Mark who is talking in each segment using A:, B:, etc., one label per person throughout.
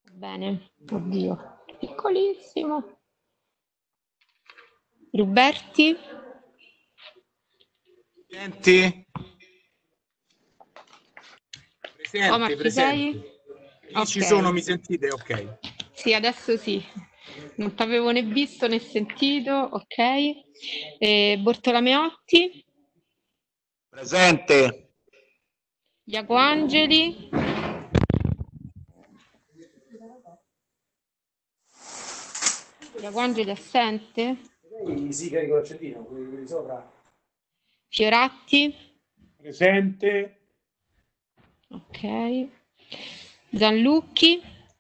A: Bene, oddio, piccolissimo. Ruberti?
B: Presenti?
A: Omar,
B: Presente,
A: ci sei?
B: presente. Io ci sono,
A: Ok,
B: mi sentite? Ok.
A: sì, adesso sì. Non ti avevo né visto né sentito, ok. Bortolomeotti?
B: Presente.
A: Iaco Angeli? Iaco Angeli assente?
C: Sì, carico l'accendino, quelli sopra.
A: Fioratti?
C: Presente.
A: Ok. Zanlucchi?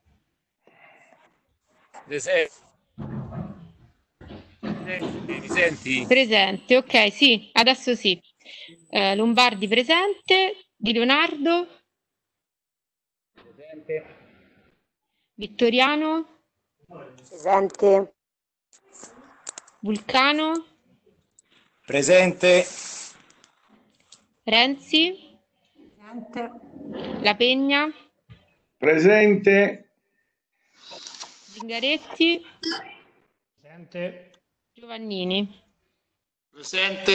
B: Presente, mi senti?
A: Presente, ok, sì, adesso sì. Lombardi presente, Di Leonardo,
B: Presente.
A: Vittoriano,
D: Presente,
A: Vulcano,
B: Presente.
A: Renzi,
D: presente,
A: La Pegna,
C: Presente.
A: Zingaretti,
C: Presente.
A: Giovannini.
B: Presente.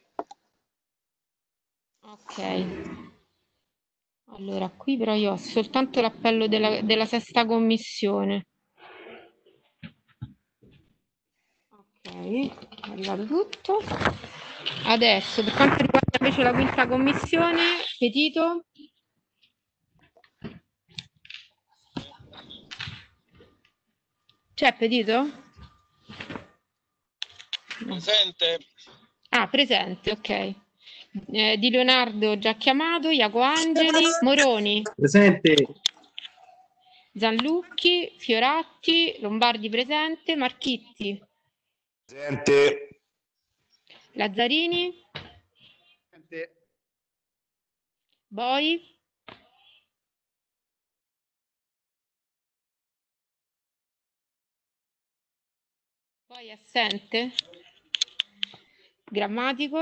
A: Ok, allora qui però io ho soltanto l'appello della sesta commissione. Ok, è arrivato tutto. Adesso, per quanto riguarda invece la quinta commissione, Petito, c'è Petito? No.
B: Presente.
A: Ah, presente, ok. Di Leonardo già chiamato, Iaco Angeli, Moroni,
C: Presente.
A: Zanlucchi, Fioratti, Lombardi presente, Marchitti,
B: Presente.
A: Lazzarini,
B: Presente.
A: Boi, Boi assente, Grammatico,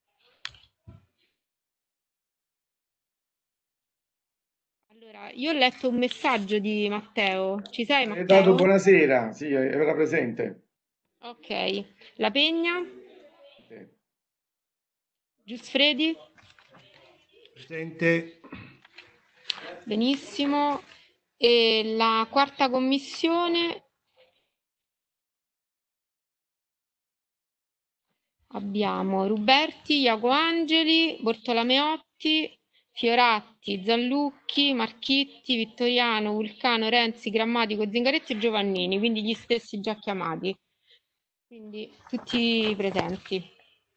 A: allora io ho letto un messaggio di Matteo, ci sei
C: Hai dato
A: Matteo?
C: buonasera, sì, era presente.
A: Ok, La Pegna, Giusfredi,
C: Presente.
A: benissimo, e la quarta commissione abbiamo Ruberti, Iaco Angeli, Bortolameotti, Fioratti, Zanlucchi, Marchitti, Vittoriano, Vulcano, Renzi, Grammatico, Zingaretti e Giovannini, quindi gli stessi già chiamati, quindi tutti presenti.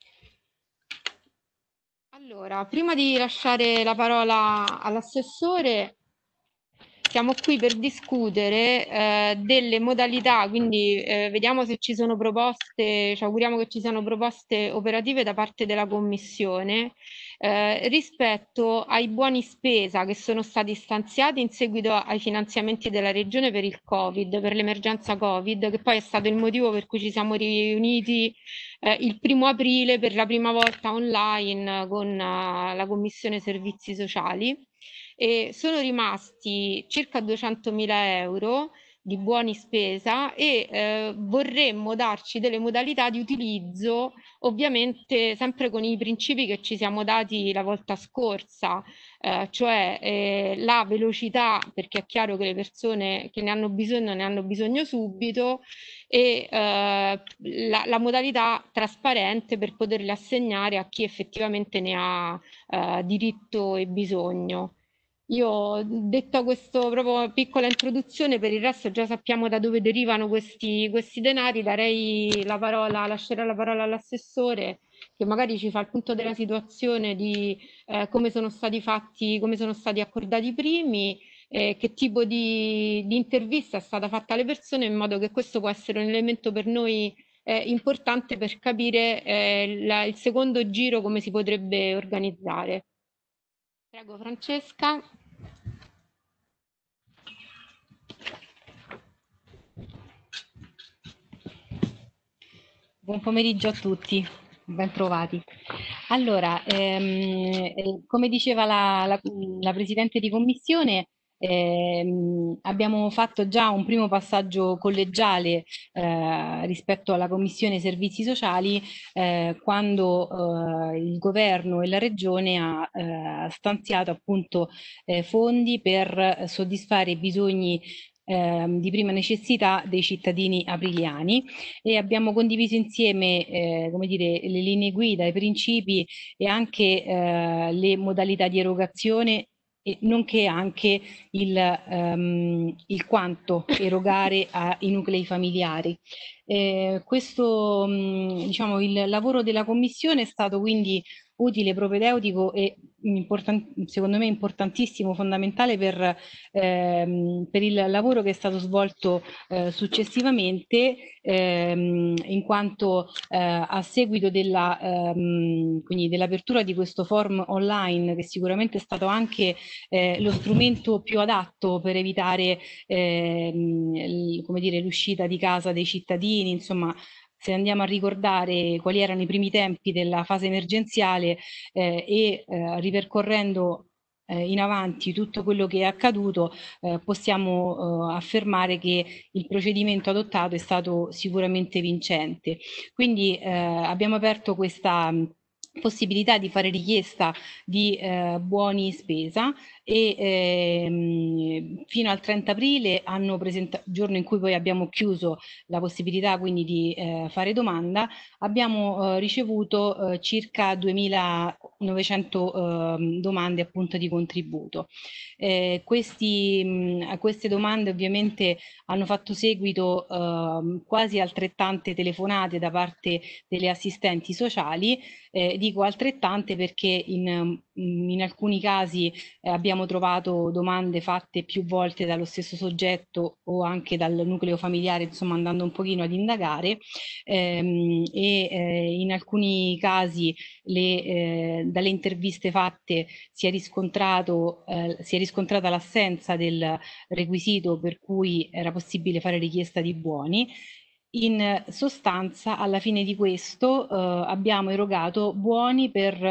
A: Allora, prima di lasciare la parola all'assessore, siamo qui per discutere delle modalità, quindi vediamo se ci sono proposte, ci auguriamo che ci siano proposte operative da parte della Commissione rispetto ai buoni spesa che sono stati stanziati in seguito ai finanziamenti della Regione per il Covid, per l'emergenza Covid, che poi è stato il motivo per cui ci siamo riuniti il 1° aprile per la prima volta online con la Commissione Servizi Sociali e sono rimasti circa 200.000 euro di buoni spesa e vorremmo darci delle modalità di utilizzo, ovviamente sempre con i principi che ci siamo dati la volta scorsa, cioè la velocità, perché è chiaro che le persone che ne hanno bisogno subito, e la modalità trasparente per poterle assegnare a chi effettivamente ne ha diritto e bisogno. Io, detta questa proprio piccola introduzione, per il resto già sappiamo da dove derivano questi denari, lascerei la parola all'assessore che magari ci fa il punto della situazione di come sono stati fatti, come sono stati accordati i primi, che tipo di intervista è stata fatta alle persone, in modo che questo può essere un elemento per noi importante per capire il secondo giro come si potrebbe organizzare. Prego Francesca.
E: Buon pomeriggio a tutti, ben trovati. Allora, come diceva la Presidente di Commissione, Abbiamo fatto già un primo passaggio collegiale rispetto alla Commissione Servizi Sociali quando il governo e la regione ha stanziato appunto fondi per soddisfare i bisogni di prima necessità dei cittadini apriliani e abbiamo condiviso insieme come dire, le linee guida, i principi e anche le modalità di erogazione e nonché anche il quanto erogare ai nuclei familiari. Questo, diciamo, il lavoro della Commissione è stato quindi utile, propedeutico e secondo me importantissimo, fondamentale per il lavoro che è stato svolto successivamente, in quanto a seguito quindi dell'apertura di questo forum online, che sicuramente è stato anche lo strumento più adatto per evitare come dire, l'uscita di casa dei cittadini, insomma, se andiamo a ricordare quali erano i primi tempi della fase emergenziale ripercorrendo in avanti tutto quello che è accaduto, possiamo affermare che il procedimento adottato è stato sicuramente vincente. Quindi abbiamo aperto questa possibilità di fare richiesta di buoni spesa e fino al 30 aprile giorno in cui poi abbiamo chiuso la possibilità quindi di fare domanda, abbiamo ricevuto circa 2.900 domande appunto di contributo. A queste domande ovviamente hanno fatto seguito quasi altrettante telefonate da parte delle assistenti sociali, dico altrettante perché in alcuni casi abbiamo trovato domande fatte più volte dallo stesso soggetto o anche dal nucleo familiare, insomma andando un pochino ad indagare in alcuni casi dalle interviste fatte si è riscontrata l'assenza del requisito per cui era possibile fare richiesta di buoni. In sostanza, alla fine di questo abbiamo erogato buoni per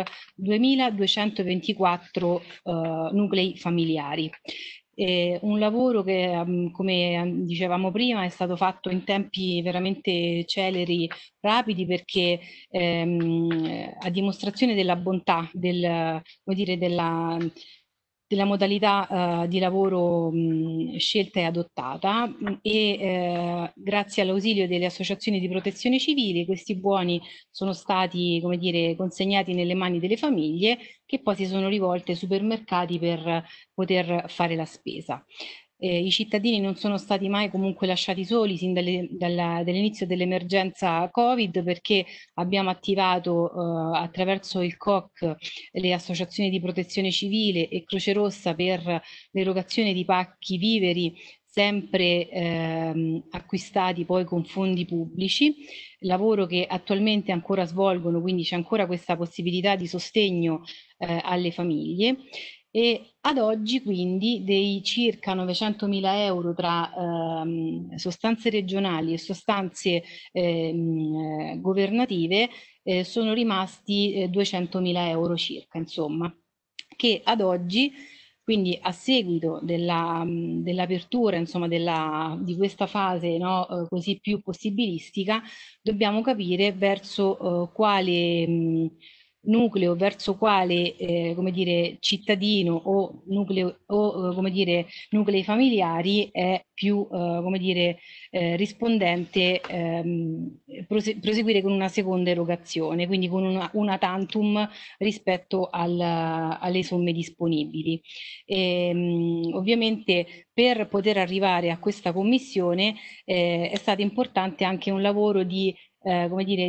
E: 2.224 nuclei familiari. Un lavoro che, come dicevamo prima, è stato fatto in tempi veramente celeri, rapidi, perché a dimostrazione della bontà come dire, della modalità di lavoro scelta e adottata e grazie all'ausilio delle associazioni di protezione civile questi buoni sono stati, come dire, consegnati nelle mani delle famiglie che poi si sono rivolte ai supermercati per poter fare la spesa. I cittadini non sono stati mai comunque lasciati soli sin dall'inizio dell'emergenza Covid, perché abbiamo attivato attraverso il COC le associazioni di protezione civile e Croce Rossa per l'erogazione di pacchi viveri sempre acquistati poi con fondi pubblici, lavoro che attualmente ancora svolgono, quindi c'è ancora questa possibilità di sostegno alle famiglie. E ad oggi quindi dei circa 900.000 euro tra sostanze regionali e sostanze governative sono rimasti 200.000 euro circa, insomma, che ad oggi, quindi a seguito dell'apertura insomma di questa fase, no, così più possibilistica, dobbiamo capire verso quale nucleo, verso quale come dire, cittadino o nucleo o come dire, nuclei familiari è più come dire, rispondente proseguire con una seconda erogazione, quindi con una tantum rispetto alle somme disponibili. Ovviamente per poter arrivare a questa commissione è stato importante anche un lavoro come dire,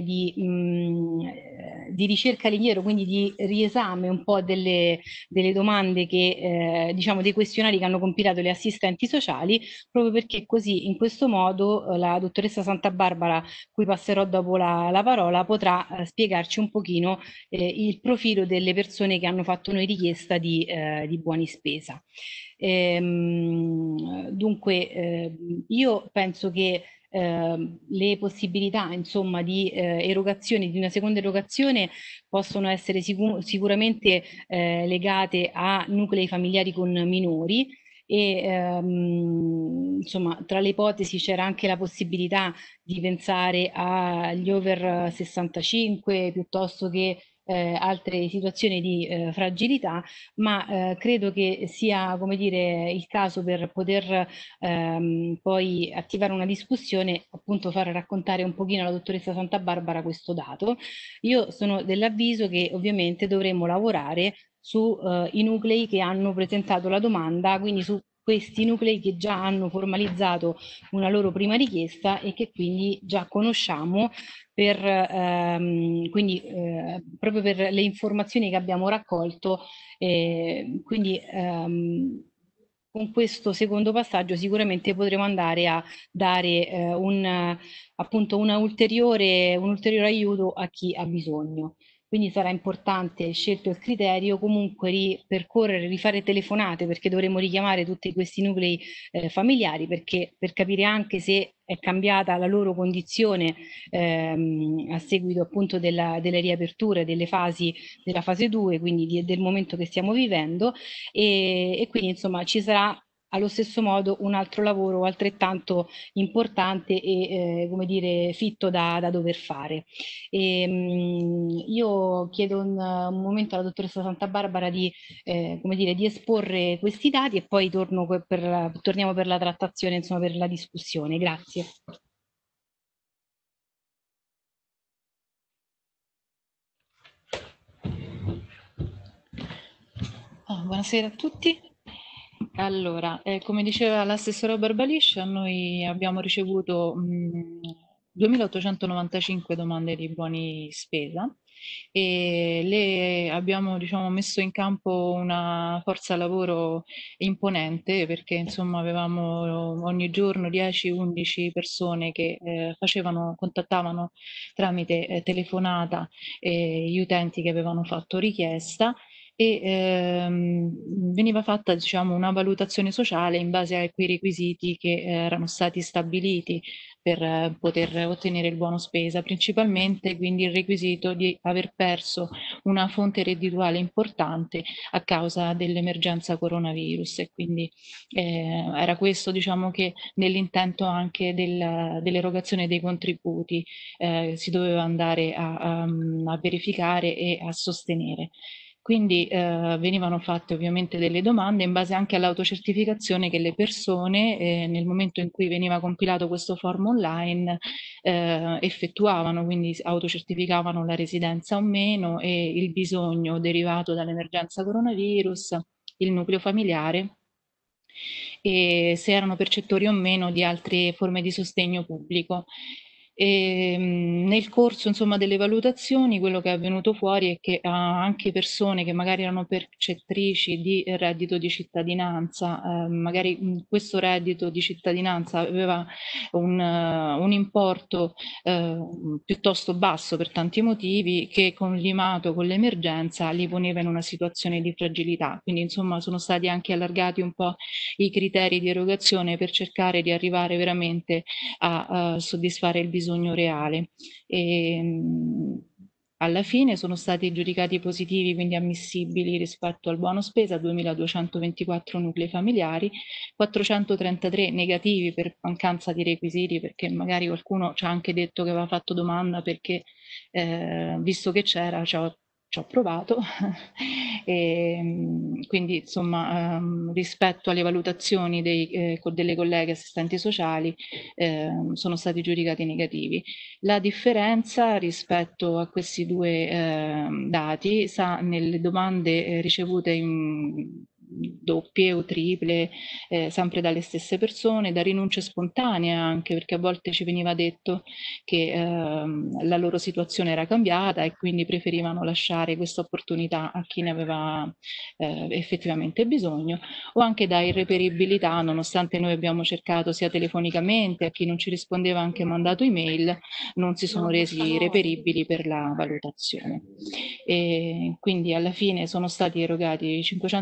E: di ricerca liniero, quindi di riesame un po' delle domande che, diciamo, dei questionari che hanno compilato le assistenti sociali, proprio perché così, in questo modo, la dottoressa Santa Barbara, cui passerò dopo la parola, potrà spiegarci un pochino il profilo delle persone che hanno fatto noi richiesta di buoni spesa. Dunque, io penso che le possibilità insomma di erogazione, di una seconda erogazione possono essere sicuramente legate a nuclei familiari con minori e insomma tra le ipotesi c'era anche la possibilità di pensare agli over 65 piuttosto che altre situazioni di fragilità, ma credo che sia, come dire, il caso per poter poi attivare una discussione, appunto far raccontare un pochino alla dottoressa Santa Barbara questo dato. Io sono dell'avviso che ovviamente dovremmo lavorare su i nuclei che hanno presentato la domanda, quindi su questi nuclei che già hanno formalizzato una loro prima richiesta e che quindi già conosciamo per, quindi, proprio per le informazioni che abbiamo raccolto. Quindi con questo secondo passaggio sicuramente potremo andare a dare appunto un ulteriore aiuto a chi ha bisogno. Quindi sarà importante, scelto il criterio, comunque ripercorrere, rifare telefonate perché dovremo richiamare tutti questi nuclei familiari perché, per capire anche se è cambiata la loro condizione a seguito appunto delle riaperture, delle fasi della fase 2, quindi del momento che stiamo vivendo e quindi insomma ci sarà allo stesso modo un altro lavoro altrettanto importante e come dire fitto da dover fare. Io chiedo un momento alla dottoressa Santa Barbara di, come dire, di esporre questi dati e poi torniamo per la trattazione, insomma, per la discussione. Grazie.
F: Buonasera a tutti. Allora, come diceva l'assessora Barbaliscia, noi abbiamo ricevuto 2.895 domande di buoni spesa e le abbiamo, diciamo, messo in campo una forza lavoro imponente perché insomma avevamo ogni giorno 10-11 persone che contattavano tramite telefonata gli utenti che avevano fatto richiesta e veniva fatta, diciamo, una valutazione sociale in base a quei requisiti che erano stati stabiliti per poter ottenere il buono spesa, principalmente quindi il requisito di aver perso una fonte reddituale importante a causa dell'emergenza coronavirus e quindi era questo, diciamo, che nell'intento anche dell'erogazione dei contributi si doveva andare a verificare e a sostenere. Quindi venivano fatte ovviamente delle domande in base anche all'autocertificazione che le persone nel momento in cui veniva compilato questo form online effettuavano, quindi autocertificavano la residenza o meno e il bisogno derivato dall'emergenza coronavirus, il nucleo familiare e se erano percettori o meno di altre forme di sostegno pubblico. Nel corso insomma delle valutazioni quello che è avvenuto fuori è che anche persone che magari erano percettrici di reddito di cittadinanza, magari questo reddito di cittadinanza aveva un importo piuttosto basso per tanti motivi che collimato con l'emergenza li poneva in una situazione di fragilità. Quindi insomma sono stati anche allargati un po' i criteri di erogazione per cercare di arrivare veramente a soddisfare il bisogno reale. Alla fine sono stati giudicati positivi, quindi ammissibili rispetto al buono spesa, 2.224 nuclei familiari, 433 negativi per mancanza di requisiti, perché magari qualcuno ci ha anche detto che aveva fatto domanda perché visto che c'era ci ho provato e, quindi insomma rispetto alle valutazioni delle colleghe assistenti sociali sono stati giudicati negativi. La differenza rispetto a questi due dati sta nelle domande ricevute in doppie o triple, sempre dalle stesse persone, da rinunce spontanee anche, perché a volte ci veniva detto che la loro situazione era cambiata e quindi preferivano lasciare questa opportunità a chi ne aveva effettivamente bisogno, o anche da irreperibilità, nonostante noi abbiamo cercato sia telefonicamente, a chi non ci rispondeva anche mandato email, non si sono resi reperibili per la valutazione. E quindi alla fine sono stati erogati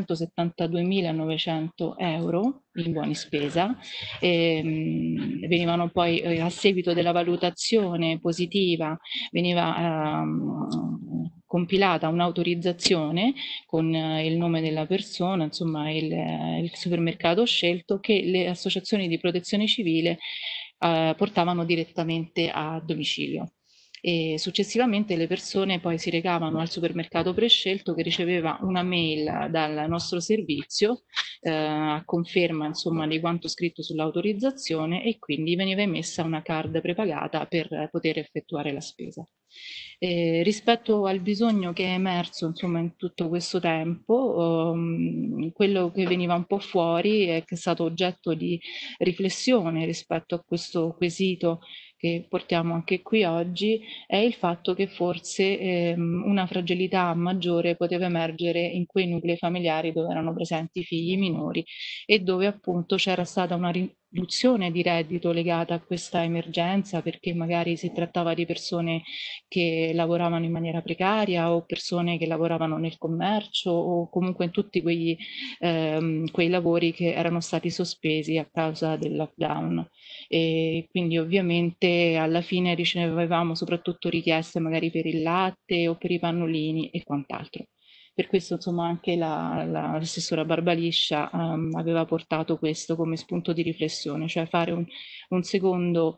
F: 572.900 euro in buoni spesa, venivano poi a seguito della valutazione positiva veniva compilata un'autorizzazione con il nome della persona, insomma il supermercato scelto, che le associazioni di protezione civile portavano direttamente a domicilio. E successivamente le persone poi si recavano al supermercato prescelto, che riceveva una mail dal nostro servizio a conferma, insomma, di quanto scritto sull'autorizzazione, e quindi veniva emessa una card prepagata per poter effettuare la spesa. Rispetto al bisogno che è emerso, insomma, in tutto questo tempo, quello che veniva un po' fuori è che è stato oggetto di riflessione rispetto a questo quesito che portiamo anche qui oggi, è il fatto che forse una fragilità maggiore poteva emergere in quei nuclei familiari dove erano presenti figli minori e dove appunto c'era stata una riduzione di reddito legata a questa emergenza, perché magari si trattava di persone che lavoravano in maniera precaria o persone che lavoravano nel commercio o comunque in tutti quei lavori che erano stati sospesi a causa del lockdown. E quindi ovviamente alla fine ricevevamo soprattutto richieste magari per il latte o per i pannolini e quant'altro. Per questo insomma anche l'assessora Barbaliscia aveva portato questo come spunto di riflessione, cioè fare un secondo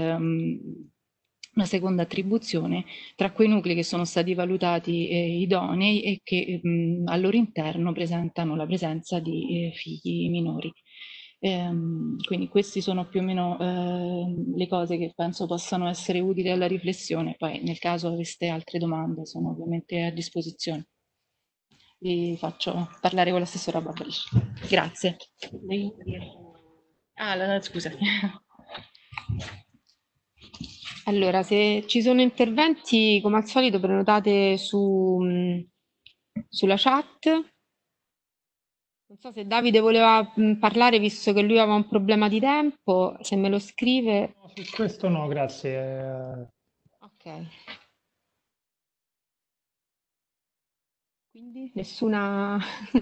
F: una seconda attribuzione tra quei nuclei che sono stati valutati idonei e che al loro interno presentano la presenza di figli minori. Quindi queste sono più o meno le cose che penso possano essere utili alla riflessione. Poi nel caso aveste altre domande sono ovviamente a disposizione. Vi faccio parlare con l'assessora Barbaliscia. Grazie. Scusami.
A: Allora, se ci sono interventi, come al solito, prenotate sulla chat. Non so se Davide voleva parlare, visto che lui aveva un problema di tempo, se me lo scrive.
G: No, su questo no, grazie.
A: Ok. Quindi nessuna...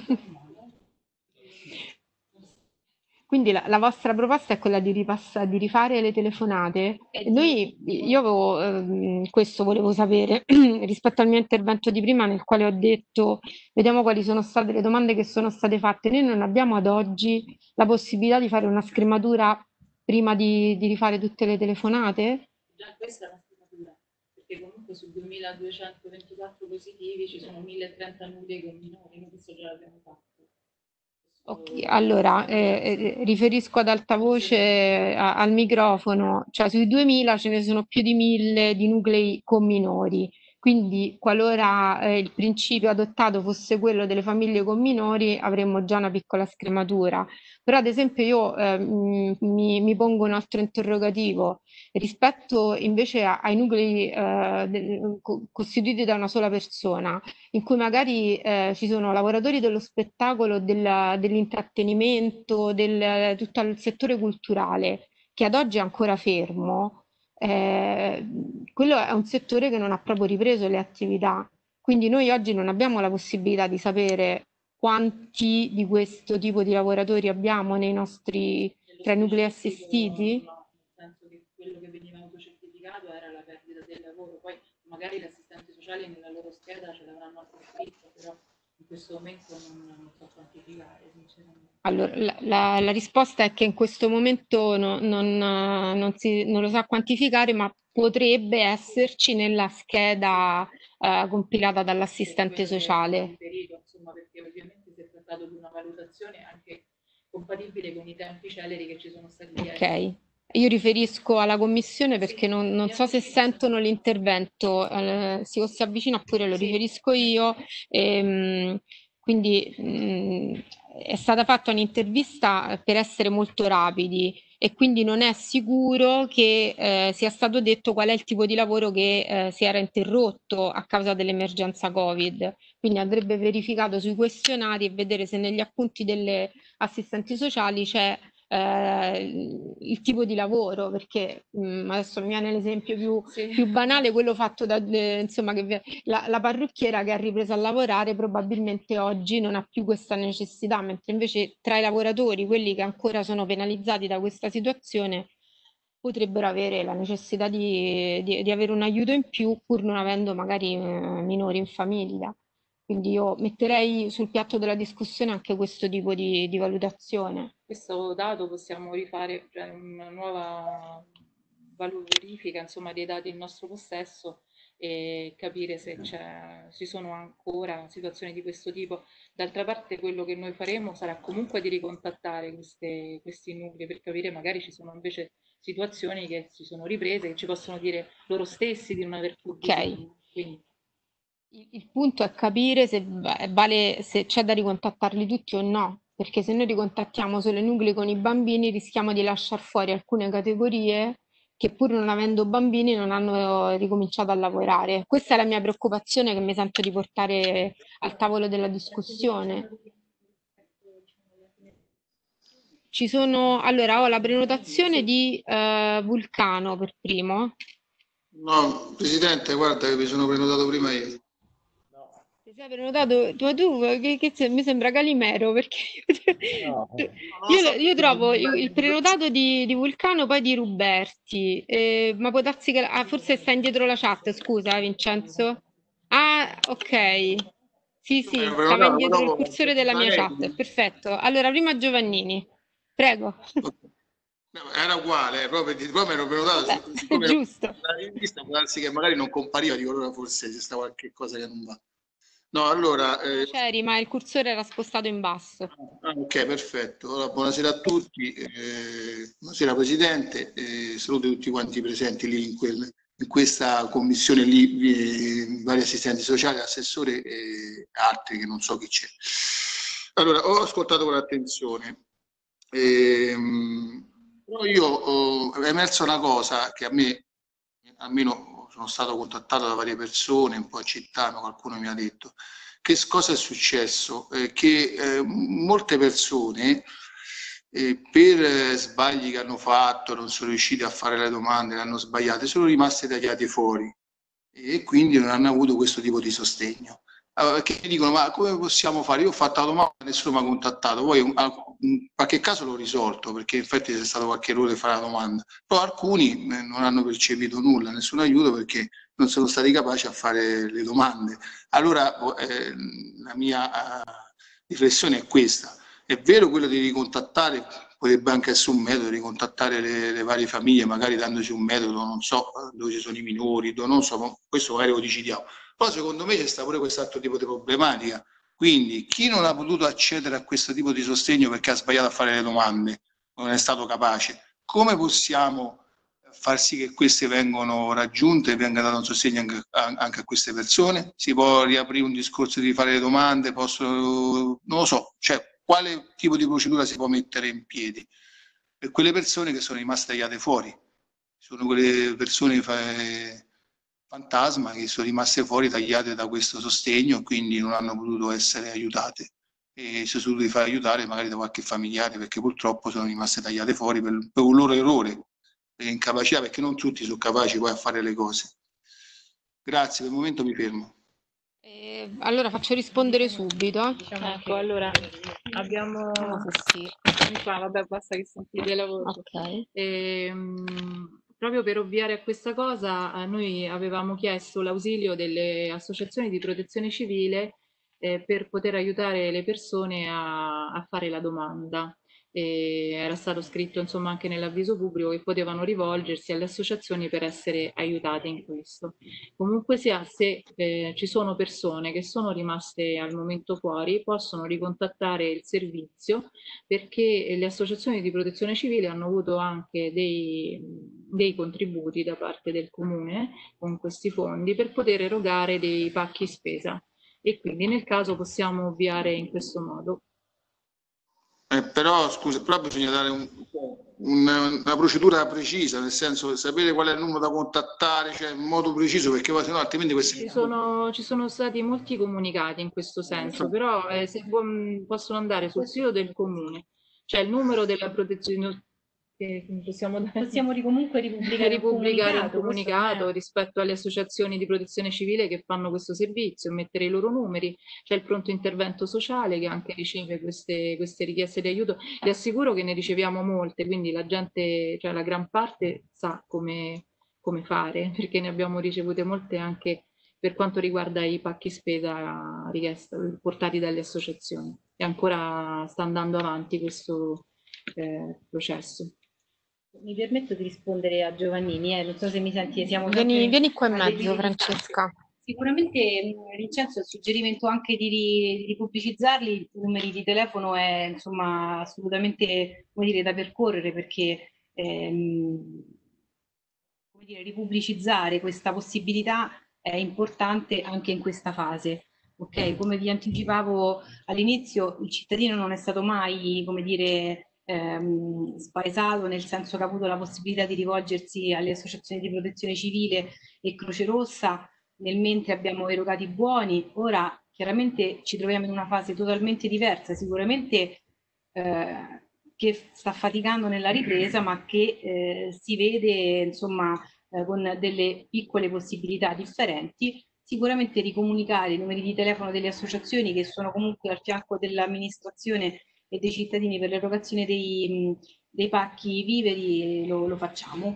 A: Quindi la vostra proposta è quella di rifare le telefonate. Io avevo, questo volevo sapere rispetto al mio intervento di prima, nel quale ho detto vediamo quali sono state le domande che sono state fatte. Noi non abbiamo ad oggi la possibilità di fare una scrematura prima di rifare tutte le telefonate?
F: Già questa è una scrematura, perché comunque su 2224 positivi ci sono 1030 nuclei con minori, noi questo già l'abbiamo fatto.
A: Ok, allora riferisco ad alta voce al microfono, cioè sui 2000 ce ne sono più di 1000 di nuclei con minori, quindi qualora il principio adottato fosse quello delle famiglie con minori avremmo già una piccola scrematura. Però ad esempio io mi pongo un altro interrogativo rispetto invece ai nuclei costituiti da una sola persona in cui magari ci sono lavoratori dello spettacolo, dell'intrattenimento, tutto il settore culturale, che ad oggi è ancora fermo, quello è un settore che non ha proprio ripreso le attività. Quindi noi oggi non abbiamo la possibilità di sapere quanti di questo tipo di lavoratori abbiamo nei nostri tra i nuclei assistiti.
F: No, nel senso che quello che veniva autocertificato era la perdita del lavoro, poi magari gli assistenti sociali nella loro scheda ce l'avranno anche scritto, però in questo momento non so quantificare, sinceramente.
A: Allora, la risposta è che in questo momento non lo sa quantificare, ma potrebbe esserci nella scheda compilata dall'assistente sociale.
F: Insomma, perché ovviamente si è trattato di una valutazione anche compatibile con i tempi celeri che ci sono stati ieri.
A: Ok. Io riferisco alla commissione perché non so se sentono l'intervento, si avvicina pure, lo riferisco io. Quindi è stata fatta un'intervista per essere molto rapidi e quindi non è sicuro che sia stato detto qual è il tipo di lavoro che si era interrotto a causa dell'emergenza Covid. Quindi andrebbe verificato sui questionari e vedere se negli appunti delle assistenti sociali c'è il tipo di lavoro, perché adesso mi viene l'esempio più banale, quello fatto da insomma, la parrucchiera che ha ripreso a lavorare probabilmente oggi non ha più questa necessità, mentre invece tra i lavoratori, quelli che ancora sono penalizzati da questa situazione, potrebbero avere la necessità di avere un aiuto in più pur non avendo magari minori in famiglia. Quindi io metterei sul piatto della discussione anche questo tipo di valutazione.
F: Questo dato possiamo rifare, cioè, una nuova verifica, insomma, dei dati in nostro possesso e capire se ci sono ancora situazioni di questo tipo. D'altra parte, quello che noi faremo sarà comunque di ricontattare questi nuclei per capire magari ci sono invece situazioni che si sono riprese, che ci possono dire loro stessi di non aver più
A: Ok.
F: bisogno. Quindi,
A: Il punto è capire se c'è da ricontattarli tutti o no, perché se noi ricontattiamo solo i nuclei con i bambini rischiamo di lasciare fuori alcune categorie che pur non avendo bambini non hanno ricominciato a lavorare. Questa è la mia preoccupazione che mi sento di portare al tavolo della discussione. Allora, ho la prenotazione di Vulcano per primo.
B: No, Presidente, guarda che mi sono prenotato prima io.
A: Ti sei prenotato tu, mi sembra Calimero perché
C: No.
A: io trovo il prenotato di Vulcano poi di Ruberti, ma può darsi che forse sta indietro la chat, scusa Vincenzo. Ah, ok. Sì,
B: Io mi
A: sì,
B: ero
A: stava
B: prenotato,
A: indietro il
B: però
A: cursore della mia chat, perfetto. Allora, prima Giovannini, prego.
B: no, era uguale, proprio mi ero
A: Vabbè,
B: prenotato,
A: è
B: siccome ero
A: giusto.
B: nella rivista, può darsi che magari non compariva, dico allora forse c'è sta qualche cosa che non va. No, allora,
A: No, c'eri, ma il cursore era spostato in basso.
B: ok, perfetto. Allora, buonasera a tutti, buonasera Presidente, saluto tutti quanti presenti lì in questa commissione lì, vari assistenti sociali, assessore e altri che non so chi c'è. Allora, ho ascoltato con attenzione, però è emersa una cosa che a me, almeno sono stato contattato da varie persone, un po' a Città, qualcuno mi ha detto, che cosa è successo? Che molte persone per sbagli che hanno fatto, non sono riusciti a fare le domande, le hanno sbagliate, sono rimaste tagliate fuori e quindi non hanno avuto questo tipo di sostegno. Allora, che dicono, ma come possiamo fare? Io ho fatto la domanda, nessuno mi ha contattato, poi in qualche caso l'ho risolto, perché in effetti c'è stato qualche errore a fare la domanda, però alcuni non hanno percepito nulla, nessun aiuto perché non sono stati capaci a fare le domande. Allora la mia riflessione è questa, è vero quello di ricontattare, potrebbe anche essere un metodo, ricontattare le varie famiglie, magari dandoci un metodo, non so, dove ci sono i minori, dove non so, questo magari lo decidiamo. Però secondo me c'è sta pure quest'altro tipo di problematica. Quindi chi non ha potuto accedere a questo tipo di sostegno perché ha sbagliato a fare le domande, non è stato capace, come possiamo far sì che queste vengano raggiunte e venga dato un sostegno anche a queste persone? Si può riaprire un discorso di fare le domande? Non lo so, cioè quale tipo di procedura si può mettere in piedi per quelle persone che sono rimaste tagliate fuori? Sono quelle persone fantasma che sono rimaste fuori, tagliate da questo sostegno e quindi non hanno potuto essere aiutate e si sono dovuti fare aiutare magari da qualche familiare perché purtroppo sono rimaste tagliate fuori per un loro errore, per incapacità, perché non tutti sono capaci poi a fare le cose. Grazie, per il momento mi fermo.
A: Allora faccio rispondere subito.
F: ecco, allora abbiamo...
A: Sì.
F: Vabbè, basta che sentite la voce.
A: Ok.
F: Proprio per ovviare a questa cosa, noi avevamo chiesto l'ausilio delle associazioni di protezione civile per poter aiutare le persone a fare la domanda. Era stato scritto insomma anche nell'avviso pubblico che potevano rivolgersi alle associazioni per essere aiutate in questo. Comunque sia, se ci sono persone che sono rimaste al momento fuori, possono ricontattare il servizio perché le associazioni di protezione civile hanno avuto anche dei contributi da parte del comune con questi fondi per poter erogare dei pacchi spesa e quindi nel caso possiamo ovviare in questo modo.
B: Però scusa, però bisogna dare una procedura precisa, nel senso sapere qual è il numero da contattare, cioè in modo preciso, perché poi, altrimenti questi...
F: Ci sono stati molti comunicati in questo senso, però se possono andare sul sito del comune, c'è il numero della protezione che possiamo
E: Possiamo comunque ripubblicare
F: un comunicato rispetto alle associazioni di protezione civile che fanno questo servizio, mettere i loro numeri. C'è il pronto intervento sociale che anche riceve queste richieste di aiuto. Vi assicuro che ne riceviamo molte, quindi la gente, cioè la gran parte sa come fare, perché ne abbiamo ricevute molte anche per quanto riguarda i pacchi spesa richiesta, portati dalle associazioni. E ancora sta andando avanti questo processo.
E: Mi permetto di rispondere a Giovannini, non so se mi senti,
A: Vieni qua in mezzo, Francesca.
E: Sicuramente Vincenzo, il suggerimento anche di ripubblicizzarli, i numeri di telefono è insomma assolutamente, come dire, da percorrere, perché come dire, ripubblicizzare questa possibilità è importante anche in questa fase. Ok, come vi anticipavo all'inizio, il cittadino non è stato mai, come dire, spaesato, nel senso che ha avuto la possibilità di rivolgersi alle associazioni di protezione civile e Croce Rossa, nel mentre abbiamo erogati buoni. Ora chiaramente ci troviamo in una fase totalmente diversa, sicuramente che sta faticando nella ripresa, ma che si vede insomma con delle piccole possibilità differenti. Sicuramente ricomunicare i numeri di telefono delle associazioni che sono comunque al fianco dell'amministrazione e dei cittadini per l'erogazione dei pacchi viveri lo facciamo.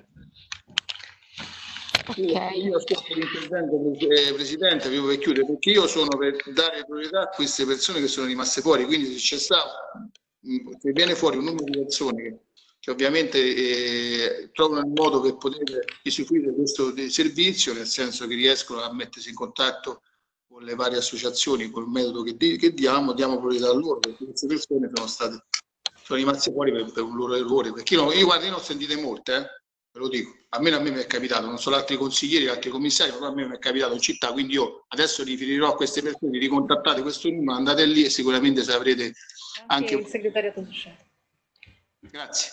A: Okay.
B: Io ascolto l'intervento, Presidente, proprio per chiudere, perché io sono per dare priorità a queste persone che sono rimaste fuori, quindi se c'è stato, se viene fuori un numero di persone che ovviamente trovano il modo per poter usufruire di questo servizio, nel senso che riescono a mettersi in contatto con le varie associazioni, col metodo che diamo priorità a loro, perché queste persone sono rimaste fuori per un loro errore. Perché io guarda, io ne ho sentite molte, ve lo dico, almeno a me mi è capitato, non so altri consiglieri, altri commissari, però a me mi è capitato in città, quindi io adesso riferirò a queste persone, ricontattate questo numero, andate lì e sicuramente saprete anche
F: il segretariato sociale.
B: Grazie.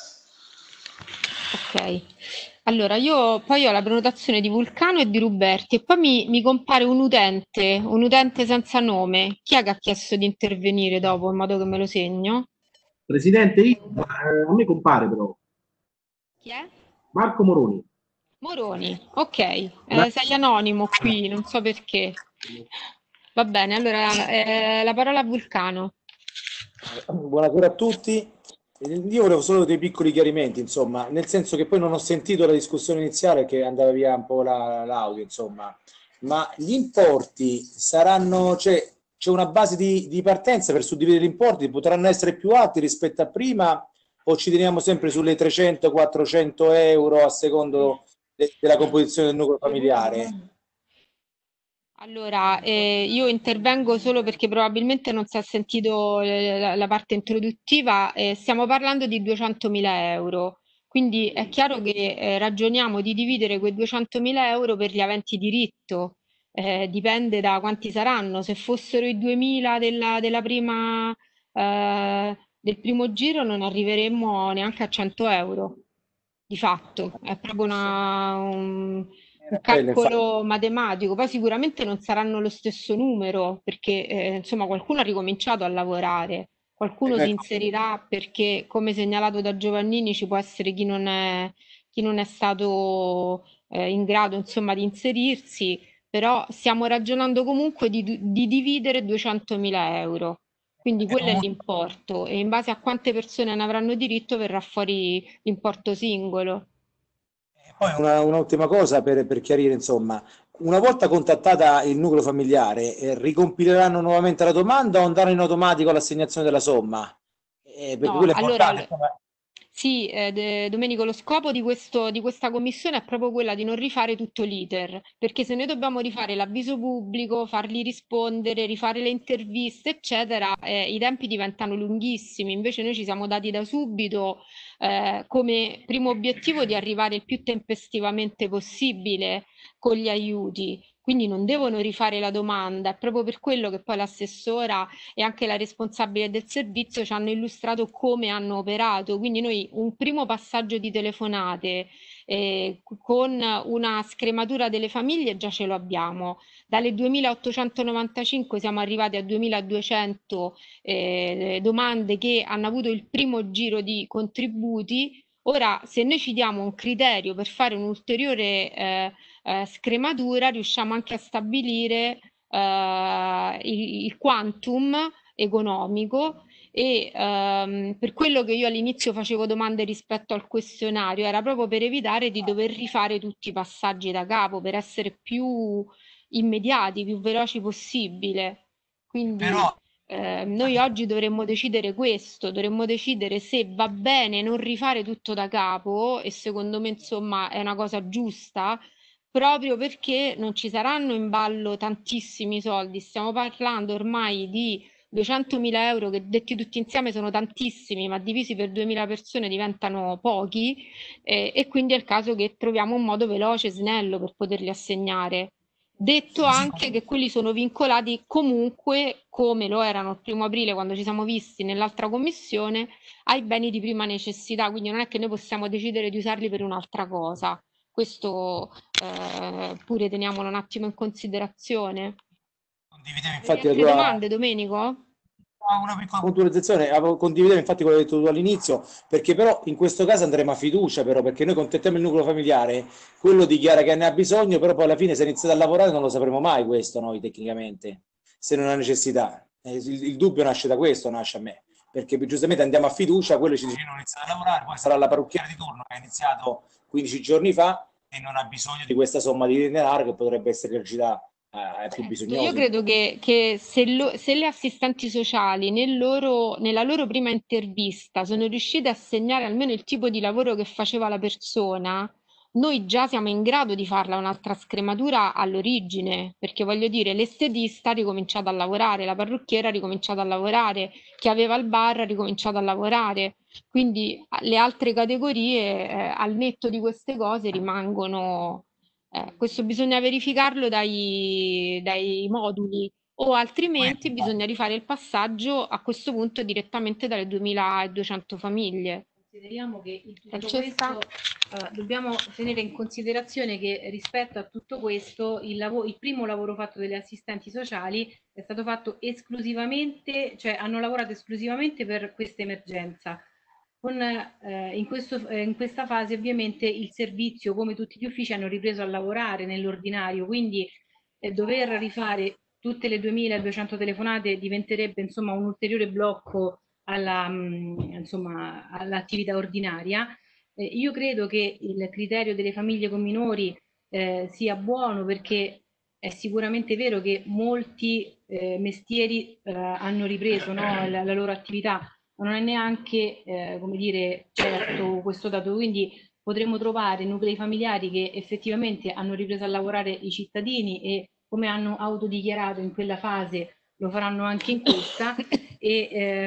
A: Ok, allora io poi ho la prenotazione di Vulcano e di Ruberti e poi mi compare un utente senza nome. Chi è che ha chiesto di intervenire dopo in modo che me lo segno?
H: Presidente, a me compare però.
A: Chi è?
H: Marco Moroni.
A: Moroni, ok, sei anonimo qui, non so perché. Va bene, allora la parola a Vulcano.
C: Buonasera a tutti. Io volevo solo dei piccoli chiarimenti, insomma, nel senso che poi non ho sentito la discussione iniziale che andava via un po' l'audio, insomma, ma gli importi saranno, cioè c'è una base di partenza per suddividere gli importi, potranno essere più alti rispetto a prima o ci teniamo sempre sulle 300-400 euro a secondo della composizione del nucleo familiare?
A: Allora, io intervengo solo perché probabilmente non si è sentito la parte introduttiva. Stiamo parlando di 200.000 euro, quindi è chiaro che ragioniamo di dividere quei 200.000 euro per gli aventi diritto. Dipende da quanti saranno. Se fossero i 2.000 del primo giro non arriveremmo neanche a 100 euro. Di fatto, è proprio un calcolo matematico. Poi sicuramente non saranno lo stesso numero perché insomma qualcuno ha ricominciato a lavorare, qualcuno si inserirà perché, come segnalato da Giovannini, ci può essere chi non è stato in grado insomma di inserirsi, però stiamo ragionando comunque di dividere 200.000 euro. Quindi quello è l'importo e in base a quante persone ne avranno diritto verrà fuori l'importo singolo.
C: Poi un'ultima cosa per chiarire, insomma, una volta contattata il nucleo familiare, ricompileranno nuovamente la domanda o andranno in automatico all'assegnazione della somma? Perché
A: No,
C: quello è
A: allora,
C: importante.
A: sì, Domenico, lo scopo di questa commissione è proprio quella di non rifare tutto l'iter, perché se noi dobbiamo rifare l'avviso pubblico, fargli rispondere, rifare le interviste, eccetera, i tempi diventano lunghissimi. Invece noi ci siamo dati da subito come primo obiettivo di arrivare il più tempestivamente possibile con gli aiuti. Quindi non devono rifare la domanda, è proprio per quello che poi l'assessora e anche la responsabile del servizio ci hanno illustrato come hanno operato. Quindi noi un primo passaggio di telefonate con una scrematura delle famiglie già ce lo abbiamo. Dalle 2.895 siamo arrivati a 2.200 domande che hanno avuto il primo giro di contributi. Ora, se noi ci diamo un criterio per fare un'ulteriore scrematura, riusciamo anche a stabilire il quantum economico e per quello che io all'inizio facevo domande rispetto al questionario era proprio per evitare di dover rifare tutti i passaggi da capo, per essere più immediati, più veloci possibile. Quindi
C: Però
A: noi oggi dovremmo decidere questo, dovremmo decidere se va bene non rifare tutto da capo e secondo me insomma è una cosa giusta proprio perché non ci saranno in ballo tantissimi soldi. Stiamo parlando ormai di 200.000 euro che detti tutti insieme sono tantissimi, ma divisi per 2.000 persone diventano pochi e quindi è il caso che troviamo un modo veloce e snello per poterli assegnare. Detto anche che quelli sono vincolati comunque, come lo erano il 1° aprile quando ci siamo visti nell'altra commissione, ai beni di prima necessità, quindi non è che noi possiamo decidere di usarli per un'altra cosa. Questo pure teniamolo un attimo in considerazione.
C: condividevo
A: Avevi
C: infatti la
A: altre
C: tua
A: domande, Domenico?
C: una piccola puntualizzazione, condividevo infatti quello che hai detto tu all'inizio, perché però in questo caso andremo a fiducia, però, perché noi contattiamo il nucleo familiare, quello dichiara che ne ha bisogno, però poi alla fine se iniziate a lavorare non lo sapremo mai questo noi tecnicamente, se non ha necessità. Il dubbio nasce da questo, nasce a me, perché giustamente andiamo a fiducia, quello ci dice non iniziate a lavorare, poi sarà la parrucchiera di turno che ha iniziato 15 giorni fa e non ha bisogno di questa somma di denaro che potrebbe essere elargita ai più
A: Io
C: bisognosi.
A: credo che se le assistenti sociali nella loro prima intervista sono riuscite a segnare almeno il tipo di lavoro che faceva la persona, noi già siamo in grado di farla un'altra scrematura all'origine, perché voglio dire, l'estetista ha ricominciato a lavorare, la parrucchiera ha ricominciato a lavorare, chi aveva il bar ha ricominciato a lavorare, quindi le altre categorie, al netto di queste cose, rimangono questo bisogna verificarlo dai moduli o altrimenti bisogna rifare il passaggio a questo punto direttamente dalle 2.200 famiglie.
E: Consideriamo che in tutto
A: Francesca?
E: questo dobbiamo tenere in considerazione che rispetto a tutto questo il primo lavoro fatto delle assistenti sociali è stato fatto esclusivamente, cioè hanno lavorato esclusivamente per questa emergenza. In questa fase ovviamente il servizio, come tutti gli uffici, hanno ripreso a lavorare nell'ordinario, quindi dover rifare tutte le 2.200 telefonate diventerebbe insomma un ulteriore blocco insomma, all'attività ordinaria. Io credo che il criterio delle famiglie con minori sia buono perché è sicuramente vero che molti mestieri hanno ripreso, no, la loro attività, ma non è neanche, come dire, certo questo dato. Quindi potremmo trovare nuclei familiari che effettivamente hanno ripreso a lavorare i cittadini e come hanno autodichiarato in quella fase lo faranno anche in questa e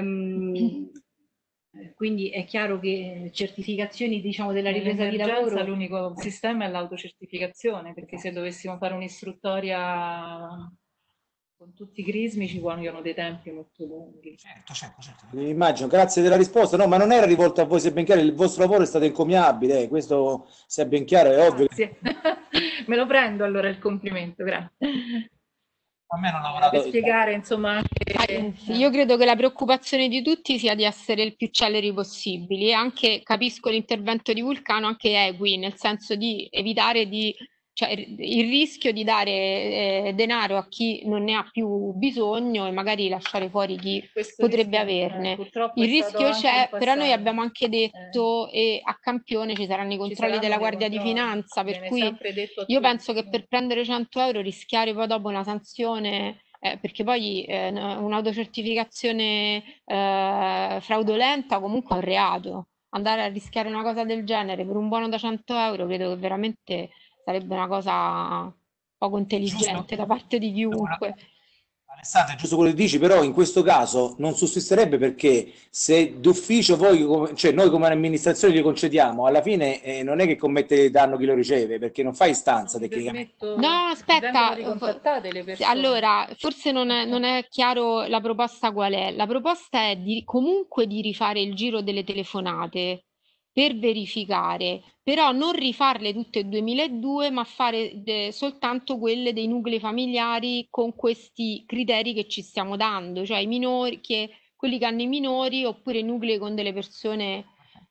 E: quindi è chiaro che certificazioni diciamo della ripresa di lavoro.
F: L'unico sistema è l'autocertificazione, perché se dovessimo fare un'istruttoria con tutti i crismi ci vogliono dei tempi molto lunghi.
C: Certo. Immagino, grazie della risposta. No, ma non era rivolto a voi, se ben chiaro, il vostro lavoro è stato encomiabile, questo se è ben chiaro, è ovvio.
F: Grazie. Me lo prendo allora il complimento, grazie.
C: A me non lavorato
F: per spiegare insomma anche
A: Io credo che la preoccupazione di tutti sia di essere il più celeri possibili e anche capisco l'intervento di Vulcano anche equi, nel senso di evitare cioè, il rischio di dare denaro a chi non ne ha più bisogno e magari lasciare fuori chi potrebbe averne. Il rischio c'è, però noi abbiamo anche detto e a campione ci saranno i controlli della Guardia di Finanza, per cui io penso che per prendere 100 euro rischiare poi dopo una sanzione perché poi un'autocertificazione fraudolenta comunque è un reato. Andare a rischiare una cosa del genere per un buono da 100 euro credo che veramente sarebbe una cosa poco intelligente da parte di chiunque.
C: Alessandro, è giusto quello che dici, però in questo caso non sussisterebbe perché se d'ufficio voi, cioè noi come amministrazione gli concediamo, alla fine non è che commette danno chi lo riceve, perché non fa istanza tecnicamente.
A: No, aspetta,
F: le persone.
A: allora, forse non è chiaro la proposta qual è. La proposta è comunque di rifare il giro delle telefonate per verificare, però non rifarle tutte e 2002, ma fare soltanto quelle dei nuclei familiari con questi criteri che ci stiamo dando, cioè i minori, quelli che hanno i minori oppure i nuclei con delle persone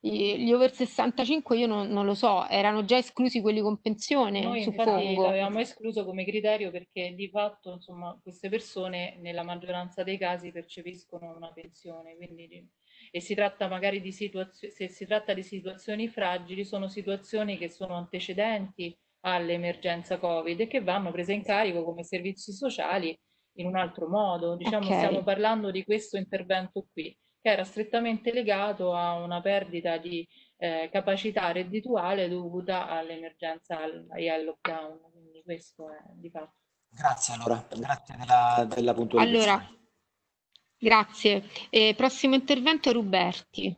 A: Gli over 65 io non lo so, erano già esclusi quelli con pensione,
F: Noi infatti
A: suppongo.
F: l'avevamo escluso come criterio perché di fatto, insomma, queste persone nella maggioranza dei casi percepiscono una pensione, quindi e si tratta magari di situazioni, se si tratta di situazioni fragili, sono situazioni che sono antecedenti all'emergenza Covid e che vanno prese in carico come servizi sociali in un altro modo. Diciamo, stiamo
A: Ok,
F: parlando di questo intervento qui, che era strettamente legato a una perdita di capacità reddituale dovuta all'emergenza e al lockdown. Quindi questo è di fatto.
C: Grazie allora, grazie della
A: allora,
C: puntualizzazione.
A: grazie. Prossimo intervento Ruberti.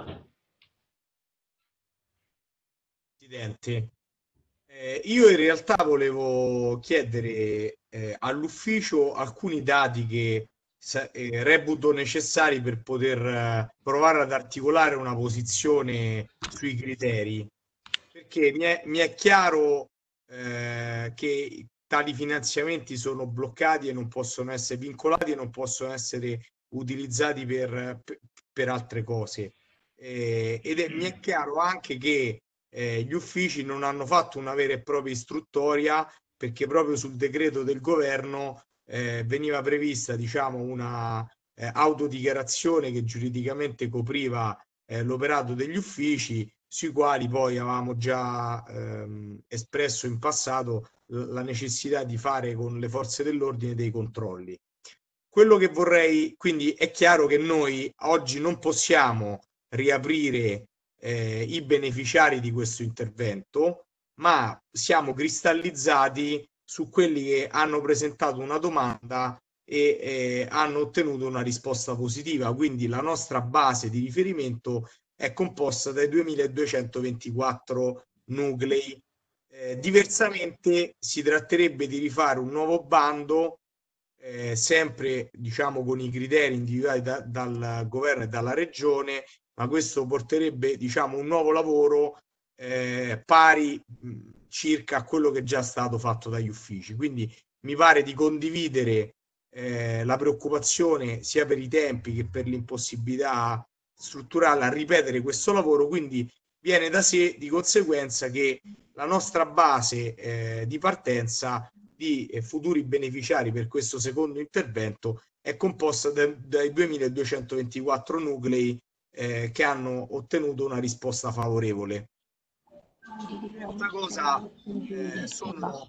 I: Presidente, io in realtà volevo chiedere all'ufficio alcuni dati che reputo necessari per poter provare ad articolare una posizione sui criteri, perché mi è chiaro che tali finanziamenti sono bloccati e non possono essere vincolati e non possono essere utilizzati per altre cose. Mi è chiaro anche che gli uffici non hanno fatto una vera e propria istruttoria perché proprio sul decreto del governo veniva prevista, diciamo, una autodichiarazione che giuridicamente copriva l'operato degli uffici, sui quali poi avevamo già espresso in passato la necessità di fare con le forze dell'ordine dei controlli. Quello che vorrei, quindi è chiaro che noi oggi non possiamo riaprire i beneficiari di questo intervento, ma siamo cristallizzati su quelli che hanno presentato una domanda e hanno ottenuto una risposta positiva. Quindi la nostra base di riferimento è composta dai 2224 nuclei. Diversamente si tratterebbe di rifare un nuovo bando sempre diciamo con i criteri individuati dal governo e dalla regione, ma questo porterebbe diciamo un nuovo lavoro pari circa a quello che è già stato fatto dagli uffici. Quindi mi pare di condividere la preoccupazione sia per i tempi che per l'impossibilità strutturale a ripetere questo lavoro, quindi viene da sé di conseguenza che la nostra base di partenza di futuri beneficiari per questo secondo intervento è composta dai 2224 nuclei che hanno ottenuto una risposta favorevole. Terza cosa sono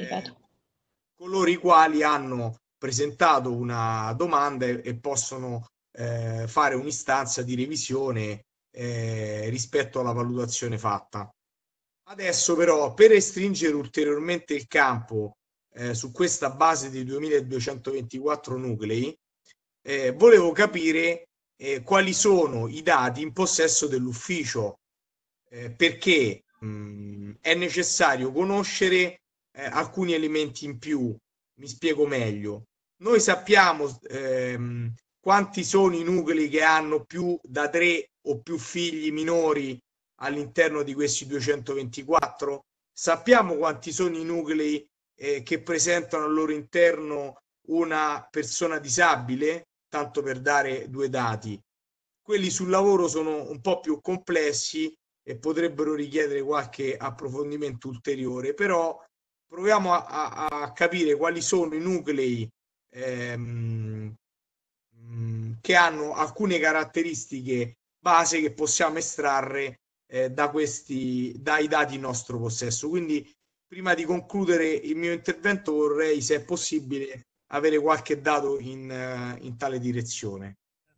I: coloro i quali hanno presentato una domanda e possono fare un'istanza di revisione rispetto alla valutazione fatta. Adesso però per restringere ulteriormente il campo su questa base di 2224 nuclei, volevo capire quali sono i dati in possesso dell'ufficio, perché è necessario conoscere alcuni elementi in più. Mi spiego meglio. Noi sappiamo quanti sono i nuclei che hanno più da 3 o più figli minori all'interno di questi 224? Sappiamo quanti sono i nuclei che presentano al loro interno una persona disabile, tanto per dare due dati. Quelli sul lavoro sono un po' più complessi e potrebbero richiedere qualche approfondimento ulteriore, però proviamo a capire quali sono i nuclei che hanno alcune caratteristiche base che possiamo estrarre dai dati in nostro possesso. Quindi prima di concludere il mio intervento vorrei, se è possibile, avere qualche dato in tale direzione.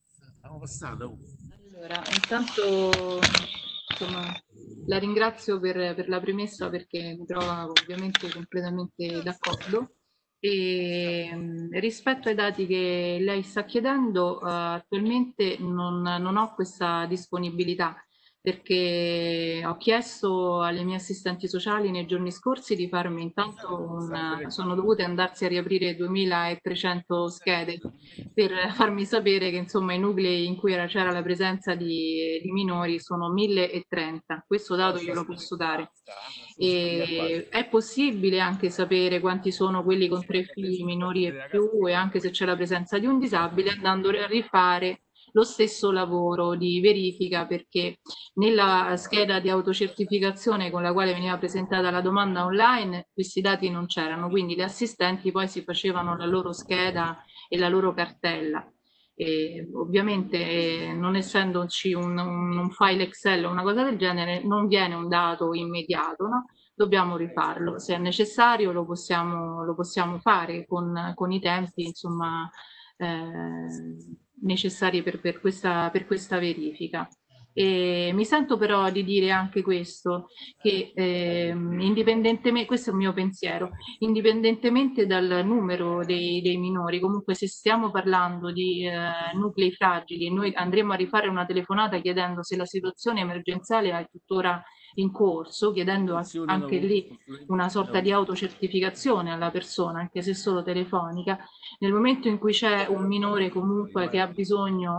F: Allora, intanto insomma, la ringrazio per la premessa perché mi trova ovviamente completamente d'accordo. E rispetto ai dati che lei sta chiedendo, attualmente non ho questa disponibilità perché ho chiesto alle mie assistenti sociali nei giorni scorsi di farmi intanto sono dovute andarsi a riaprire 2300 schede per farmi sapere che insomma i nuclei in cui c'era la presenza di minori sono 1030. Questo dato glielo posso dare. E è possibile anche sapere quanti sono quelli con 3 figli minori e più, e anche se c'è la presenza di un disabile, andando a rifare lo stesso lavoro di verifica, perché nella scheda di autocertificazione con la quale veniva presentata la domanda online questi dati non c'erano, quindi le assistenti poi si facevano la loro scheda e la loro cartella. E ovviamente non essendoci un file Excel o una cosa del genere non viene un dato immediato, no? Dobbiamo rifarlo, se è necessario lo possiamo fare con i tempi insomma, necessari per questa verifica. E mi sento però di dire anche questo, che indipendentemente, questo è il mio pensiero, indipendentemente dal numero dei minori, comunque se stiamo parlando di nuclei fragili, noi andremo a rifare una telefonata chiedendo se la situazione emergenziale è tuttora in corso, chiedendo anche lì una sorta di autocertificazione alla persona, anche se solo telefonica. Nel momento in cui c'è un minore comunque che ha bisogno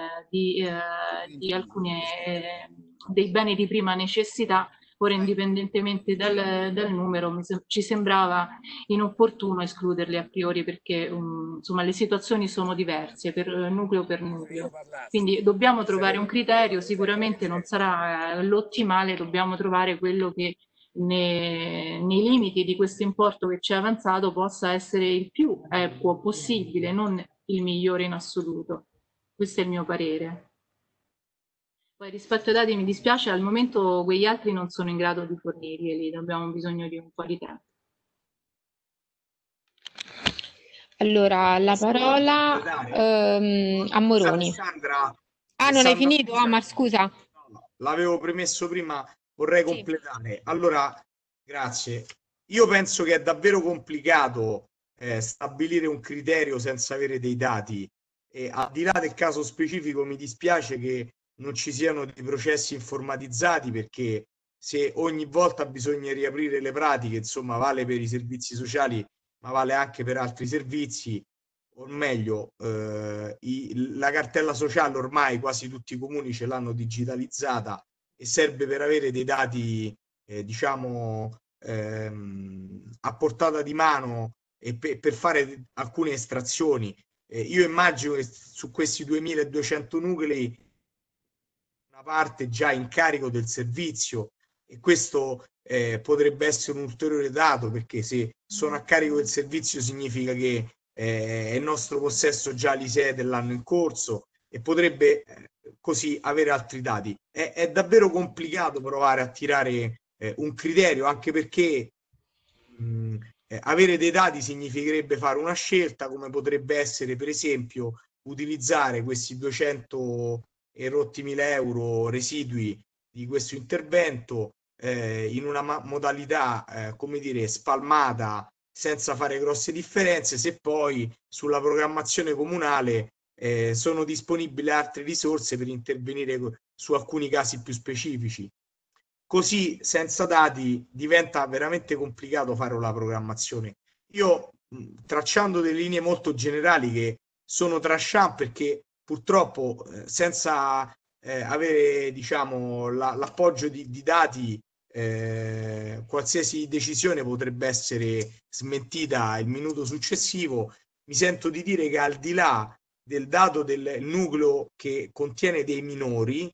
F: di alcune dei beni di prima necessità, ora indipendentemente dal numero ci sembrava inopportuno escluderli a priori, perché insomma le situazioni sono diverse per nucleo per nucleo. Quindi dobbiamo trovare un criterio, sicuramente non sarà l'ottimale, dobbiamo trovare quello che nei limiti di questo importo che ci è avanzato possa essere il più equo possibile, non il migliore in assoluto. Questo è il mio parere. Poi rispetto ai dati mi dispiace, al momento quegli altri non sono in grado di fornirli, abbiamo bisogno di un po' di tempo.
A: Allora, la parola a Moroni.
I: Alessandra,
A: non hai finito, Omar, scusa.
I: L'avevo premesso prima, vorrei completare. Allora, grazie. Io penso che è davvero complicato stabilire un criterio senza avere dei dati, e al di là del caso specifico mi dispiace che non ci siano dei processi informatizzati, perché se ogni volta bisogna riaprire le pratiche, insomma, vale per i servizi sociali, ma vale anche per altri servizi, o meglio, la cartella sociale ormai quasi tutti i comuni ce l'hanno digitalizzata e serve per avere dei dati, diciamo, a portata di mano e per fare alcune estrazioni. Io immagino che su questi 2200 nuclei una parte già in carico del servizio, e questo potrebbe essere un ulteriore dato, perché se sono a carico del servizio significa che è in nostro possesso già l'ISEE dell'anno in corso, e potrebbe così avere altri dati. È davvero complicato provare a tirare un criterio, anche perché avere dei dati significherebbe fare una scelta, come potrebbe essere per esempio utilizzare questi 200 e rotti mila euro residui di questo intervento in una modalità come dire spalmata, senza fare grosse differenze, se poi sulla programmazione comunale sono disponibili altre risorse per intervenire su alcuni casi più specifici. Così senza dati diventa veramente complicato fare la programmazione. Io tracciando delle linee molto generali che sono trasciate, perché purtroppo senza avere diciamo l'appoggio di dati qualsiasi decisione potrebbe essere smentita il minuto successivo. Mi sento di dire che al di là del dato del nucleo che contiene dei minori,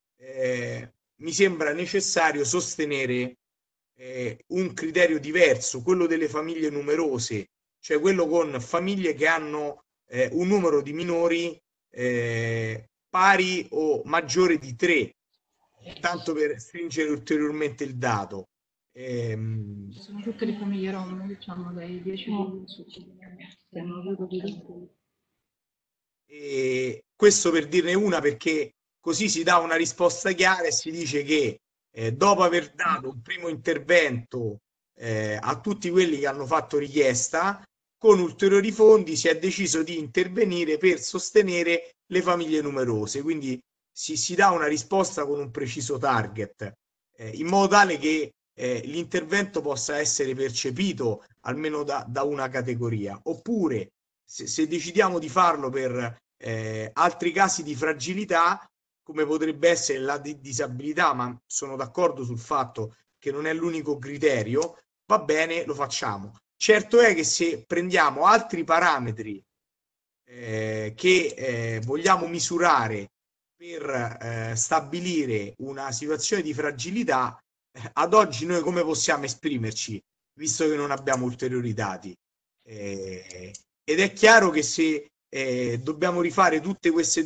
I: mi sembra necessario sostenere un criterio diverso, quello delle famiglie numerose, cioè quello con famiglie che hanno un numero di minori pari o maggiore di 3, tanto per stringere ulteriormente il dato.
F: Sono tutte le famiglie rom, diciamo dai 10
I: e questo per dirne una, perché così si dà una risposta chiara e si dice che dopo aver dato un primo intervento a tutti quelli che hanno fatto richiesta, con ulteriori fondi si è deciso di intervenire per sostenere le famiglie numerose. Quindi si dà una risposta con un preciso target, in modo tale che l'intervento possa essere percepito almeno da una categoria. Oppure se decidiamo di farlo per altri casi di fragilità, come potrebbe essere la disabilità, ma sono d'accordo sul fatto che non è l'unico criterio, va bene, lo facciamo. Certo è che se prendiamo altri parametri che vogliamo misurare per stabilire una situazione di fragilità, ad oggi noi come possiamo esprimerci, visto che non abbiamo ulteriori dati? Ed è chiaro che se dobbiamo rifare tutte queste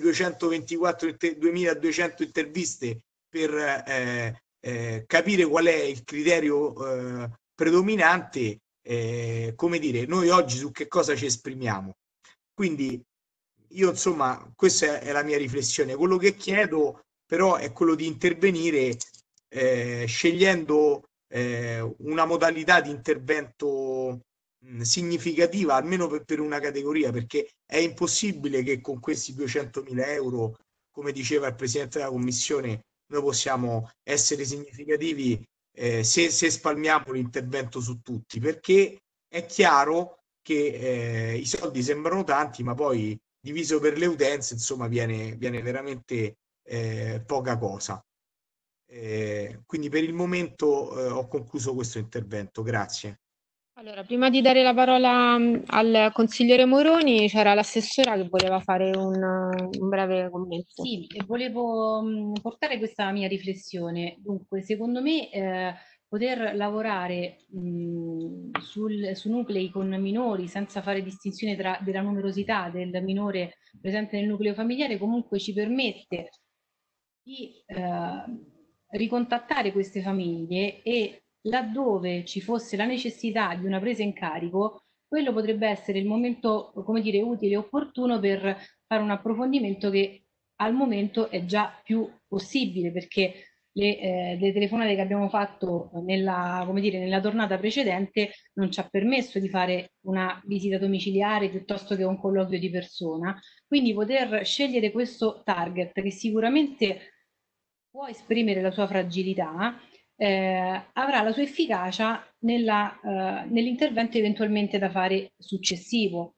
I: 2200 interviste per capire qual è il criterio predominante, come dire, noi oggi su che cosa ci esprimiamo? Quindi io, insomma, questa è la mia riflessione. Quello che chiedo però è quello di intervenire scegliendo una modalità di intervento significativa, almeno per una categoria, perché è impossibile che con questi 200.000 euro, come diceva il Presidente della Commissione, noi possiamo essere significativi se spalmiamo l'intervento su tutti, perché è chiaro che i soldi sembrano tanti, ma poi diviso per le utenze, insomma, viene veramente poca cosa. Quindi per il momento ho concluso questo intervento, grazie.
A: Allora, prima di dare la parola al consigliere Moroni, c'era l'assessora che voleva fare un breve commento.
E: Sì, e volevo portare questa mia riflessione. Dunque, secondo me poter lavorare su nuclei con minori senza fare distinzione della numerosità del minore presente nel nucleo familiare comunque ci permette di ricontattare queste famiglie e laddove ci fosse la necessità di una presa in carico, quello potrebbe essere il momento, come dire, utile e opportuno per fare un approfondimento che al momento è già più possibile, perché le telefonate che abbiamo fatto come dire, nella tornata precedente non ci ha permesso di fare una visita domiciliare piuttosto che un colloquio di persona. Quindi poter scegliere questo target che sicuramente può esprimere la sua fragilità, avrà la sua efficacia nell'intervento eventualmente da fare successivo.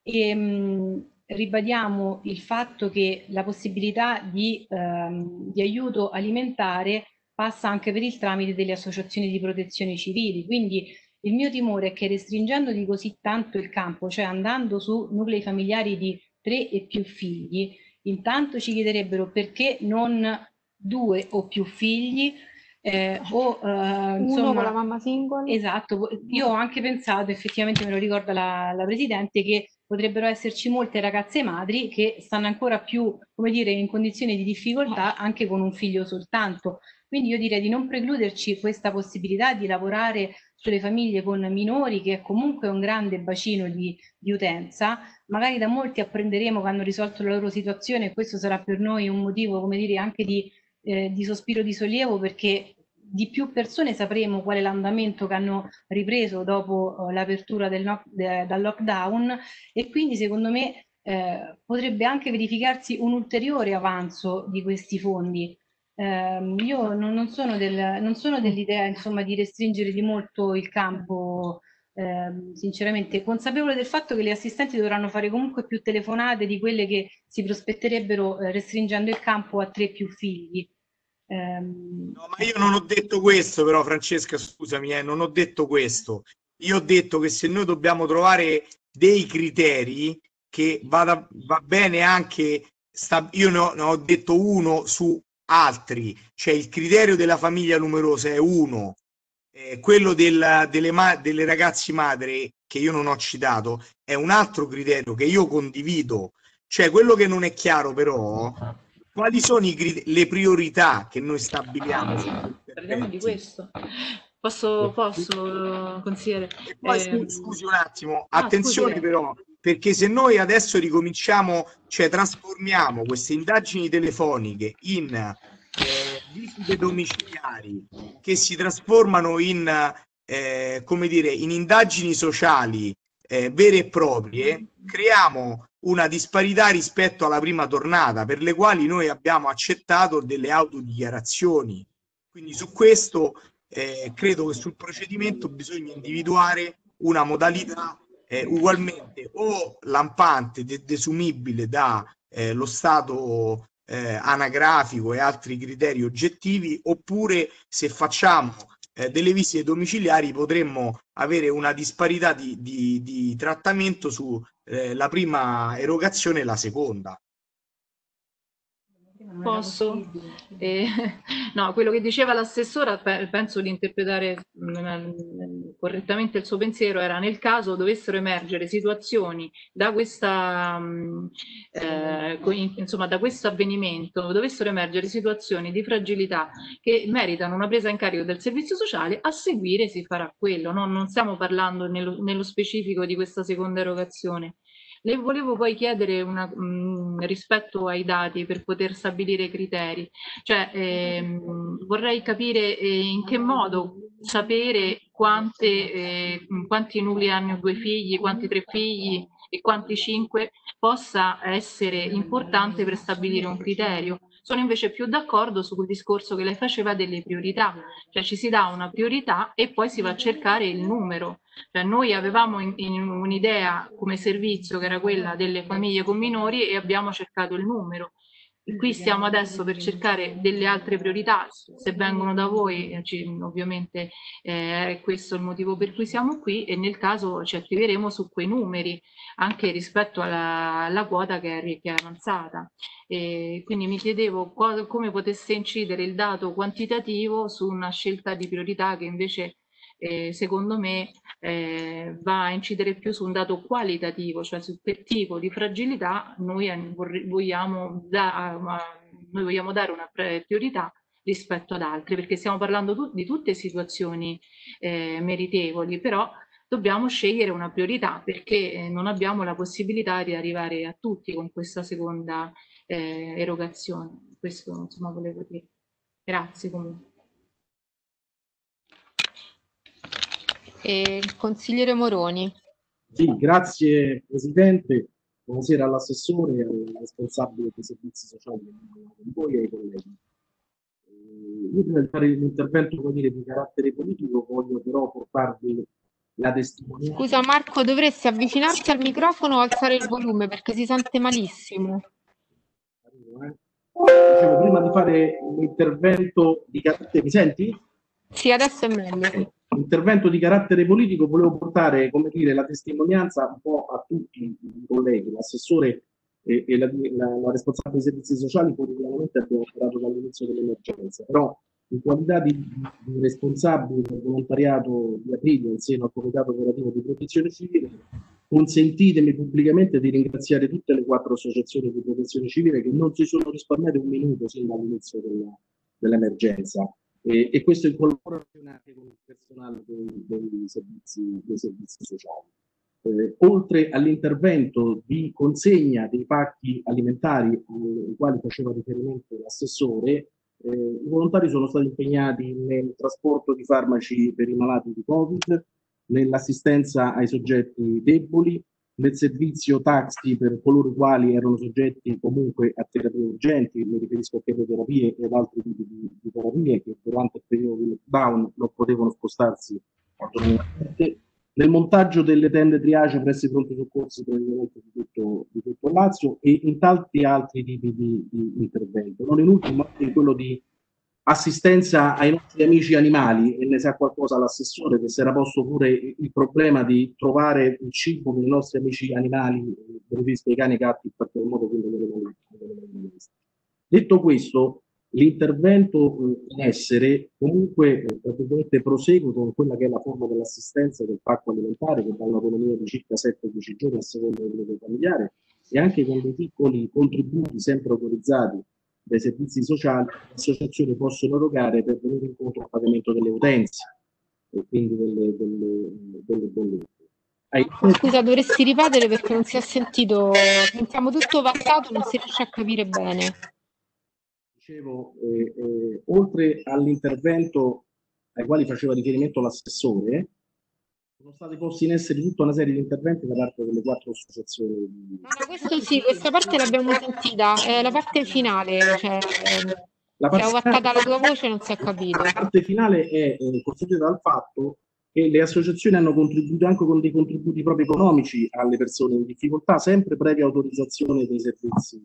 E: Ribadiamo il fatto che la possibilità di aiuto alimentare passa anche per il tramite delle associazioni di protezione civili, quindi il mio timore è che restringendo di così tanto il campo, cioè andando su nuclei familiari di 3 e più figli, intanto ci chiederebbero perché non 2 o più figli,
A: uno
E: insomma,
A: con la mamma singola.
E: Esatto, io ho anche pensato, effettivamente me lo ricorda la Presidente, che potrebbero esserci molte ragazze madri che stanno ancora più, come dire, in condizioni di difficoltà anche con un figlio soltanto. Quindi io direi di non precluderci questa possibilità di lavorare sulle famiglie con minori, che è comunque un grande bacino di utenza. Magari da molti apprenderemo che hanno risolto la loro situazione e questo sarà per noi un motivo, come dire, anche di sospiro di sollievo, perché di più persone sapremo qual è l'andamento che hanno ripreso dopo l'apertura dal lockdown, e quindi secondo me potrebbe anche verificarsi un ulteriore avanzo di questi fondi. Io non sono dell'idea, insomma, di restringere di molto il campo, sinceramente, consapevole del fatto che le assistenti dovranno fare comunque più telefonate di quelle che si prospetterebbero restringendo il campo a 3 più figli.
I: No, ma io non ho detto questo, però, Francesca, scusami, non ho detto questo. Io ho detto che se noi dobbiamo trovare dei criteri che va bene anche, io ne ho detto uno su altri, cioè il criterio della famiglia numerosa è uno, quello delle ragazze madre, che io non ho citato, è un altro criterio che io condivido. Cioè, quello che non è chiaro però, quali sono le priorità che noi stabiliamo?
F: Parliamo di questo. Posso consigliere?
I: E poi scusi un attimo, attenzione però, perché se noi adesso ricominciamo, cioè trasformiamo queste indagini telefoniche in visite domiciliari che si trasformano in, come dire, in indagini sociali vere e proprie, creiamo una disparità rispetto alla prima tornata, per le quali noi abbiamo accettato delle autodichiarazioni. Quindi su questo credo che sul procedimento bisogna individuare una modalità ugualmente o lampante, desumibile da lo stato anagrafico e altri criteri oggettivi, oppure se facciamo delle visite domiciliari potremmo avere una disparità di trattamento su la prima erogazione e la seconda.
F: Posso? No, quello che diceva l'assessora, penso di interpretare correttamente il suo pensiero, era nel caso dovessero emergere situazioni da questa, insomma, da questo avvenimento, dovessero emergere situazioni di fragilità che meritano una presa in carico del servizio sociale, a seguire si farà quello, no? Non stiamo parlando nello specifico di questa seconda erogazione. Le volevo poi chiedere rispetto ai dati per poter stabilire i criteri, cioè vorrei capire in che modo sapere quanti nuclei hanno 2 figli, quanti 3 figli e quanti 5 possa essere importante per stabilire un criterio. Sono invece più d'accordo sul discorso che lei faceva delle priorità, cioè ci si dà una priorità e poi si va a cercare il numero. Cioè, noi avevamo un'idea come servizio che era quella delle famiglie con minori e abbiamo cercato il numero. E qui stiamo adesso per cercare delle altre priorità, se vengono da voi ovviamente è questo il motivo per cui siamo qui e nel caso ci attiveremo su quei numeri anche rispetto alla quota che è avanzata. E quindi mi chiedevo come potesse incidere il dato quantitativo su una scelta di priorità che invece secondo me va a incidere più su un dato qualitativo, cioè su che tipo di fragilità noi vogliamo dare una priorità rispetto ad altre, perché stiamo parlando di tutte situazioni meritevoli, però dobbiamo scegliere una priorità perché non abbiamo la possibilità di arrivare a tutti con questa seconda erogazione. Questo insomma volevo dire. Grazie comunque.
A: Il consigliere Moroni.
H: Sì, grazie Presidente, buonasera all'assessore e al responsabile dei servizi sociali con voi e ai colleghi. Io prima di fare l'intervento di carattere politico voglio però portarvi la testimonianza.
A: Scusa Marco, dovresti avvicinarti al microfono o alzare il volume perché si sente malissimo.
H: Dicevo, prima di fare l'intervento di carattere... Mi senti?
A: Sì, adesso è meglio.
H: Intervento di carattere politico, volevo portare, come dire, la testimonianza un po' a tutti i colleghi, l'assessore e la responsabile dei servizi sociali quotidianamente abbiamo operato dall'inizio dell'emergenza, però in qualità di responsabile del volontariato di Aprilia in seno al Comitato Operativo di Protezione Civile, consentitemi pubblicamente di ringraziare tutte le 4 associazioni di protezione civile che non si sono risparmiate un minuto sin dall'inizio dell'emergenza. E questo in collaborazione anche con il personale dei servizi sociali. Oltre all'intervento di consegna dei pacchi alimentari ai quali faceva riferimento l'assessore, i volontari sono stati impegnati nel trasporto di farmaci per i malati di Covid, nell'assistenza ai soggetti deboli, nel servizio taxi per coloro i quali erano soggetti comunque a terapie urgenti, mi riferisco a chemioterapie ed altri tipi di terapie che durante il periodo di lockdown non potevano spostarsi autonomamente, nel montaggio delle tende triage presso i pronti soccorsi praticamente di tutto il Lazio e in tanti altri tipi di intervento. Non in ultimo anche quello di assistenza ai nostri amici animali, e ne sa qualcosa l'assessore che si era posto pure il problema di trovare il cibo per i nostri amici animali, previsto i cani e i gatti, in particolar modo quello delle. Detto questo, l'intervento in essere comunque praticamente prosegue con quella che è la forma dell'assistenza del pacco alimentare che dà un'autonomia di circa 7-10 giorni a seconda del nucleo familiare e anche con dei piccoli contributi sempre autorizzati dai servizi sociali, le associazioni possono erogare per venire incontro al pagamento delle utenze e quindi delle bollette.
A: Scusa, dovresti ripetere perché non si è sentito, sentiamo tutto passato, non si riesce a capire bene.
H: Dicevo, oltre all'intervento ai quali faceva riferimento l'assessore, sono stati posti in essere tutta una serie di interventi da parte delle 4 associazioni.
A: No, questo sì, questa parte l'abbiamo sentita, la parte finale, cioè, se è ovattata la tua voce non si è capito.
H: La parte finale è costituita dal fatto che le associazioni hanno contribuito anche con dei contributi proprio economici alle persone in difficoltà, sempre previa autorizzazione dei servizi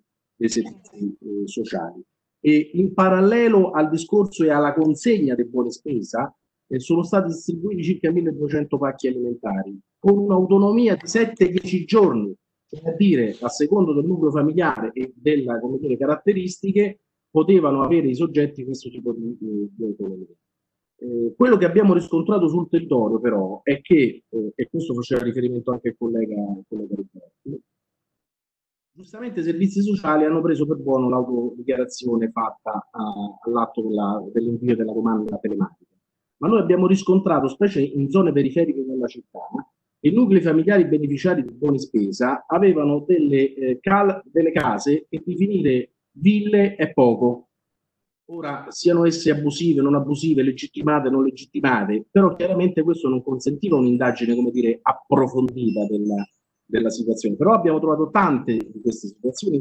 H: sociali. E in parallelo al discorso e alla consegna dei buoni spesa, sono stati distribuiti circa 1200 pacchi alimentari, con un'autonomia di 7-10 giorni, cioè a dire, a secondo del nucleo familiare e delle, come dire, caratteristiche, potevano avere i soggetti questo tipo di autonomia. Quello che abbiamo riscontrato sul territorio però è che, e questo faceva riferimento anche il collega Roberti, giustamente i servizi sociali hanno preso per buono l'autodichiarazione fatta all'atto dell'invio della domanda telematica. Ma noi abbiamo riscontrato, specie in zone periferiche della città, i nuclei familiari beneficiari di buoni spesa avevano delle case che definire ville è poco. Ora, siano esse abusive, non abusive, legittimate, non legittimate, però chiaramente questo non consentiva un'indagine, come dire, approfondita della situazione. Però abbiamo trovato tante di queste situazioni,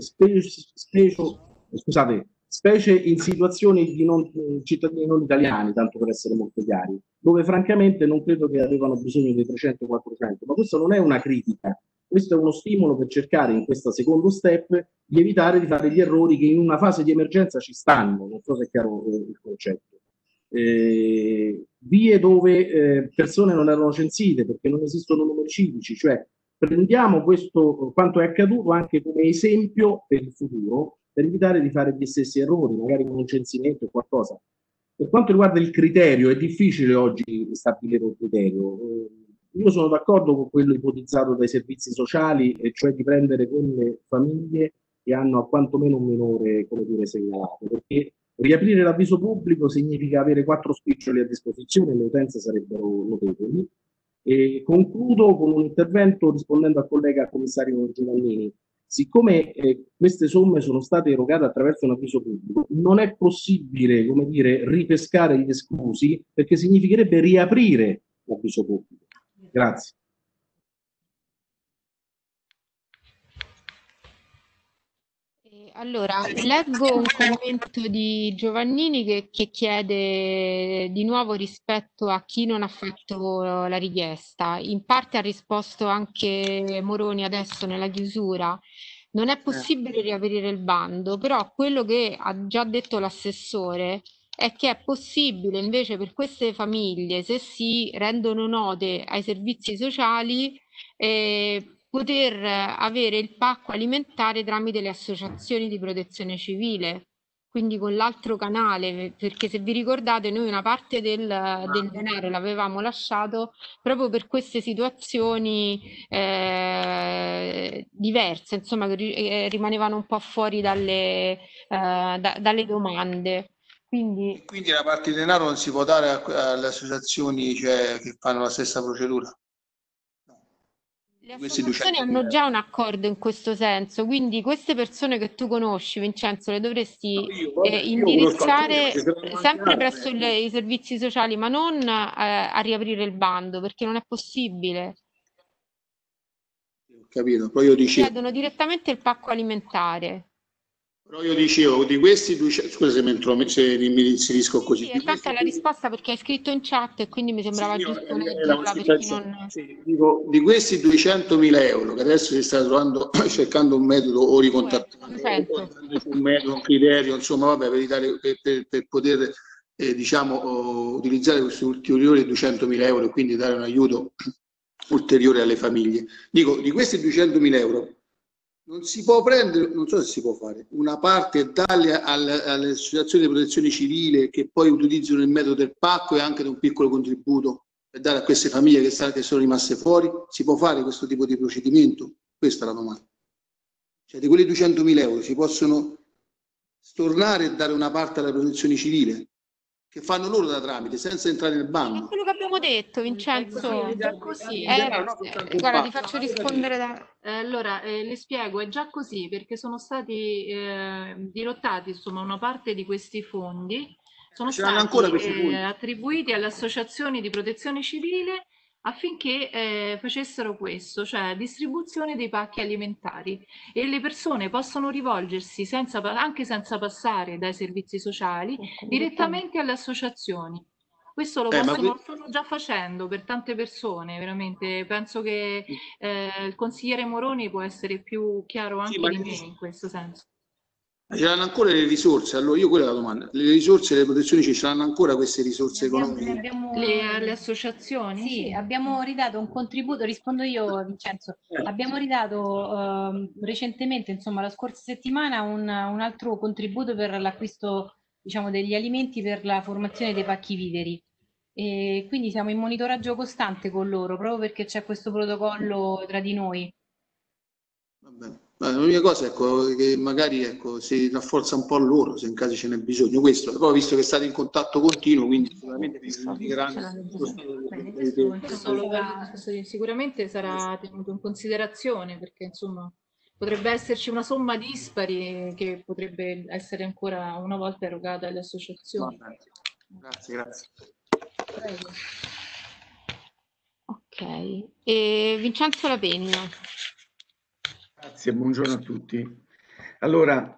H: specie in situazioni di cittadini non italiani, tanto per essere molto chiari, dove francamente non credo che avevano bisogno di 300-400, ma questo non è una critica. Questo è uno stimolo per cercare in questo secondo step di evitare di fare gli errori che in una fase di emergenza ci stanno, non so se è chiaro il concetto. Vie dove persone non erano censite perché non esistono numeri civici, cioè prendiamo questo quanto è accaduto anche come esempio per il futuro per evitare di fare gli stessi errori, magari con un censimento o qualcosa. Per quanto riguarda il criterio, è difficile oggi stabilire un criterio. Io sono d'accordo con quello ipotizzato dai servizi sociali, e cioè di prendere quelle famiglie che hanno a quantomeno un minore, come dire, segnalato, perché riaprire l'avviso pubblico significa avere 4 spiccioli a disposizione e le utenze sarebbero notevoli. E concludo con un intervento rispondendo al collega commissario Giovannini. Siccome queste somme sono state erogate attraverso un avviso pubblico, non è possibile, come dire, ripescare gli esclusi, perché significherebbe riaprire l'avviso pubblico. Grazie.
A: Allora, leggo un commento di Giovannini che chiede di nuovo rispetto a chi non ha fatto la richiesta. In parte ha risposto anche Moroni adesso nella chiusura. Non è possibile riaprire il bando, però quello che ha già detto l'assessore è che è possibile invece per queste famiglie, se si rendono note ai servizi sociali, poter avere il pacco alimentare tramite le associazioni di protezione civile, quindi con l'altro canale, perché se vi ricordate noi una parte del denaro l'avevamo lasciato proprio per queste situazioni diverse, insomma, che rimanevano un po' fuori dalle domande.
B: Quindi la parte di denaro non si può dare alle associazioni, cioè, che fanno la stessa procedura?
A: Le associazioni hanno già un accordo in questo senso, quindi queste persone che tu conosci, Vincenzo, le dovresti indirizzare sempre presso i servizi sociali, ma non a riaprire il bando, perché non è possibile.
B: Ho capito, poi io dicevo...
A: Chiedono direttamente il pacco alimentare.
B: Però io dicevo, di questi 200, scusa se mi inserisco così.
A: Sì, questa è la risposta perché hai scritto in chat e quindi mi sembrava giusto leggerla per chi non...
B: Sì, dico, di questi 200.000 euro, che adesso si sta trovando, cercando un metodo o ricontattando, un metodo, un criterio, insomma, vabbè, per, evitare, per poter, diciamo, utilizzare questi ulteriori 200.000 euro e quindi dare un aiuto ulteriore alle famiglie. Dico, di questi 200.000 euro, non si può prendere, non so se si può fare, una parte e darle alle associazioni di protezione civile che poi utilizzano il metodo del pacco e anche di un piccolo contributo per dare a queste famiglie che sono rimaste fuori. Si può fare questo tipo di procedimento? Questa è la domanda. Cioè di quelli 200.000 euro si possono stornare e dare una parte alla protezione civile che fanno loro da tramite senza entrare nel bando.
A: È quello che abbiamo detto, Vincenzo. È già così. Guarda, ti faccio rispondere
F: allora, le spiego, è già così perché sono stati dirottati, insomma, una parte di questi fondi sono stati attribuiti alle associazioni di protezione civile affinché facessero questo, cioè distribuzione dei pacchi alimentari, e le persone possono rivolgersi anche senza passare dai servizi sociali direttamente alle associazioni. Questo lo stanno già facendo per tante persone, veramente. Penso che il consigliere Moroni può essere più chiaro anche di me in questo senso.
B: Ce l'hanno ancora le risorse? Allora, io quella è la domanda. Le risorse, le protezioni ce l'hanno ancora queste risorse economiche?
F: Le associazioni?
E: Sì, abbiamo ridato un contributo, rispondo io Vincenzo, abbiamo ridato recentemente, insomma la scorsa settimana, un altro contributo per l'acquisto, diciamo, degli alimenti per la formazione dei pacchi viveri. E quindi siamo in monitoraggio costante con loro, proprio perché c'è questo protocollo tra di noi.
B: Va bene. L'unica cosa ecco, che magari ecco, si rafforza un po' loro se in caso ce n'è bisogno. Questo, poi visto che state in contatto continuo, quindi sicuramente vi comunicheranno.
F: Sicuramente sarà tenuto in considerazione perché insomma potrebbe esserci una somma dispari che potrebbe essere ancora una volta erogata alle associazioni.
B: Grazie, grazie.
F: Prego.
A: Ok, e Vincenzo La Pegna.
J: Grazie, buongiorno a tutti. Allora,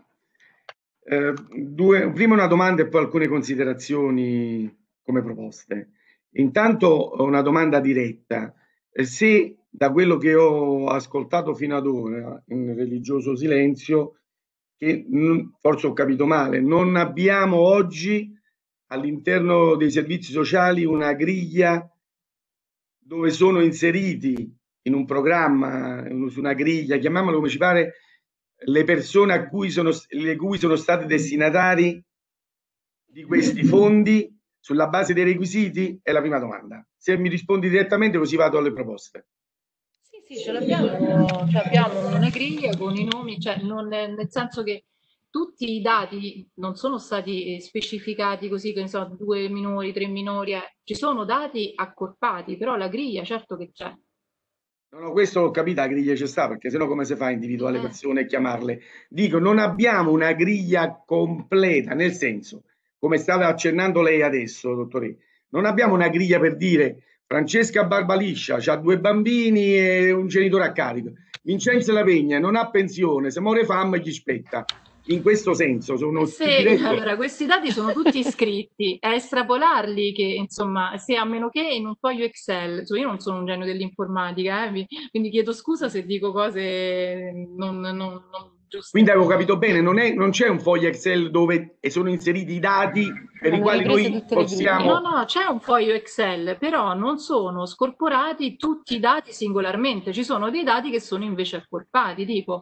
J: prima una domanda e poi alcune considerazioni come proposte. Intanto una domanda diretta. Se da quello che ho ascoltato fino ad ora, in religioso silenzio, che forse ho capito male, non abbiamo oggi all'interno dei servizi sociali una griglia dove sono inseriti in un programma, su una griglia, chiamiamolo come ci pare, le persone a cui sono stati destinatari di questi fondi sulla base dei requisiti? È la prima domanda. Se mi rispondi direttamente così vado alle proposte.
F: Sì, ce l'abbiamo una griglia con i nomi, cioè nel senso che tutti i dati non sono stati specificati così, che ne so, 2 minori, 3 minori, ci sono dati accorpati, però la griglia certo che c'è.
J: No, questo ho capito, la griglia c'è sta, perché sennò come si fa a individuare le persone e chiamarle? Dico, non abbiamo una griglia completa, nel senso, come stava accennando lei adesso, dottore, non abbiamo una griglia per dire Francesca Barbaliscia ha 2 bambini e un genitore a carico, Vincenzo La Pegna non ha pensione, se muore fame gli spetta. In questo senso sono
F: allora, questi dati sono tutti iscritti, è estrapolarli che insomma, se a meno che in un foglio Excel, cioè io non sono un genio dell'informatica, quindi chiedo scusa se dico cose non giuste.
J: Quindi avevo capito bene, non c'è un foglio Excel dove sono inseriti i dati per i quali noi possiamo...
F: No, c'è un foglio Excel, però non sono scorporati tutti i dati singolarmente, ci sono dei dati che sono invece accorpati, tipo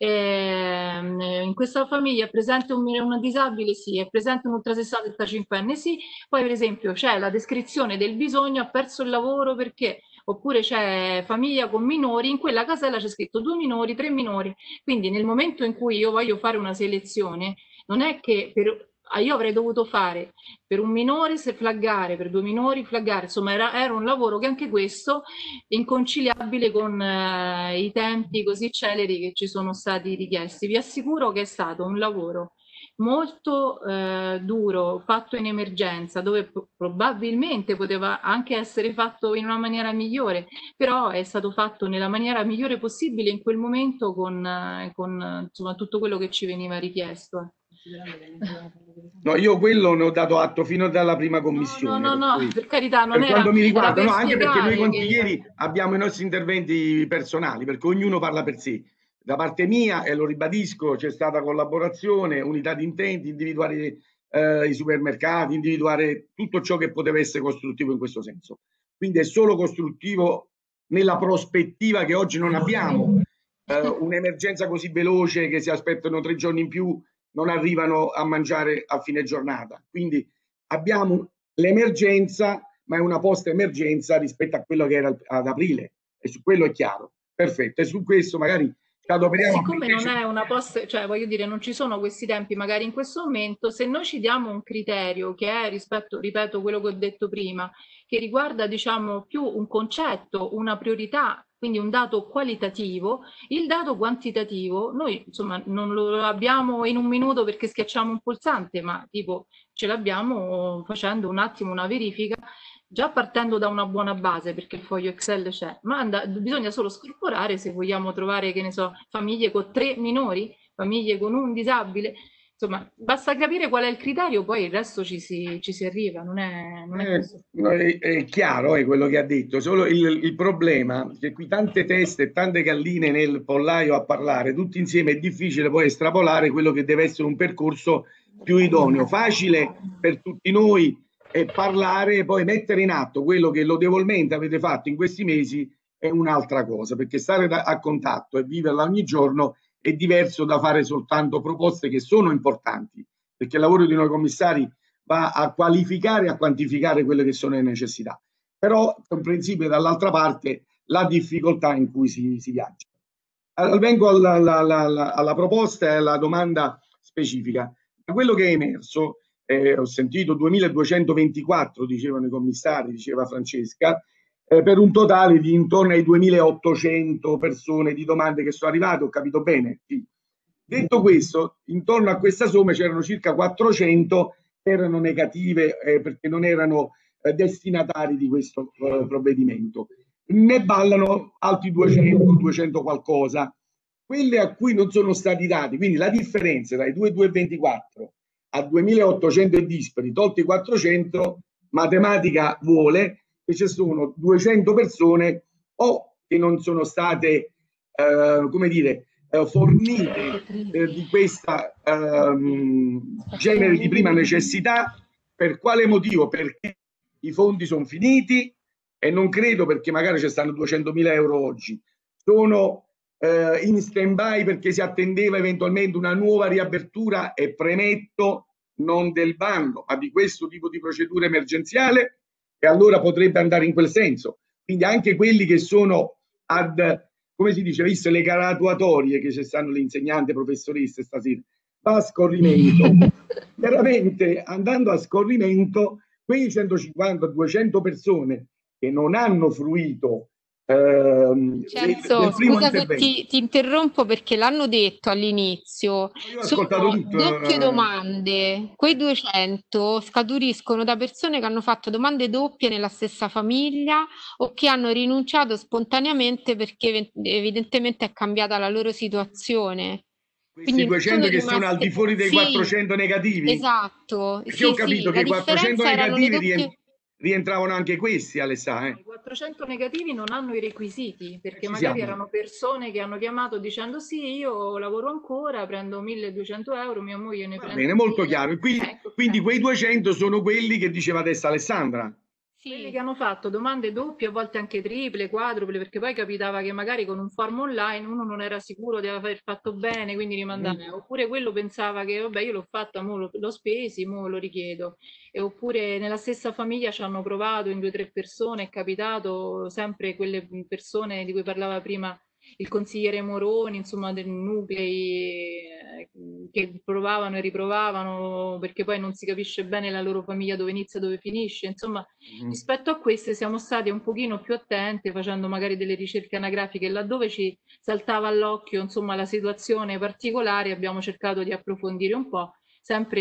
F: in questa famiglia è presente un disabile? Sì. È presente un ultra 65enne? Sì. Poi per esempio c'è la descrizione del bisogno, ha perso il lavoro perché... Oppure c'è famiglia con minori, in quella casella c'è scritto 2 minori, 3 minori, quindi nel momento in cui io voglio fare una selezione, non è che io avrei dovuto fare per un minore se flaggare, per 2 minori flaggare, insomma era un lavoro che anche questo è inconciliabile con i tempi così celeri che ci sono stati richiesti. Vi assicuro che è stato un lavoro molto duro, fatto in emergenza, dove probabilmente poteva anche essere fatto in una maniera migliore, però è stato fatto nella maniera migliore possibile in quel momento con insomma, tutto quello che ci veniva richiesto.
J: No, io quello ne ho dato atto fino dalla prima commissione.
F: No, per carità, non
J: per quanto mi riguarda, no, anche perché noi consiglieri
F: che...
J: abbiamo i nostri interventi personali, perché ognuno parla per sé. Da parte mia, e lo ribadisco, c'è stata collaborazione, unità di intenti, individuare i supermercati, individuare tutto ciò che poteva essere costruttivo in questo senso. Quindi è solo costruttivo nella prospettiva che oggi non abbiamo un'emergenza così veloce che si aspettano 3 giorni in più, non arrivano a mangiare a fine giornata. Quindi abbiamo l'emergenza, ma è una post-emergenza rispetto a quello che era ad aprile, e su quello è chiaro. Perfetto, e su questo magari...
F: Siccome non è una post, cioè voglio dire, non ci sono questi tempi magari in questo momento, se noi ci diamo un criterio che è rispetto, ripeto, quello che ho detto prima, che riguarda diciamo più un concetto, una priorità, quindi un dato qualitativo, il dato quantitativo noi insomma non lo abbiamo in un minuto perché schiacciamo un pulsante, ma tipo ce l'abbiamo facendo un attimo una verifica, già partendo da una buona base, perché il foglio Excel c'è, ma bisogna solo scorporare se vogliamo trovare, che ne so, famiglie con 3 minori, famiglie con un disabile, insomma, basta capire qual è il criterio, poi il resto ci si arriva, non è così.
J: È chiaro, è quello che ha detto, solo il problema è che qui tante teste e tante galline nel pollaio a parlare, tutti insieme è difficile poi estrapolare quello che deve essere un percorso più idoneo. Facile per tutti noi è parlare, poi mettere in atto quello che lodevolmente avete fatto in questi mesi è un'altra cosa, perché stare a contatto e viverla ogni giorno è diverso da fare soltanto proposte che sono importanti, perché il lavoro di noi commissari va a qualificare e a quantificare quelle che sono le necessità. Però è comprensibile dall'altra parte la difficoltà in cui si viaggia. Allora, vengo alla proposta e alla domanda specifica. Da quello che è emerso, ho sentito 2224, dicevano i commissari, diceva Francesca, per un totale di intorno ai 2800 persone di domande che sono arrivate, ho capito bene? Sì. Detto questo, intorno a questa somma c'erano circa 400 che erano negative perché non erano destinatari di questo provvedimento. Ne ballano altri 200, 200 qualcosa. Quelle a cui non sono stati dati, quindi la differenza dai 2224 a 2800 e dispari, tolti 400, matematica vuole che ci sono 200 persone o che non sono state, come dire, fornite di questa genere di prima necessità. Per quale motivo? Perché i fondi sono finiti e non credo, perché magari ci stanno 200.000 euro oggi, sono in stand by perché si attendeva eventualmente una nuova riapertura, e premetto non del bando ma di questo tipo di procedura emergenziale, e allora potrebbe andare in quel senso. Quindi anche quelli che sono come si dice, visto le graduatorie che ci stanno le insegnanti, professoresse stasera, va a scorrimento. Veramente andando a scorrimento, quei 150-200 persone che non hanno fruito
A: Certo, scusa se ti interrompo perché l'hanno detto all'inizio, sono doppie domande, quei 200 scaturiscono da persone che hanno fatto domande doppie nella stessa famiglia o che hanno rinunciato spontaneamente perché evidentemente è cambiata la loro situazione.
J: Questi 200 che sono al di fuori dei 400 negativi?
A: Esatto,
J: perché ho capito che i 400 negativi rientravano anche questi, Alessà.
F: I 400 negativi non hanno i requisiti, perché magari erano persone che hanno chiamato dicendo sì, io lavoro ancora, prendo 1.200 euro, mia moglie ne prende.
J: Bene, molto chiaro. Quindi quei 200 sono quelli che diceva adesso Alessandra.
F: Quelli che hanno fatto domande doppie, a volte anche triple, quadruple, perché poi capitava che magari con un form online uno non era sicuro di aver fatto bene, quindi rimandava. Oppure quello pensava che vabbè, io l'ho fatta, mo l'ho spesi, mo lo richiedo. E oppure nella stessa famiglia ci hanno provato in 2 o 3 persone, è capitato sempre quelle persone di cui parlava prima il consigliere Moroni, insomma, dei nuclei che provavano e riprovavano perché poi non si capisce bene la loro famiglia dove inizia e dove finisce. Insomma, rispetto a queste siamo stati un pochino più attenti, facendo magari delle ricerche anagrafiche laddove ci saltava all'occhio, insomma, la situazione particolare, abbiamo cercato di approfondire un po', sempre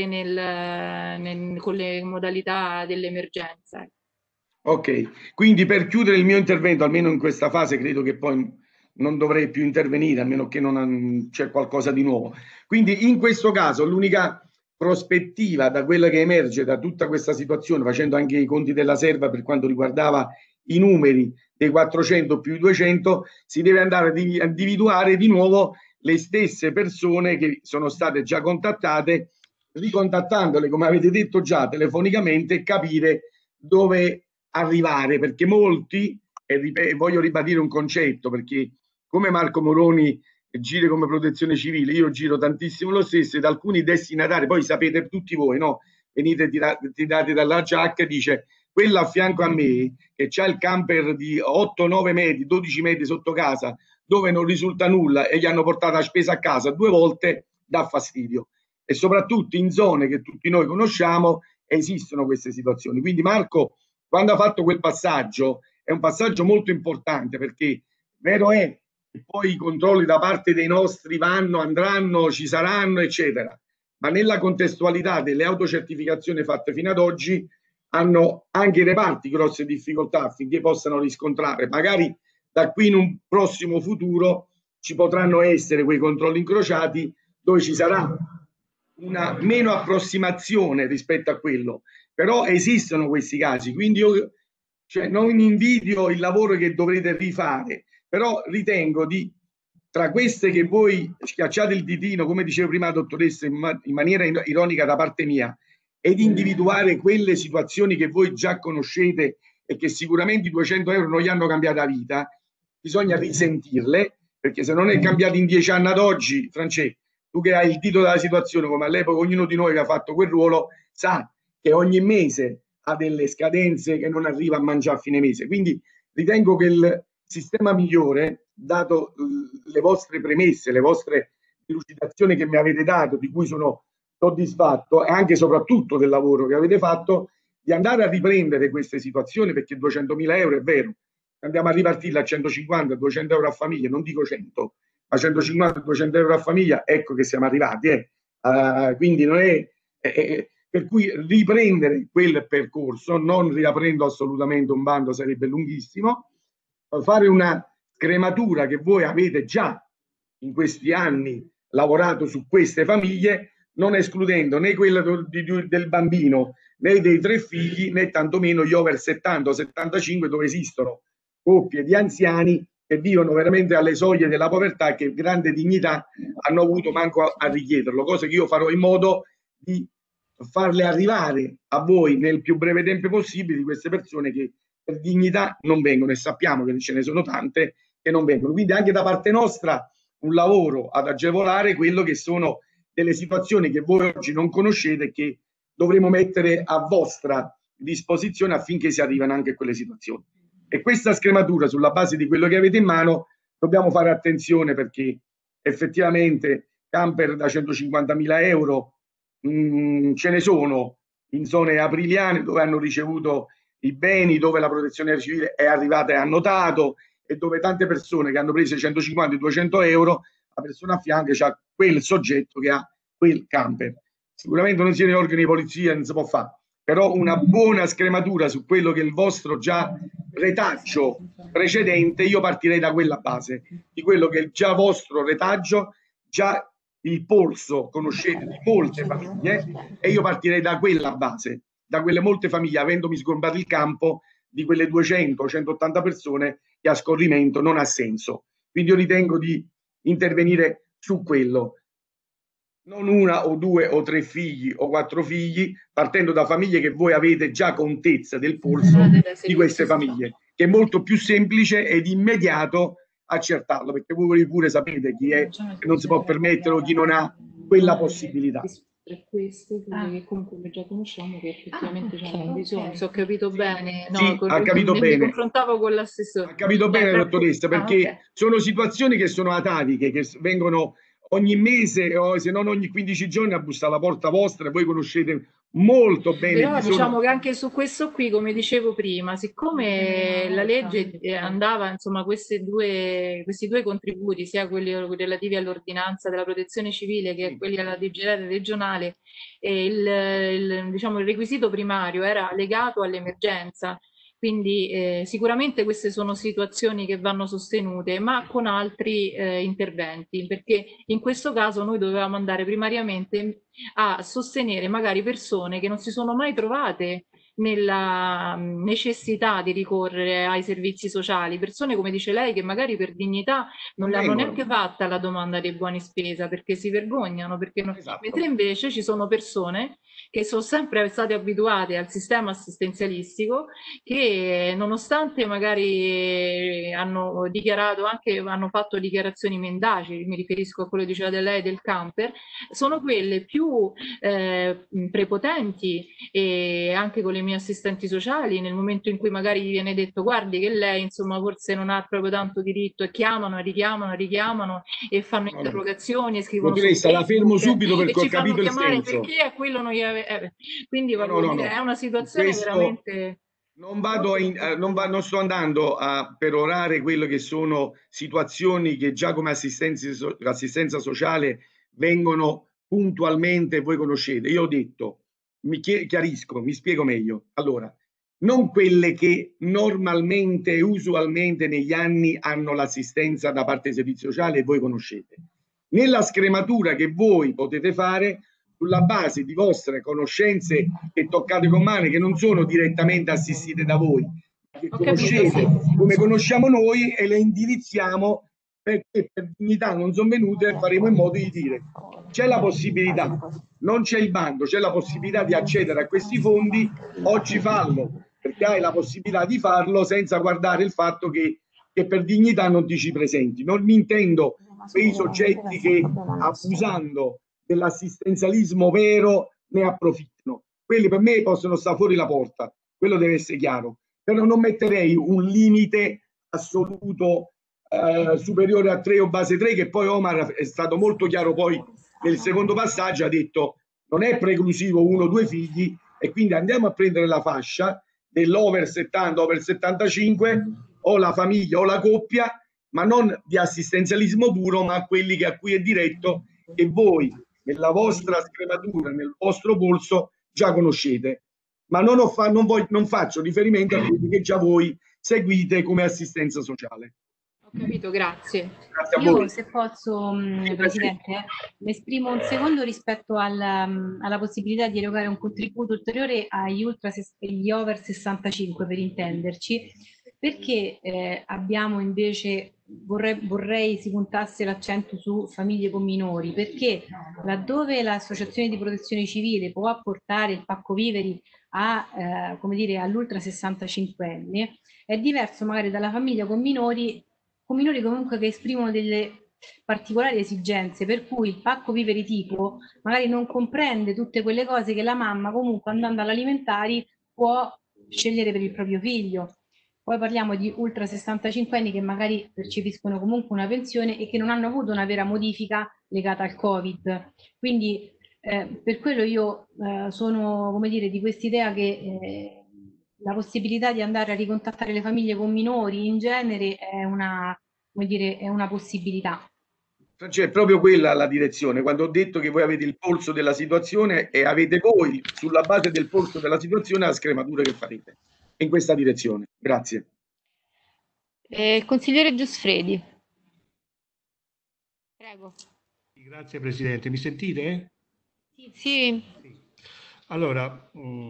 F: con le modalità dell'emergenza.
J: Ok, quindi per chiudere il mio intervento, almeno in questa fase, credo che poi non dovrei più intervenire, a meno che non c'è qualcosa di nuovo. Quindi in questo caso l'unica prospettiva da quella che emerge da tutta questa situazione, facendo anche i conti della serva per quanto riguardava i numeri dei 400 più i 200, si deve andare a individuare di nuovo le stesse persone che sono state già contattate, ricontattandole, come avete detto già, telefonicamente, e capire dove arrivare, perché molti, e voglio ribadire un concetto, perché come Marco Moroni gira come protezione civile, io giro tantissimo lo stesso, ed alcuni destinatari, poi sapete tutti voi, no? Venite tirati dalla giacca e dice: quella a fianco a me che c'ha il camper di 8-9 metri, 12 metri sotto casa, dove non risulta nulla, e gli hanno portato la spesa a casa 2 volte, dà fastidio. E soprattutto in zone che tutti noi conosciamo esistono queste situazioni. Quindi Marco, quando ha fatto quel passaggio, è un passaggio molto importante, perché vero è che poi i controlli da parte dei nostri vanno, andranno, ci saranno, eccetera, ma nella contestualità delle autocertificazioni fatte fino ad oggi hanno anche i reparti grosse difficoltà affinché possano riscontrare. Magari da qui in un prossimo futuro ci potranno essere quei controlli incrociati dove ci sarà una meno approssimazione rispetto a quello, però esistono questi casi, quindi io non invidio il lavoro che dovrete rifare, però ritengo di, tra queste che voi schiacciate il ditino, come dicevo prima la dottoressa, in maniera ironica da parte mia, ed individuare quelle situazioni che voi già conoscete e che sicuramente i 200 euro non gli hanno cambiato la vita, bisogna risentirle, perché se non è cambiato in 10 anni ad oggi, Francesco, tu che hai il titolo della situazione, come all'epoca ognuno di noi che ha fatto quel ruolo, sa che ogni mese ha delle scadenze che non arriva a mangiare a fine mese. Quindi ritengo che il sistema migliore, dato le vostre premesse, le vostre delucidazioni che mi avete dato, di cui sono soddisfatto, e anche e soprattutto del lavoro che avete fatto, di andare a riprendere queste situazioni, perché 200.000 euro è vero, andiamo a ripartire a 150, 200 euro a famiglia, non dico 100, ma 150, 200 euro a famiglia, ecco che siamo arrivati. Quindi non è... per cui riprendere quel percorso, non riaprendo assolutamente un bando, sarebbe lunghissimo, fare una scrematura che voi avete già in questi anni lavorato su queste famiglie, non escludendo né quella del bambino né dei 3 figli, né tantomeno gli over 70 o 75, dove esistono coppie di anziani che vivono veramente alle soglie della povertà e che grande dignità hanno avuto manco a richiederlo, cosa che io farò in modo di farle arrivare a voi nel più breve tempo possibile, di queste persone che per dignità non vengono, e sappiamo che ce ne sono tante che non vengono. Quindi anche da parte nostra un lavoro ad agevolare quello che sono delle situazioni che voi oggi non conoscete e che dovremo mettere a vostra disposizione affinché si arrivino anche a quelle situazioni. E questa scrematura, sulla base di quello che avete in mano, dobbiamo fare attenzione, perché effettivamente camper da 150.000 euro ce ne sono in zone apriliane dove hanno ricevuto i beni, dove la protezione civile è arrivata e ha notato, e dove tante persone che hanno preso 150-200 euro, la persona a fianco c'ha quel soggetto che ha quel camper. Sicuramente non siete organi di polizia, non si può fare, però una buona scrematura su quello che è il vostro già retaggio precedente, io partirei da quella base, di quello che è già vostro retaggio, già il polso conoscete di molte famiglie, e io partirei da quella base, da quelle molte famiglie, avendomi sgombrato il campo di quelle 200-180 persone che a scorrimento non ha senso. Quindi io ritengo di intervenire su quello, non 1 o 2 o 3 figli o 4 figli, partendo da famiglie che voi avete già contezza del polso di queste famiglie, che è molto più semplice ed immediato accertarlo, perché voi pure sapete chi è che non si può permettere o chi non ha quella possibilità.
F: Queste che comunque già conosciamo, che effettivamente c'hanno bisogno. Se ho capito bene, no,
J: sì, ha capito bene.
F: Mi confrontavo con l'assessore.
J: Ha capito bene, dottoressa, perché sono situazioni che sono ataviche, che vengono ogni mese o se non ogni 15 giorni a bussare alla porta vostra, e voi conoscete molto bene.
F: Però diciamo che anche su questo qui, come dicevo prima, siccome la legge andava, insomma, questi due contributi, sia quelli relativi all'ordinanza della protezione civile che quelli alla DGR regionale, diciamo, il requisito primario era legato all'emergenza. Quindi sicuramente queste sono situazioni che vanno sostenute, ma con altri interventi, perché in questo caso noi dovevamo andare primariamente a sostenere magari persone che non si sono mai trovate nella necessità di ricorrere ai servizi sociali, persone, come dice lei, che magari per dignità non l'hanno neanche fatta la domanda dei buoni spesa perché si vergognano, perché non... mentre invece ci sono persone che sono sempre state abituate al sistema assistenzialistico, che nonostante magari hanno dichiarato anche, hanno fatto dichiarazioni mendaci, mi riferisco a quello che diceva lei del camper, sono quelle più prepotenti, e anche con le mie assistenti sociali, nel momento in cui magari gli viene detto guardi che lei insomma forse non ha proprio tanto diritto, e chiamano, richiamano e fanno interrogazioni e scrivono
J: su la fermo subito perché ho capito il senso.
F: Perché a quello non gli quindi voglio dire, è una situazione veramente...
J: Non sto andando a perorare quello che sono situazioni che già come assistenza sociale vengono puntualmente, voi conoscete. Io ho detto, mi chiarisco, mi spiego meglio. Allora, non quelle che normalmente e usualmente negli anni hanno l'assistenza da parte dei servizi sociali e voi conoscete. Nella scrematura che voi potete fare sulla base di vostre conoscenze che toccate con mano, che non sono direttamente assistite da voi, che conoscete come conosciamo noi, e le indirizziamo perché per dignità non sono venute, faremo in modo di dire c'è la possibilità, non c'è il bando, c'è la possibilità di accedere a questi fondi, oggi fallo, perché hai la possibilità di farlo senza guardare il fatto che per dignità non ti ci presenti. Non mi intendo quei soggetti che, abusando dell'assistenzialismo vero, ne approfittano. Quelli per me possono stare fuori la porta, quello deve essere chiaro, però non metterei un limite assoluto superiore a 3 o base 3, che poi Omar è stato molto chiaro poi nel secondo passaggio, ha detto non è preclusivo 1 o 2 figli, e quindi andiamo a prendere la fascia dell'over 70, over 75, o la famiglia o la coppia, ma non di assistenzialismo puro, ma quelli a cui è diretto, e voi nella vostra scrematura, nel vostro polso già conoscete, ma non faccio riferimento a quelli che già voi seguite come assistenza sociale.
E: Ho capito, grazie.
J: Grazie a
E: Io,
J: voi.
E: se posso, Presidente, mi esprimo un secondo rispetto alla possibilità di erogare un contributo ulteriore agli gli over 65, per intenderci, perché abbiamo invece, vorrei si puntasse l'accento su famiglie con minori, perché laddove l'associazione di protezione civile può apportare il pacco viveri come dire, all'ultra 65enne, è diverso magari dalla famiglia con minori comunque che esprimono delle particolari esigenze, per cui il pacco viveri tipo magari non comprende tutte quelle cose che la mamma comunque andando all'alimentari può scegliere per il proprio figlio. Poi parliamo di ultra 65 anni che magari percepiscono comunque una pensione e che non hanno avuto una vera modifica legata al Covid. Quindi per quello io sono, come dire, di quest'idea che la possibilità di andare a ricontattare le famiglie con minori in genere è una, come dire, è una possibilità.
J: Cioè, è proprio quella la direzione. Quando ho detto che voi avete il polso della situazione, e avete voi, sulla base del polso della situazione, la scrematura che farete in questa direzione. Grazie.
A: Consigliere Giussfredi. Prego.
K: Grazie Presidente, mi sentite?
A: Sì.
K: Allora,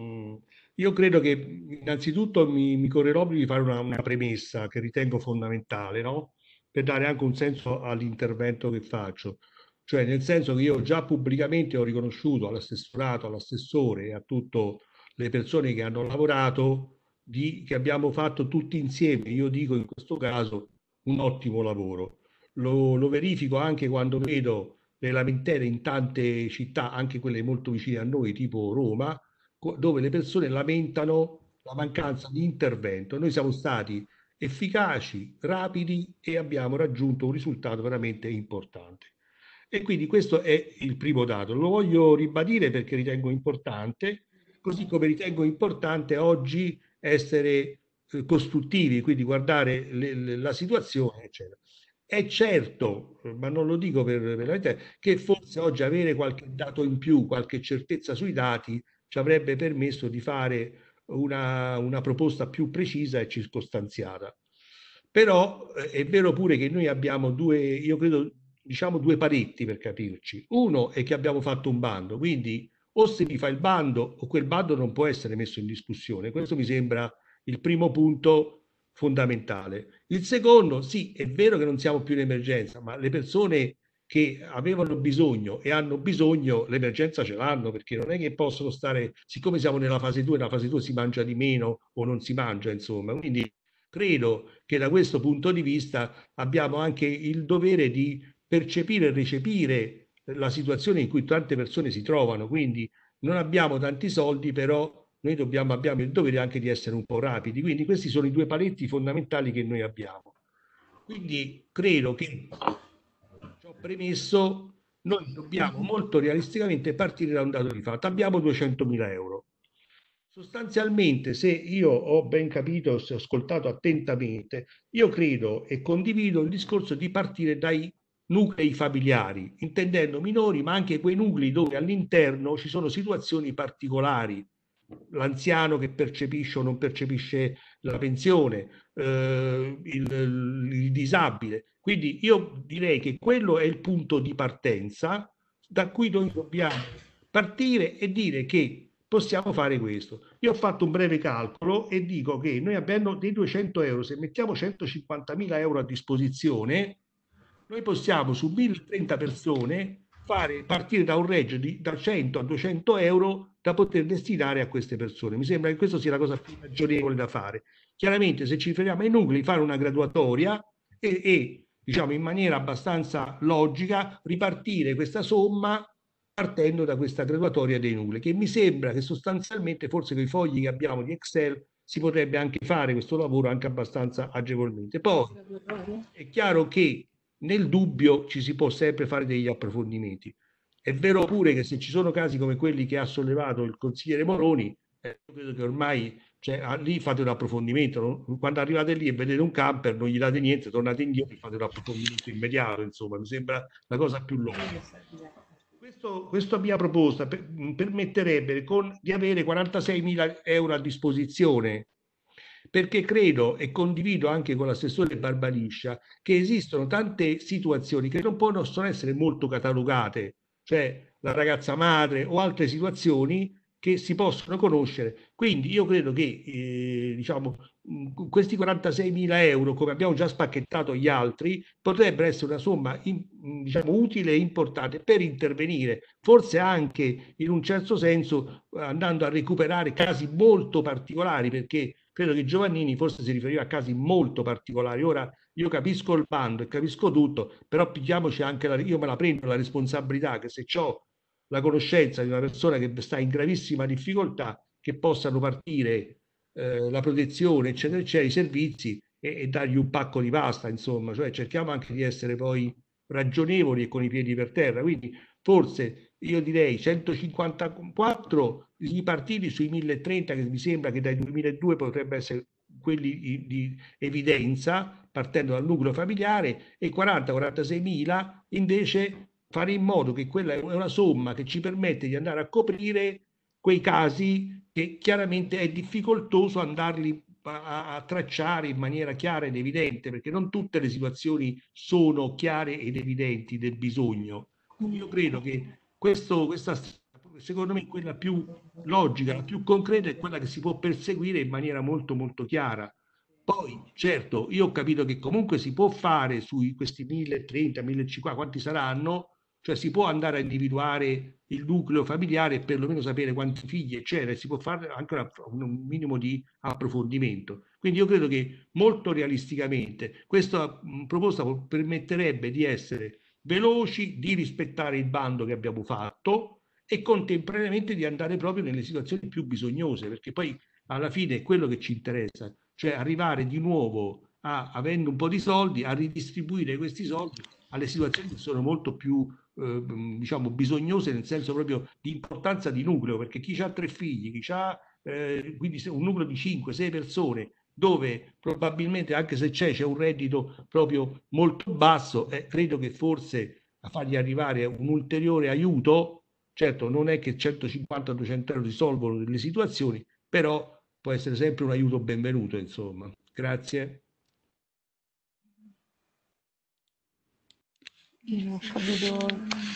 K: io credo che innanzitutto mi corre l'obbligo di fare una premessa che ritengo fondamentale, no? Per dare anche un senso all'intervento che faccio. Cioè, nel senso che io già pubblicamente ho riconosciuto all'assessorato, all'assessore e a tutte le persone che hanno lavorato che abbiamo fatto tutti insieme, io dico in questo caso, un ottimo lavoro. Lo verifico anche quando vedo le lamentele in tante città, anche quelle molto vicine a noi, tipo Roma, dove le persone lamentano la mancanza di intervento. Noi siamo stati efficaci, rapidi e abbiamo raggiunto un risultato veramente importante. E quindi questo è il primo dato. Lo voglio ribadire perché ritengo importante, così come ritengo importante oggi essere costruttivi, quindi guardare la situazione, eccetera. È certo, ma non lo dico veramente, che forse oggi avere qualche dato in più, qualche certezza sui dati, ci avrebbe permesso di fare una proposta più precisa e circostanziata. Però è vero pure che noi abbiamo io credo, diciamo due paletti per capirci. Uno è che abbiamo fatto un bando, quindi o si rifà il bando o quel bando non può essere messo in discussione. Questo mi sembra il primo punto fondamentale. Il secondo, sì, è vero che non siamo più in emergenza, ma le persone che avevano bisogno e hanno bisogno, l'emergenza ce l'hanno, perché non è che possono stare, siccome siamo nella fase 2, nella fase 2 si mangia di meno o non si mangia, insomma. Quindi credo che da questo punto di vista abbiamo anche il dovere di percepire e recepire la situazione in cui tante persone si trovano. Quindi non abbiamo tanti soldi, però noi abbiamo il dovere anche di essere un po' rapidi. Quindi questi sono i due paletti fondamentali che noi abbiamo. Quindi credo che, ciò premesso, noi dobbiamo molto realisticamente partire da un dato di fatto. Abbiamo 200.000 euro. Sostanzialmente, se io ho ben capito, se ho ascoltato attentamente, io credo e condivido il discorso di partire dai nuclei familiari, intendendo minori, ma anche quei nuclei dove all'interno ci sono situazioni particolari. L'anziano che percepisce o non percepisce la pensione, il disabile. Quindi io direi che quello è il punto di partenza da cui noi dobbiamo partire e dire che possiamo fare questo. Io ho fatto un breve calcolo e dico che noi abbiamo dei 200 euro, se mettiamo 150.000 euro a disposizione, noi possiamo su 1030 persone partire da un reddito da 100 a 200 euro da poter destinare a queste persone. Mi sembra che questa sia la cosa più ragionevole da fare. Chiaramente, se ci riferiamo ai nuclei, fare una graduatoria e diciamo in maniera abbastanza logica ripartire questa somma partendo da questa graduatoria dei nuclei, che mi sembra che sostanzialmente, forse con i fogli che abbiamo di Excel, si potrebbe anche fare questo lavoro anche abbastanza agevolmente. Poi è chiaro che nel dubbio ci si può sempre fare degli approfondimenti. È vero pure che se ci sono casi come quelli che ha sollevato il consigliere Moroni, credo che ormai lì fate un approfondimento, no? Quando arrivate lì e vedete un camper non gli date niente, tornate indietro e fate un approfondimento immediato, insomma, mi sembra la cosa più logica. Questa mia proposta permetterebbe di avere 46.000 euro a disposizione, perché credo e condivido anche con l'assessore Barbaliscia che esistono tante situazioni che non possono essere molto catalogate, cioè la ragazza madre o altre situazioni che si possono conoscere. Quindi io credo che diciamo, questi 46.000 euro, come abbiamo già spacchettato gli altri, potrebbero essere una somma diciamo, utile e importante per intervenire, forse anche in un certo senso andando a recuperare casi molto particolari, perché credo che Giovannini forse si riferiva a casi molto particolari. Ora io capisco il bando e capisco tutto, però pigliamoci anche io me la prendo la responsabilità che se ho la conoscenza di una persona che sta in gravissima difficoltà, che possano partire la protezione, eccetera, eccetera, i servizi e dargli un pacco di pasta, insomma, cioè cerchiamo anche di essere poi ragionevoli e con i piedi per terra. Quindi forse io direi 154 i partiti sui 1030, che mi sembra che dai 2002 potrebbe essere quelli di evidenza, partendo dal nucleo familiare, e 40-46 mila invece fare in modo che quella è una somma che ci permette di andare a coprire quei casi che chiaramente è difficoltoso andarli a tracciare in maniera chiara ed evidente, perché non tutte le situazioni sono chiare ed evidenti del bisogno. Io credo che questa, secondo me, quella più logica, la più concreta, è quella che si può perseguire in maniera molto molto chiara. Poi, certo, io ho capito che comunque si può fare su questi 1030, 1050, quanti saranno, cioè si può andare a individuare il nucleo familiare e perlomeno sapere quanti figli, eccetera, e si può fare anche un minimo di approfondimento. Quindi io credo che molto realisticamente questa proposta permetterebbe di essere veloci, di rispettare il bando che abbiamo fatto e contemporaneamente di andare proprio nelle situazioni più bisognose, perché poi alla fine è quello che ci interessa, cioè arrivare di nuovo, avendo un po' di soldi, a ridistribuire questi soldi alle situazioni che sono molto più diciamo bisognose, nel senso proprio di importanza di nucleo, perché chi ha 3 figli, chi ha quindi un nucleo di 5-6 persone, dove probabilmente anche se c'è un reddito proprio molto basso, credo che forse a fargli arrivare un ulteriore aiuto, certo non è che 150-200 euro risolvono delle situazioni, però può essere sempre un aiuto benvenuto, insomma. Grazie.
A: Non ho capito.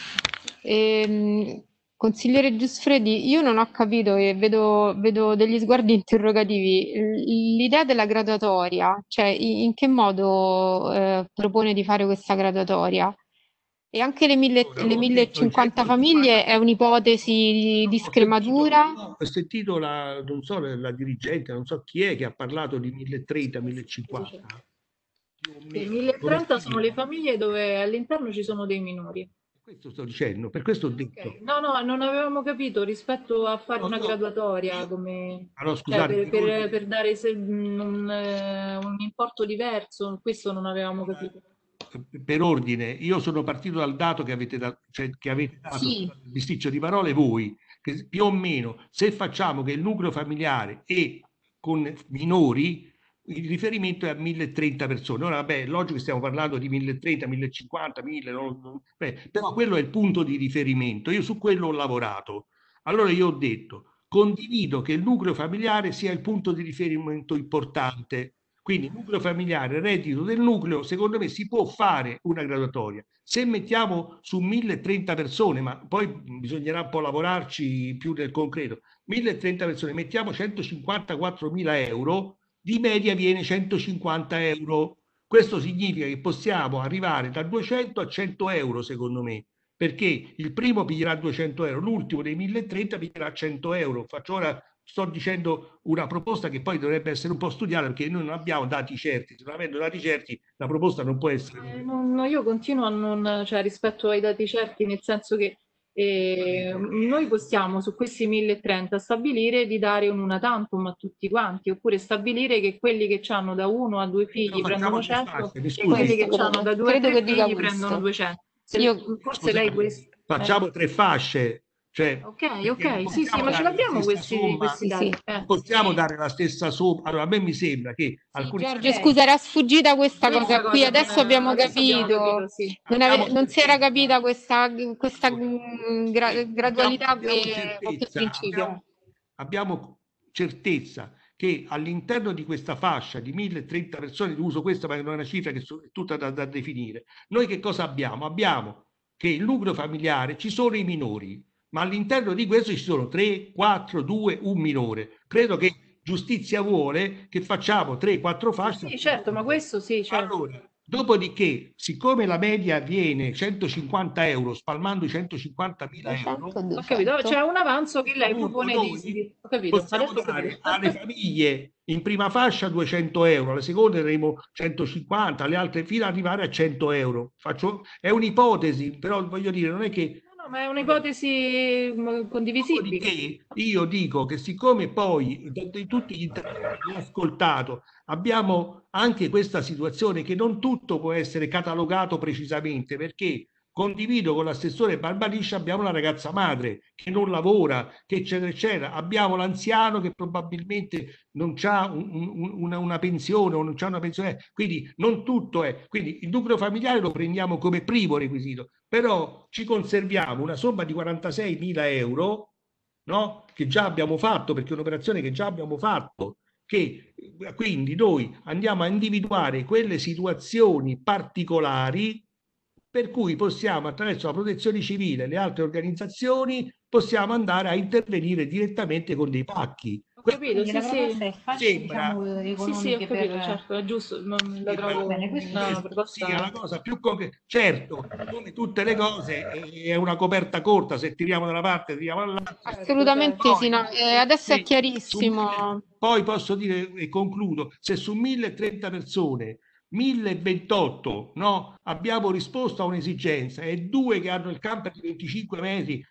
A: Consigliere Giussfredi, io non ho capito e vedo degli sguardi interrogativi. L'idea della graduatoria, cioè in che modo propone di fare questa graduatoria? E anche le 1050 famiglie è un'ipotesi di scrematura?
K: Ho sentito non so, la dirigente, non so chi è, che ha parlato di 1030, 1050.
F: I 1030 sono le famiglie dove all'interno ci sono dei minori.
K: Questo sto dicendo, per questo ho detto.
F: Okay. No, non avevamo capito rispetto a fare una graduatoria come
K: allora, scusate,
F: cioè, per dare un importo diverso, questo non avevamo capito.
K: Per ordine, io sono partito dal dato che avete dato sì. Bisticcio di parole voi, che più o meno se facciamo che il nucleo familiare e con minori il riferimento è a 1030 persone. Ora, vabbè, è logico che stiamo parlando di 1030, 1050, 1000, però quello è il punto di riferimento. Io su quello ho lavorato. Allora io ho detto, condivido che il nucleo familiare sia il punto di riferimento importante. Quindi nucleo familiare, reddito del nucleo, secondo me si può fare una graduatoria. Se mettiamo su 1030 persone, ma poi bisognerà un po' lavorarci più nel concreto, 1030 persone, mettiamo 154.000 euro, di media viene 150 euro. Questo significa che possiamo arrivare da 200 a 100 euro, secondo me, perché il primo piglierà 200 euro, l'ultimo dei 1030 piglierà 100 euro. Ora sto dicendo una proposta che poi dovrebbe essere un po' studiata, perché noi non abbiamo dati certi. Non avendo dati certi, la proposta non può essere.
F: Io continuo a non, cioè, rispetto ai dati certi, nel senso che noi possiamo su questi 1030 stabilire di un una tantum a tutti quanti, oppure stabilire che quelli che hanno da 1 a 2 figli prendono 100 e quelli che hanno da 2 a 3 figli prendono 200. Forse lei questo.
K: Facciamo 3 fasce. Cioè,
F: ok, sì, ma ce l'abbiamo questi dati.
K: Possiamo dare la stessa somma. Allora, a me mi sembra che alcuni...
A: Giorgio, scusa, era sfuggita questa cosa qui, adesso abbiamo capito.
F: Sì.
A: Non si era capita questa gradualità che principio.
K: Abbiamo certezza che all'interno di questa fascia di 1030 persone, uso questa perché non è una cifra che è tutta da definire, noi che cosa abbiamo? Abbiamo che il nucleo familiare ci sono i minori, ma all'interno di questo ci sono 3, 4, 2, un minore. Credo che giustizia vuole che facciamo 3-4 fasce.
F: Sì, certo, ma questo sì, certo.
K: Allora, dopodiché, siccome la media viene 150 euro, spalmando i 150.000 euro,
F: ho capito, c'è un avanzo che lei propone di... Ho capito,
K: possiamo dare alle famiglie in prima fascia 200 euro, alle seconde daremo 150, alle altre fino ad arrivare a 100 euro. È un'ipotesi, però voglio dire, non è che...
F: ma è un'ipotesi condivisibile.
K: Io dico che siccome poi di tutti gli interventi che ho ascoltato abbiamo anche questa situazione che non tutto può essere catalogato precisamente, perché condivido con l'assessore Barbariscia, abbiamo una ragazza madre che non lavora, che eccetera eccetera, abbiamo l'anziano che probabilmente non ha una pensione o non ha una pensione, quindi non tutto è, quindi il nucleo familiare lo prendiamo come primo requisito, però ci conserviamo una somma di 46.000 euro, no? Che già abbiamo fatto, perché è un'operazione che già abbiamo fatto, che quindi noi andiamo a individuare quelle situazioni particolari per cui possiamo, attraverso la protezione civile e le altre organizzazioni, possiamo andare a intervenire direttamente con dei pacchi.
F: Ho capito, sì,
K: Sembra,
F: sì, ho capito, certo, è giusto, non la trovo bene, questa
K: proposta è la cosa più concreta. Certo, come tutte le cose è una coperta corta, se tiriamo da una parte tiriamo dall'altra.
A: Assolutamente sì, no, adesso è chiarissimo.
K: Poi posso dire, e concludo, se su 1030 persone 1028, no? Abbiamo risposto a un'esigenza e 2 che hanno il camper di 25 metri,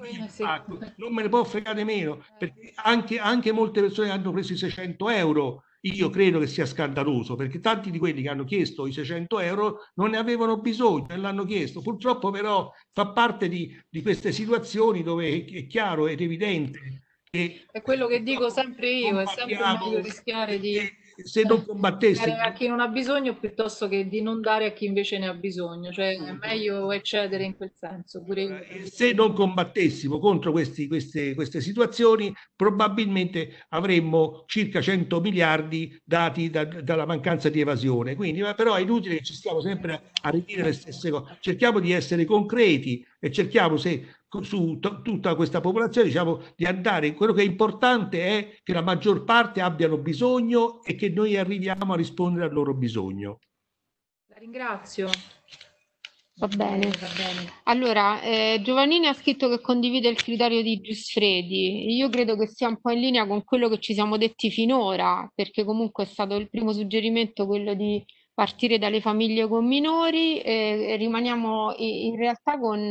K: non me ne può fregare meno, perché anche molte persone hanno preso i 600 euro. Io credo che sia scandaloso, perché tanti di quelli che hanno chiesto i 600 euro non ne avevano bisogno e l'hanno chiesto. Purtroppo però fa parte di queste situazioni dove è chiaro ed evidente che...
F: È quello che dico sempre io, è sempre meglio rischiare di...
K: Se non combattessi
F: a chi non ha bisogno piuttosto che di non dare a chi invece ne ha bisogno, cioè è meglio eccedere in quel senso.
K: Se non combattessimo contro queste situazioni, probabilmente avremmo circa 100 miliardi dati dalla mancanza di evasione. Quindi, però è inutile che ci stiamo sempre a ridire le stesse cose. Cerchiamo di essere concreti e cerchiamo su tutta questa popolazione, diciamo, di andare. Quello che è importante è che la maggior parte abbiano bisogno e che noi arriviamo a rispondere al loro bisogno.
F: La ringrazio.
A: Va bene. Allora, Giovannini ha scritto che condivide il criterio di Giussredi. Io credo che sia un po' in linea con quello che ci siamo detti finora, perché comunque è stato il primo suggerimento quello di partire dalle famiglie con minori e rimaniamo in realtà con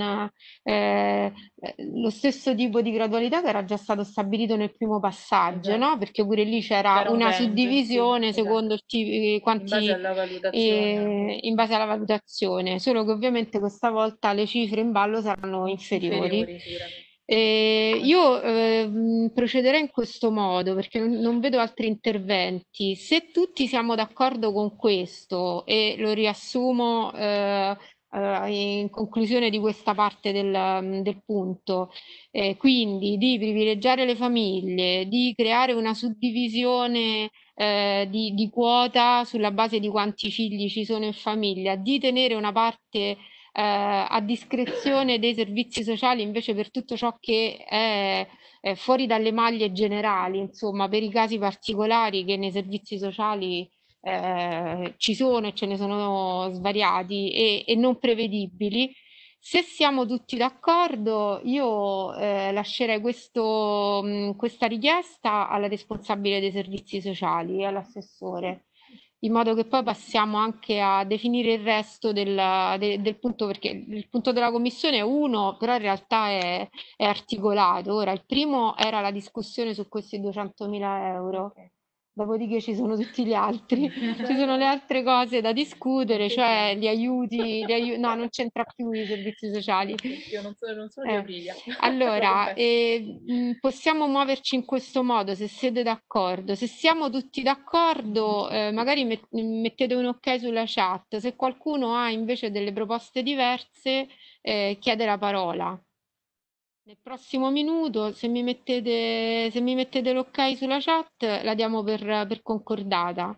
A: lo stesso tipo di gradualità che era già stato stabilito nel primo passaggio, no? Perché pure lì c'era una suddivisione secondo quanti in base alla valutazione, solo che ovviamente questa volta le cifre in ballo saranno inferiori. Io procederei in questo modo perché non vedo altri interventi. Se tutti siamo d'accordo con questo e lo riassumo in conclusione di questa parte del punto, quindi di privilegiare le famiglie, di creare una suddivisione di quota sulla base di quanti figli ci sono in famiglia, di tenere una parte a discrezione dei servizi sociali invece per tutto ciò che è fuori dalle maglie generali, insomma, per i casi particolari che nei servizi sociali ci sono e ce ne sono svariati e non prevedibili. Se siamo tutti d'accordo, io lascerei questa richiesta alla responsabile dei servizi sociali e all'assessore, in modo che poi passiamo anche a definire il resto del punto, perché il punto della commissione è uno, però in realtà è articolato. Ora, il primo era la discussione su questi 200.000 euro. Dopodiché ci sono tutti gli altri, ci sono le altre cose da discutere, cioè gli aiuti, no, non c'entra più i servizi sociali.
L: Io non sono di Aprilia.
A: Allora, possiamo muoverci in questo modo, se siete d'accordo. Se siamo tutti d'accordo, magari mettete un ok sulla chat. Se qualcuno ha invece delle proposte diverse, chiede la parola. Nel prossimo minuto, se mi mettete l'ok sulla chat, la diamo per concordata.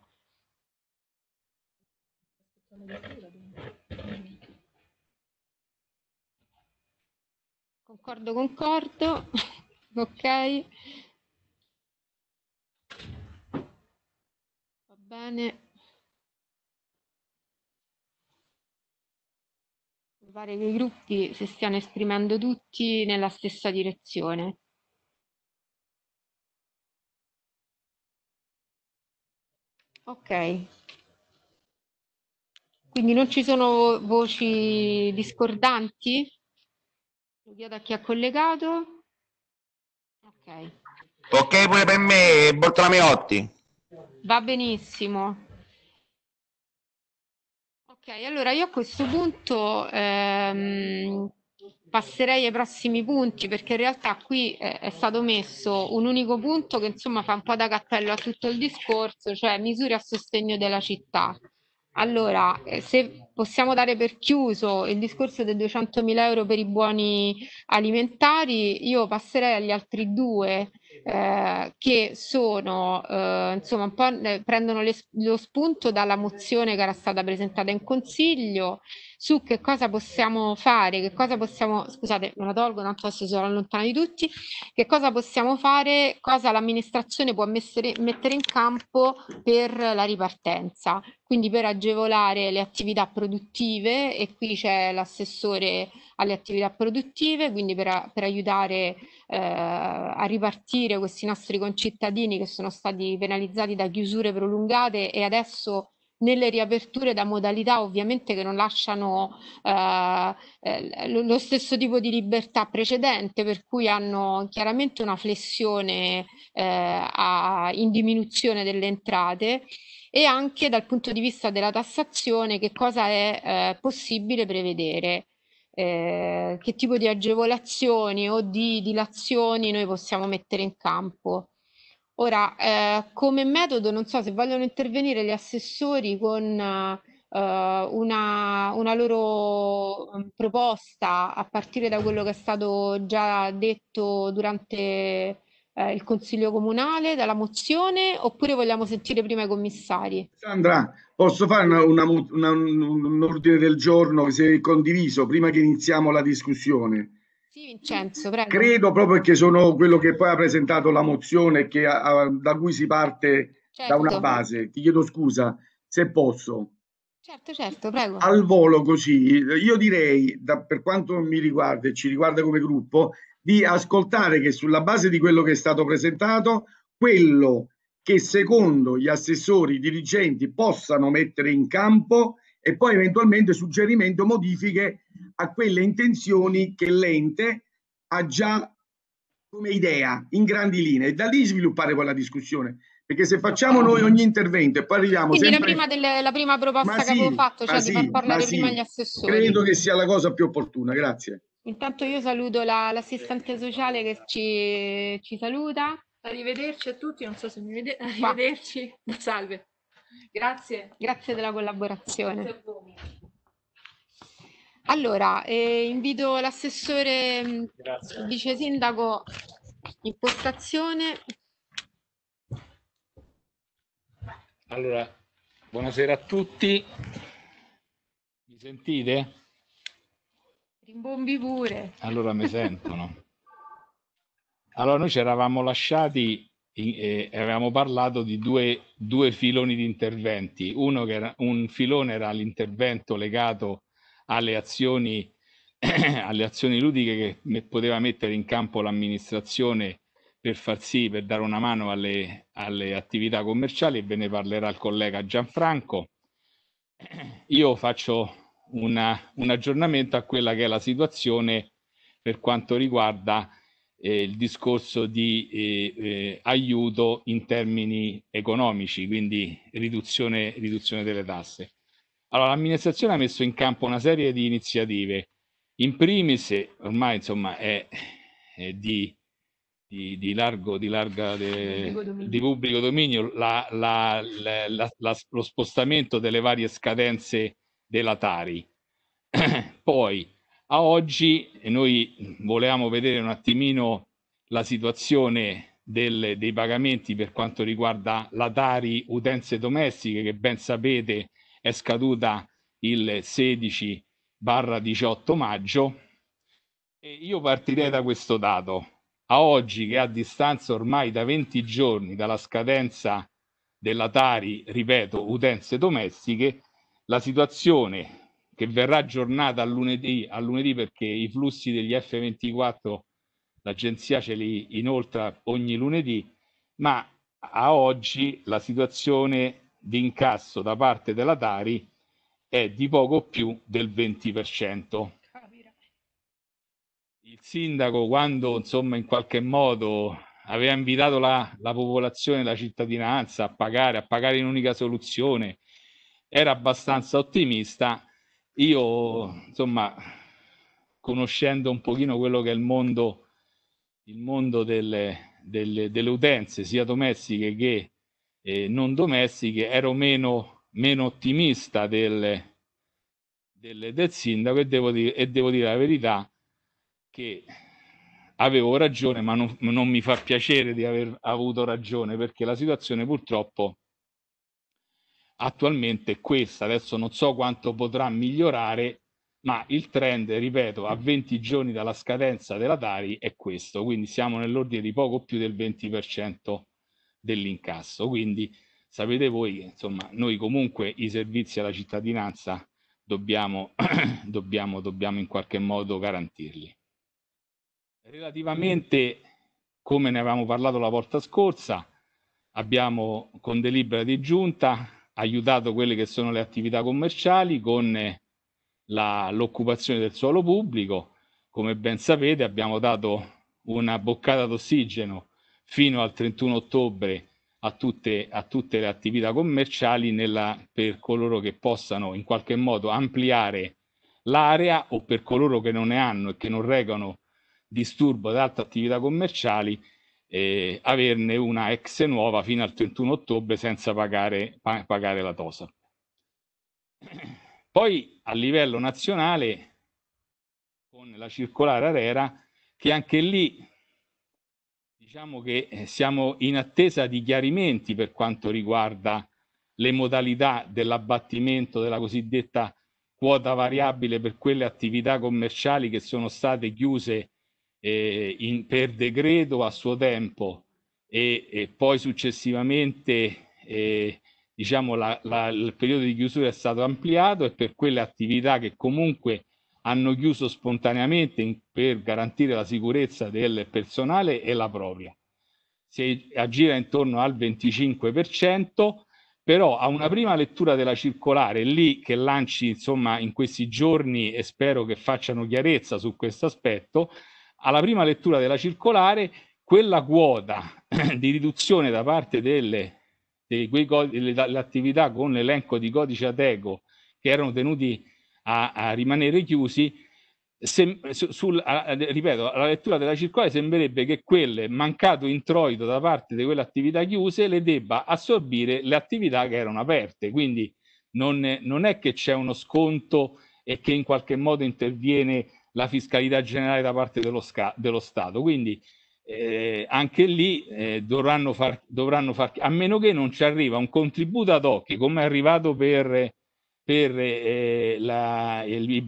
A: Concordo. Ok. Va bene. Mi pare che i gruppi si stiano esprimendo tutti nella stessa direzione. Ok. Quindi non ci sono voci discordanti? Lo chiedo a chi è collegato. Ok.
M: Ok pure per me, Bortolomeotti.
A: Va benissimo. Ok, allora io a questo punto passerei ai prossimi punti, perché in realtà qui è stato messo un unico punto che insomma fa un po' da cappello a tutto il discorso, cioè misure a sostegno della città. Allora, se possiamo dare per chiuso il discorso dei 200.000 euro per i buoni alimentari, io passerei agli altri due che sono, insomma, un po' prendono lo spunto dalla mozione che era stata presentata in consiglio su che cosa possiamo fare, scusate, me la tolgo, tanto adesso sono lontana di tutti, che cosa possiamo fare, cosa l'amministrazione può mettere in campo per la ripartenza, quindi per agevolare le attività produttive, e qui c'è l'assessore alle attività produttive, quindi per aiutare a ripartire questi nostri concittadini che sono stati penalizzati da chiusure prolungate e adesso nelle riaperture da modalità ovviamente che non lasciano lo stesso tipo di libertà precedente, per cui hanno chiaramente una flessione in diminuzione delle entrate, e anche dal punto di vista della tassazione che cosa è possibile prevedere. Che tipo di agevolazioni o di dilazioni noi possiamo mettere in campo. Ora, come metodo, non so se vogliono intervenire gli assessori con una loro proposta a partire da quello che è stato già detto durante il Consiglio Comunale, dalla mozione, oppure vogliamo sentire prima i commissari?
J: Sandra, posso fare un ordine del giorno, se condiviso, prima che iniziamo la discussione?
A: Sì, Vincenzo, prego.
J: Credo proprio che sono quello che poi ha presentato la mozione da cui si parte da una base. Ti chiedo scusa se posso.
A: Certo, prego.
J: Al volo così, io direi, per quanto mi riguarda e ci riguarda come gruppo, di ascoltare che sulla base di quello che è stato presentato, quello che secondo gli assessori, i dirigenti possano mettere in campo e poi eventualmente suggerimento modifiche a quelle intenzioni che l'ente ha già come idea in grandi linee, e da lì sviluppare poi la discussione, perché se facciamo noi ogni intervento e poi arriviamo
A: quindi
J: sempre...
A: la prima proposta che avevo fatto, cioè di far parlare prima gli assessori,
J: credo che sia la cosa più opportuna. Grazie.
A: Intanto io saluto l'assistente sociale che ci saluta.
L: Arrivederci a tutti, non so se mi vedete. Arrivederci. Salve. Grazie.
A: Grazie della collaborazione. Allora, invito l'assessore vice sindaco in postazione.
N: Allora, buonasera a tutti. Mi sentite?
A: Rimbombi pure.
N: Allora mi sentono. Allora, noi ci eravamo lasciati e avevamo parlato di due filoni di interventi. Un filone era l'intervento legato alle azioni, alle azioni ludiche che poteva mettere in campo l'amministrazione per dare una mano alle attività commerciali, e ve ne parlerà il collega Gianfranco. Io faccio un aggiornamento a quella che è la situazione per quanto riguarda il discorso di aiuto in termini economici, quindi riduzione delle tasse. Allora, l'amministrazione ha messo in campo una serie di iniziative. In primis, ormai insomma è di pubblico dominio lo spostamento delle varie scadenze della Tari. Poi a oggi noi volevamo vedere un attimino la situazione dei pagamenti per quanto riguarda la Tari utenze domestiche, che ben sapete è scaduta il 16/18 maggio, e io partirei da questo dato. A oggi, che a distanza ormai da 20 giorni dalla scadenza della Tari, ripeto, utenze domestiche, la situazione, che verrà aggiornata a lunedì perché i flussi degli F24 l'agenzia ce li inoltra ogni lunedì, ma a oggi la situazione di incasso da parte della Tari è di poco più del 20%. Il sindaco, quando insomma in qualche modo aveva invitato la popolazione, la cittadinanza a pagare in unica soluzione, era abbastanza ottimista. Io insomma, conoscendo un pochino quello che è il mondo delle utenze sia domestiche che non domestiche, ero meno ottimista del sindaco, e devo dire la verità che avevo ragione, ma non mi fa piacere di aver avuto ragione, perché la situazione purtroppo attualmente è questa. Adesso non so quanto potrà migliorare, ma il trend, ripeto, a 20 giorni dalla scadenza della Tari è questo, quindi siamo nell'ordine di poco più del 20% dell'incasso. Quindi sapete voi che insomma noi comunque i servizi alla cittadinanza dobbiamo in qualche modo garantirli. Relativamente, come ne avevamo parlato la volta scorsa, abbiamo con delibera di giunta aiutato quelle che sono le attività commerciali con l'occupazione del suolo pubblico. Come ben sapete, abbiamo dato una boccata d'ossigeno fino al 31 ottobre a tutte le attività commerciali per coloro che possano in qualche modo ampliare l'area, o per coloro che non ne hanno e che non recano disturbo da altre attività commerciali, averne una ex nuova fino al 31 ottobre senza pagare la TOSAP. Poi a livello nazionale, con la circolare ARERA, che anche lì diciamo che siamo in attesa di chiarimenti per quanto riguarda le modalità dell'abbattimento della cosiddetta quota variabile per quelle attività commerciali che sono state chiuse per decreto a suo tempo, e poi successivamente diciamo il periodo di chiusura è stato ampliato, e per quelle attività che comunque hanno chiuso spontaneamente per garantire la sicurezza del personale e la propria, si aggira intorno al 25%. Però a una prima lettura della circolare, lì che lanci insomma in questi giorni, e spero che facciano chiarezza su questo aspetto, alla prima lettura della circolare quella quota di riduzione da parte delle attività con l'elenco di codice Ateco che erano tenuti a rimanere chiusi, ripeto, alla lettura della circolare sembrerebbe che quel mancato introito da parte di quelle attività chiuse le debba assorbire le attività che erano aperte. Quindi non è che c'è uno sconto e che in qualche modo interviene la fiscalità generale da parte dello Stato. Quindi anche lì dovranno far, a meno che non ci arriva un contributo ad hoc, come è arrivato per i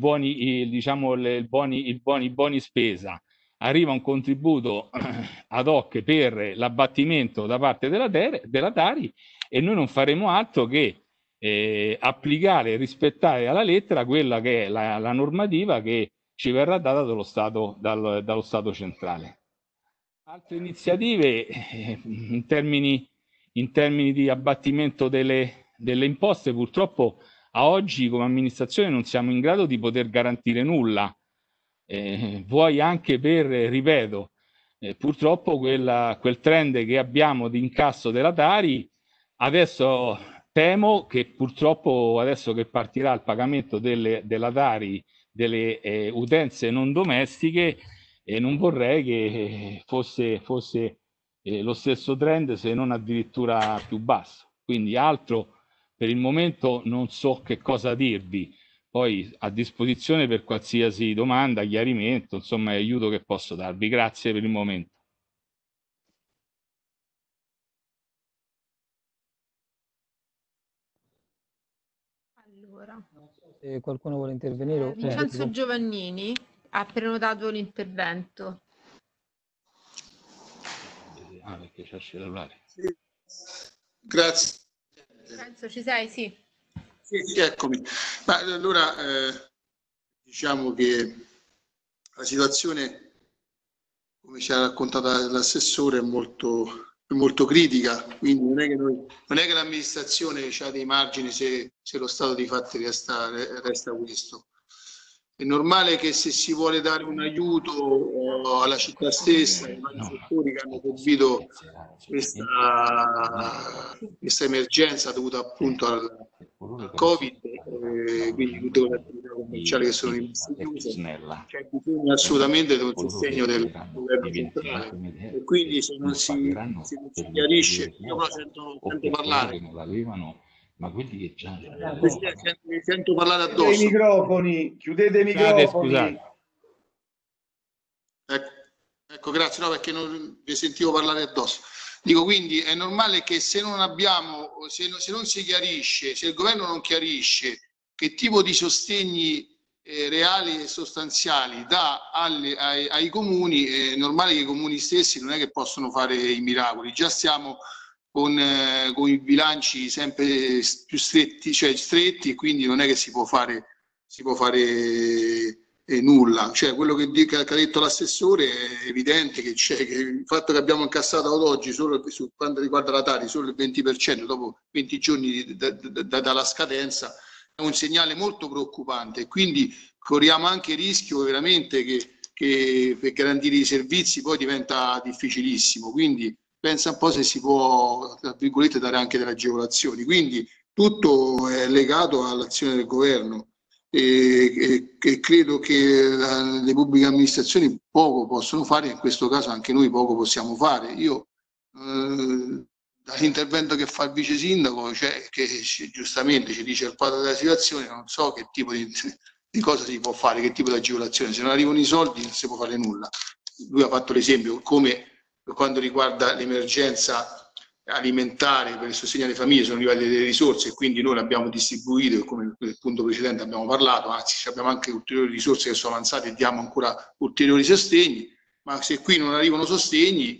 N: buoni spesa, arriva un contributo ad hoc per l'abbattimento da parte della Tari, e noi non faremo altro che applicare e rispettare alla lettera quella che è la normativa che ci verrà data dallo Stato centrale. Altre iniziative in termini di abbattimento delle imposte, purtroppo a oggi come amministrazione non siamo in grado di poter garantire nulla, vuoi anche per, ripeto, purtroppo quel trend che abbiamo di incasso della Tari, adesso temo che purtroppo adesso che partirà il pagamento della Tari delle utenze non domestiche, non vorrei che fosse lo stesso trend, se non addirittura più basso. Quindi altro per il momento non so che cosa dirvi, poi a disposizione per qualsiasi domanda, chiarimento, insomma aiuto che posso darvi. Grazie per il momento.
A: Allora,
O: se qualcuno vuole intervenire.
A: Vincenzo Giovannini ha prenotato l'intervento.
N: Perché c'è il cellulare.
B: Sì. Grazie.
A: Vincenzo, ci sei? Sì.
B: Sì, eccomi. Ma allora diciamo che la situazione, come ci ha raccontato l'assessore, è molto critica, quindi non è che l'amministrazione ha dei margini se lo stato di fatti resta questo. È normale che se si vuole dare un aiuto alla città stessa, ai vari settori che hanno subito questa emergenza dovuta appunto al Covid, quindi tutte le attività commerciali che sono rimaste chiuse, c'è bisogno assolutamente del sostegno del governo centrale, e quindi se non si chiarisce, io però sento parlare.
N: Ma quelli che già
B: mi sento parlare addosso.
J: Chiudete i microfoni.
N: Scusate.
B: Ecco, grazie, no, perché non vi sentivo parlare addosso. Dico, quindi è normale che se non si chiarisce, se il governo non chiarisce che tipo di sostegni reali e sostanziali dà ai comuni, è normale che i comuni stessi non è che possono fare i miracoli. Già stiamo con i bilanci sempre più stretti, e quindi non è che si può fare nulla. Cioè, quello che ha detto l'assessore è evidente che il fatto che abbiamo incassato ad oggi, solo su quanto riguarda la Tari, solo il 20% dopo 20 giorni dalla scadenza, è un segnale molto preoccupante, quindi corriamo anche il rischio veramente che per garantire i servizi poi diventa difficilissimo. Quindi pensa un po' se si può, tra virgolette, dare anche delle agevolazioni. Quindi tutto è legato all'azione del governo, e credo che le pubbliche amministrazioni poco possono fare, in questo caso anche noi poco possiamo fare. Io dall'intervento che fa il vice sindaco, cioè, che giustamente ci dice il quadro della situazione, non so che tipo di cosa si può fare, che tipo di agevolazione. Se non arrivano i soldi non si può fare nulla. Lui ha fatto l'esempio come per quanto riguarda l'emergenza alimentare per il sostegno alle famiglie sono arrivate delle risorse, e quindi noi le abbiamo distribuite, e come nel punto precedente abbiamo parlato, anzi abbiamo anche ulteriori risorse che sono avanzate e diamo ancora ulteriori sostegni. Ma se qui non arrivano sostegni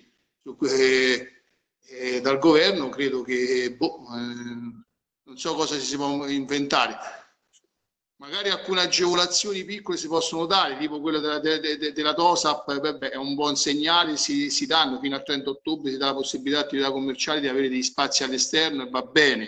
B: dal governo, credo che non so cosa si può inventare. Magari alcune agevolazioni piccole si possono dare, tipo quella della TOSAP, vabbè, è un buon segnale, si danno fino al 30 ottobre, si dà la possibilità a attività commerciali di avere degli spazi all'esterno, e va bene.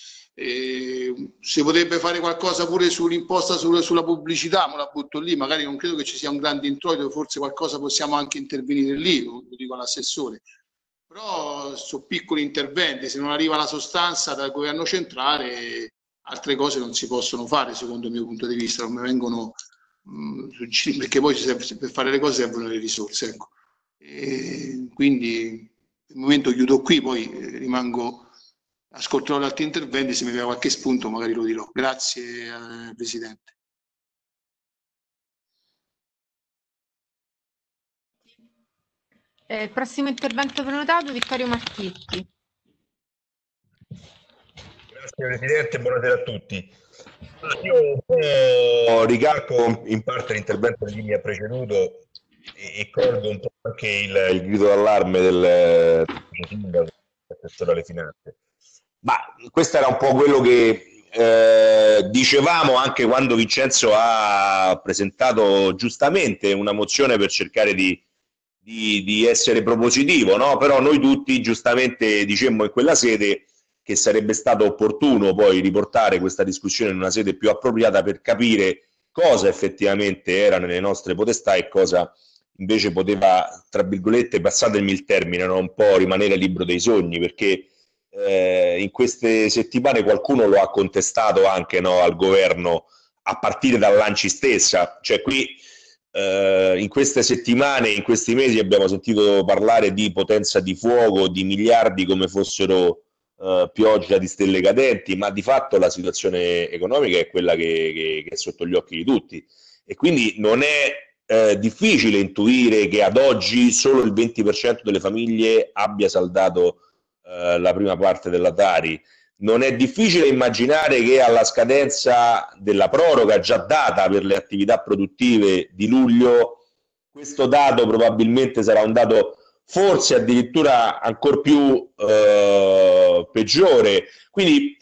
B: Si potrebbe fare qualcosa pure sull'imposta sulla pubblicità, ma la butto lì, magari non credo che ci sia un grande introito, forse qualcosa possiamo anche intervenire lì, lo dico all'assessore. Però sono piccoli interventi, se non arriva la sostanza dal governo centrale, altre cose non si possono fare, secondo il mio punto di vista, non mi vengono, perché poi per fare le cose servono le risorse. Ecco. Quindi al momento chiudo qui, poi ascolterò gli altri interventi, se mi viene qualche spunto magari lo dirò. Grazie Presidente.
A: Prossimo intervento prenotato, Vittorio Marchetti.
P: Grazie Presidente, buonasera a tutti. Io un po' ricalco in parte l'intervento di chi mi ha preceduto e colgo un po' anche il grido d'allarme del sindaco, assessore alle finanze. Ma questo era un po' quello che dicevamo anche quando Vincenzo ha presentato giustamente una mozione per cercare di essere propositivo, no? Però noi tutti giustamente dicemmo in quella sede che sarebbe stato opportuno poi riportare questa discussione in una sede più appropriata per capire cosa effettivamente era nelle nostre potestà e cosa invece poteva, tra virgolette, passatemi il termine, no? Un po' rimanere libero dei sogni, perché in queste settimane qualcuno lo ha contestato anche, no, al governo, a partire dall'ANCI stessa. Cioè qui in queste settimane, in questi mesi abbiamo sentito parlare di potenza di fuoco, di miliardi come fossero pioggia di stelle cadenti, ma di fatto la situazione economica è quella che è sotto gli occhi di tutti, e quindi non è difficile intuire che ad oggi solo il 20% delle famiglie abbia saldato la prima parte della Tari. Non è difficile immaginare che alla scadenza della proroga già data per le attività produttive di luglio, questo dato probabilmente sarà un dato forse addirittura ancora più peggiore. Quindi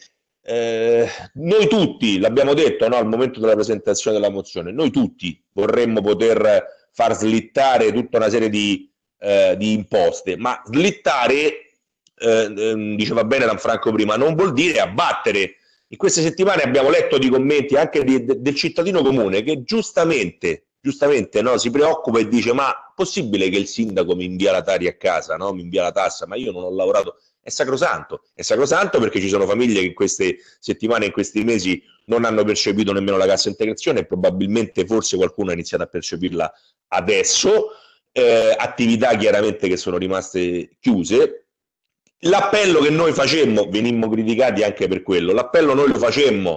P: noi tutti, l'abbiamo detto, no, al momento della presentazione della mozione, noi tutti vorremmo poter far slittare tutta una serie di imposte, ma slittare, diceva bene Lanfranco prima, non vuol dire abbattere. In queste settimane abbiamo letto di commenti anche del cittadino comune che giustamente no, si preoccupa e dice: ma possibile che il sindaco mi invia la Tari a casa, no? Mi invia la tassa, ma io non ho lavorato. È sacrosanto perché ci sono famiglie che in queste settimane, in questi mesi non hanno percepito nemmeno la cassa integrazione e probabilmente forse qualcuno ha iniziato a percepirla adesso, attività chiaramente che sono rimaste chiuse. L'appello che noi facemmo, venimmo criticati anche per quello, l'appello noi lo facemmo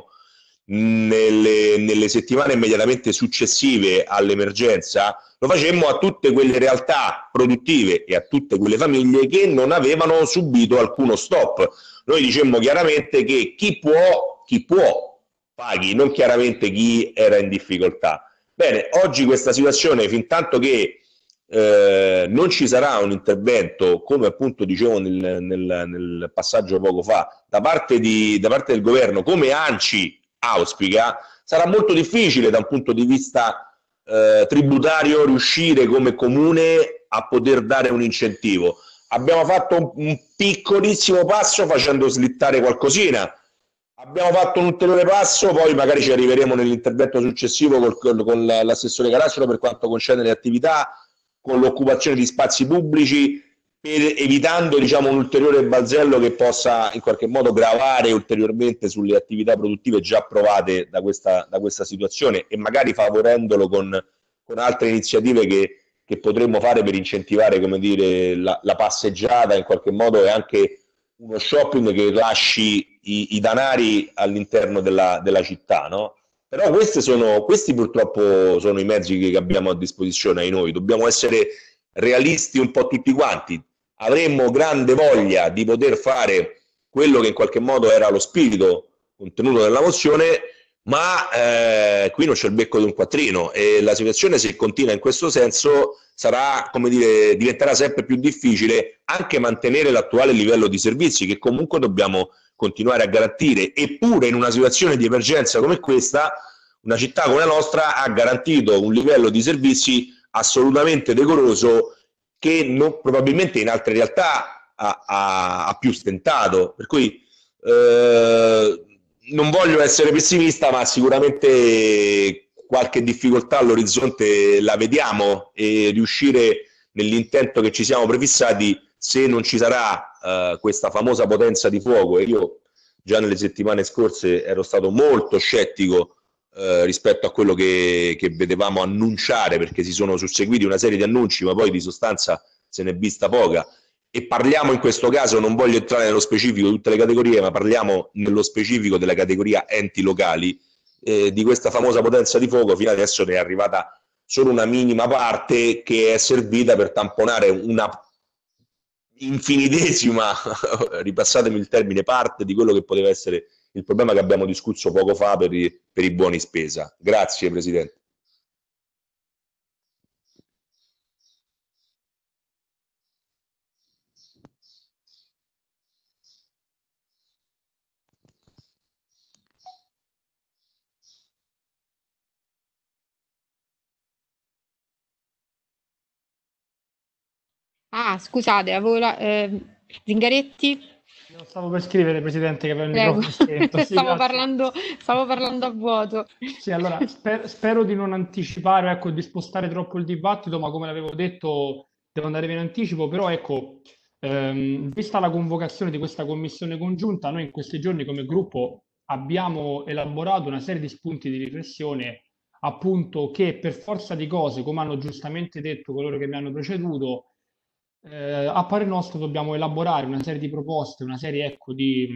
P: nelle settimane immediatamente successive all'emergenza, lo facemmo a tutte quelle realtà produttive e a tutte quelle famiglie che non avevano subito alcuno stop. Noi dicemmo chiaramente che chi può paghi, non chiaramente chi era in difficoltà. Bene, oggi questa situazione, fin tanto che non ci sarà un intervento, come appunto dicevo nel passaggio poco fa, da parte del governo, come ANCI auspica, sarà molto difficile da un punto di vista tributario riuscire come comune a poter dare un incentivo. Abbiamo fatto un piccolissimo passo facendo slittare qualcosina, abbiamo fatto un ulteriore passo, poi magari ci arriveremo nell'intervento successivo con l'assessore Caracciolo per quanto concerne le attività, con l'occupazione di spazi pubblici, evitando, diciamo, un ulteriore balzello che possa in qualche modo gravare ulteriormente sulle attività produttive già provate da questa situazione, e magari favorendolo con altre iniziative che potremmo fare per incentivare, come dire, la passeggiata in qualche modo, e anche uno shopping che lasci i danari all'interno della città, no? Però questi purtroppo sono i mezzi che abbiamo a disposizione ai noi. Dobbiamo essere realisti un po' tutti quanti. Avremmo grande voglia di poter fare quello che in qualche modo era lo spirito contenuto nella mozione, ma qui non c'è il becco di un quattrino, e la situazione, se continua in questo senso, sarà, come dire, diventerà sempre più difficile anche mantenere l'attuale livello di servizi che comunque dobbiamo continuare a garantire. Eppure in una situazione di emergenza come questa, una città come la nostra ha garantito un livello di servizi assolutamente decoroso che probabilmente in altre realtà ha più stentato. Per cui non voglio essere pessimista, ma sicuramente qualche difficoltà all'orizzonte la vediamo, e riuscire nell'intento che ci siamo prefissati, se non ci sarà questa famosa potenza di fuoco, e io già nelle settimane scorse ero stato molto scettico rispetto a quello che vedevamo annunciare, perché si sono susseguiti una serie di annunci, ma poi di sostanza se n'è vista poca. E parliamo in questo caso, non voglio entrare nello specifico di tutte le categorie, ma parliamo nello specifico della categoria enti locali, di questa famosa potenza di fuoco. Fino adesso ne è arrivata solo una minima parte che è servita per tamponare una infinitesima, ripassatemi il termine, parte di quello che poteva essere il problema che abbiamo discusso poco fa per i buoni spesa. Grazie Presidente.
A: Ah, scusate, Zingaretti?
G: Io stavo per scrivere, Presidente, che aveva il
A: Prego.
G: microfono spento. Sì,
A: Stavo
G: grazie.
A: parlando a vuoto.
G: Sì, allora spero di non anticipare, ecco, di spostare troppo il dibattito, ma come l'avevo detto, devo andare in anticipo, però ecco, vista la convocazione di questa commissione congiunta, noi in questi giorni come gruppo abbiamo elaborato una serie di spunti di riflessione, appunto, che per forza di cose, come hanno giustamente detto coloro che mi hanno preceduto, a parer nostro dobbiamo elaborare una serie di proposte, una serie, ecco,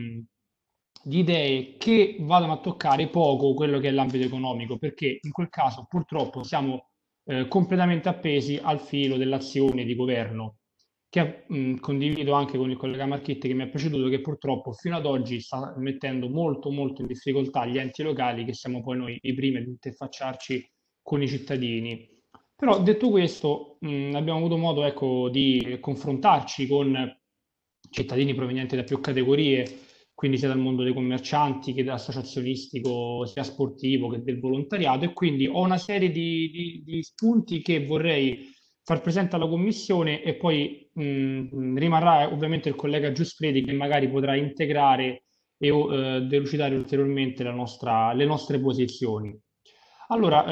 G: di idee che vadano a toccare poco quello che è l'ambito economico, perché in quel caso purtroppo siamo completamente appesi al filo dell'azione di governo, che condivido anche con il collega Marchetti che mi ha preceduto, che purtroppo fino ad oggi sta mettendo molto in difficoltà gli enti locali, che siamo poi noi i primi ad interfacciarci con i cittadini. Però detto questo, abbiamo avuto modo, ecco, di confrontarci con cittadini provenienti da più categorie, quindi sia dal mondo dei commercianti che dall'associazionistico, sia sportivo che del volontariato, e quindi ho una serie di spunti che vorrei far presente alla Commissione, e poi rimarrà ovviamente il collega Giusspredi che magari potrà integrare e delucidare ulteriormente le nostre posizioni. Allora,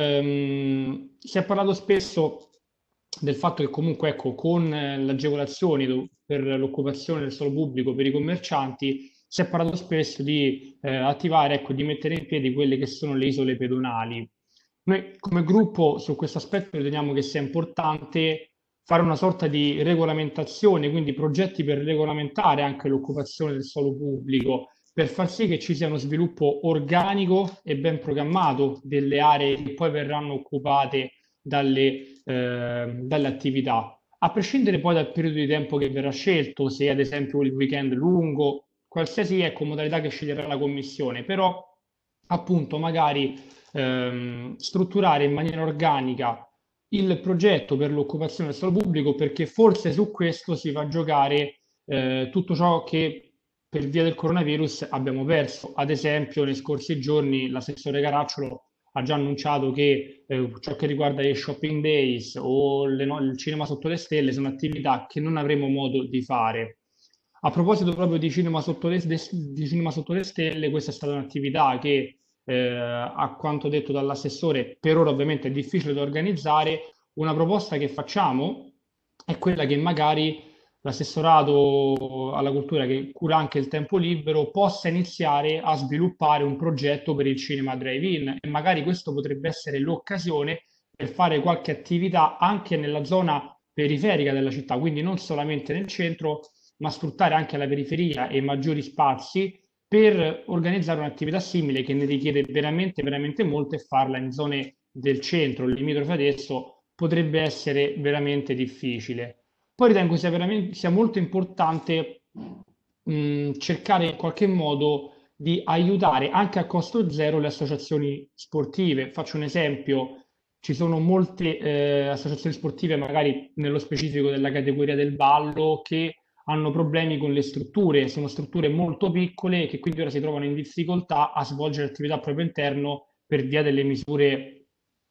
G: si è parlato spesso del fatto che comunque, ecco, con le agevolazioni per l'occupazione del suolo pubblico per i commercianti, si è parlato spesso di attivare, ecco, di mettere in piedi quelle che sono le isole pedonali. Noi come gruppo su questo aspetto riteniamo che sia importante fare una sorta di regolamentazione, quindi progetti per regolamentare anche l'occupazione del suolo pubblico, per far sì che ci sia uno sviluppo organico e ben programmato delle aree che poi verranno occupate dalle attività. A prescindere poi dal periodo di tempo che verrà scelto, se ad esempio il weekend lungo, qualsiasi, ecco, modalità che sceglierà la Commissione, però appunto magari strutturare in maniera organica il progetto per l'occupazione del suolo pubblico, perché forse su questo si va a giocare tutto ciò che per via del coronavirus abbiamo perso. Ad esempio, nei scorsi giorni l'assessore Caracciolo ha già annunciato che ciò che riguarda gli shopping days o il cinema sotto le stelle sono attività che non avremo modo di fare. A proposito proprio di cinema sotto le stelle, questa è stata un'attività che, a quanto detto dall'assessore, per ora ovviamente è difficile da organizzare. Una proposta che facciamo è quella che magari l'assessorato alla cultura, che cura anche il tempo libero, possa iniziare a sviluppare un progetto per il cinema drive-in, e magari questo potrebbe essere l'occasione per fare qualche attività anche nella zona periferica della città, quindi non solamente nel centro, ma sfruttare anche la periferia e maggiori spazi per organizzare un'attività simile, che ne richiede veramente molto, e farla in zone del centro, limitrofe adesso, potrebbe essere veramente difficile. Poi ritengo sia molto importante cercare in qualche modo di aiutare anche a costo zero le associazioni sportive. Faccio un esempio: ci sono molte associazioni sportive, magari nello specifico della categoria del ballo, che hanno problemi con le strutture, sono strutture molto piccole, che quindi ora si trovano in difficoltà a svolgere attività al proprio interno per via delle misure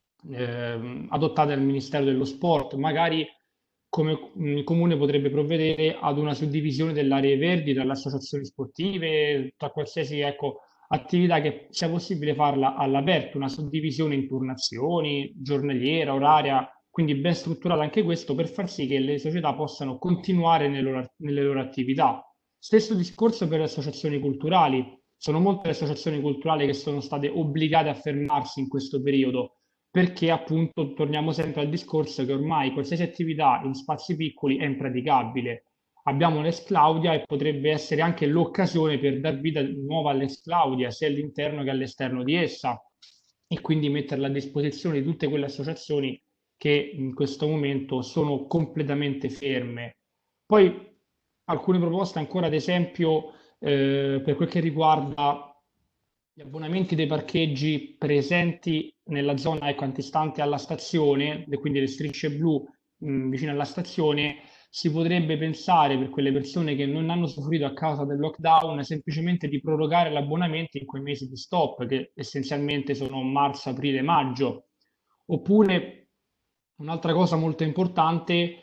G: adottate dal Ministero dello Sport. Magari come il Comune potrebbe provvedere ad una suddivisione delle aree verdi dalle associazioni sportive, tra qualsiasi, ecco, attività che sia possibile farla all'aperto, una suddivisione in turnazioni, giornaliera, oraria, quindi ben strutturata anche questo, per far sì che le società possano continuare nelle loro attività. Stesso discorso per le associazioni culturali. Sono molte le associazioni culturali che sono state obbligate a fermarsi in questo periodo, perché appunto torniamo sempre al discorso che ormai qualsiasi attività in spazi piccoli è impraticabile. Abbiamo l'Ex Claudia e potrebbe essere anche l'occasione per dar vita nuova all'Ex Claudia, sia all'interno che all'esterno di essa, e quindi metterla a disposizione di tutte quelle associazioni che in questo momento sono completamente ferme. Poi alcune proposte ancora, ad esempio, per quel che riguarda gli abbonamenti dei parcheggi presenti nella zona, ecco, antistante alla stazione, e quindi le strisce blu vicino alla stazione, si potrebbe pensare, per quelle persone che non hanno soffrito a causa del lockdown, semplicemente di prorogare l'abbonamento in quei mesi di stop, che essenzialmente sono marzo, aprile, maggio. Oppure un'altra cosa molto importante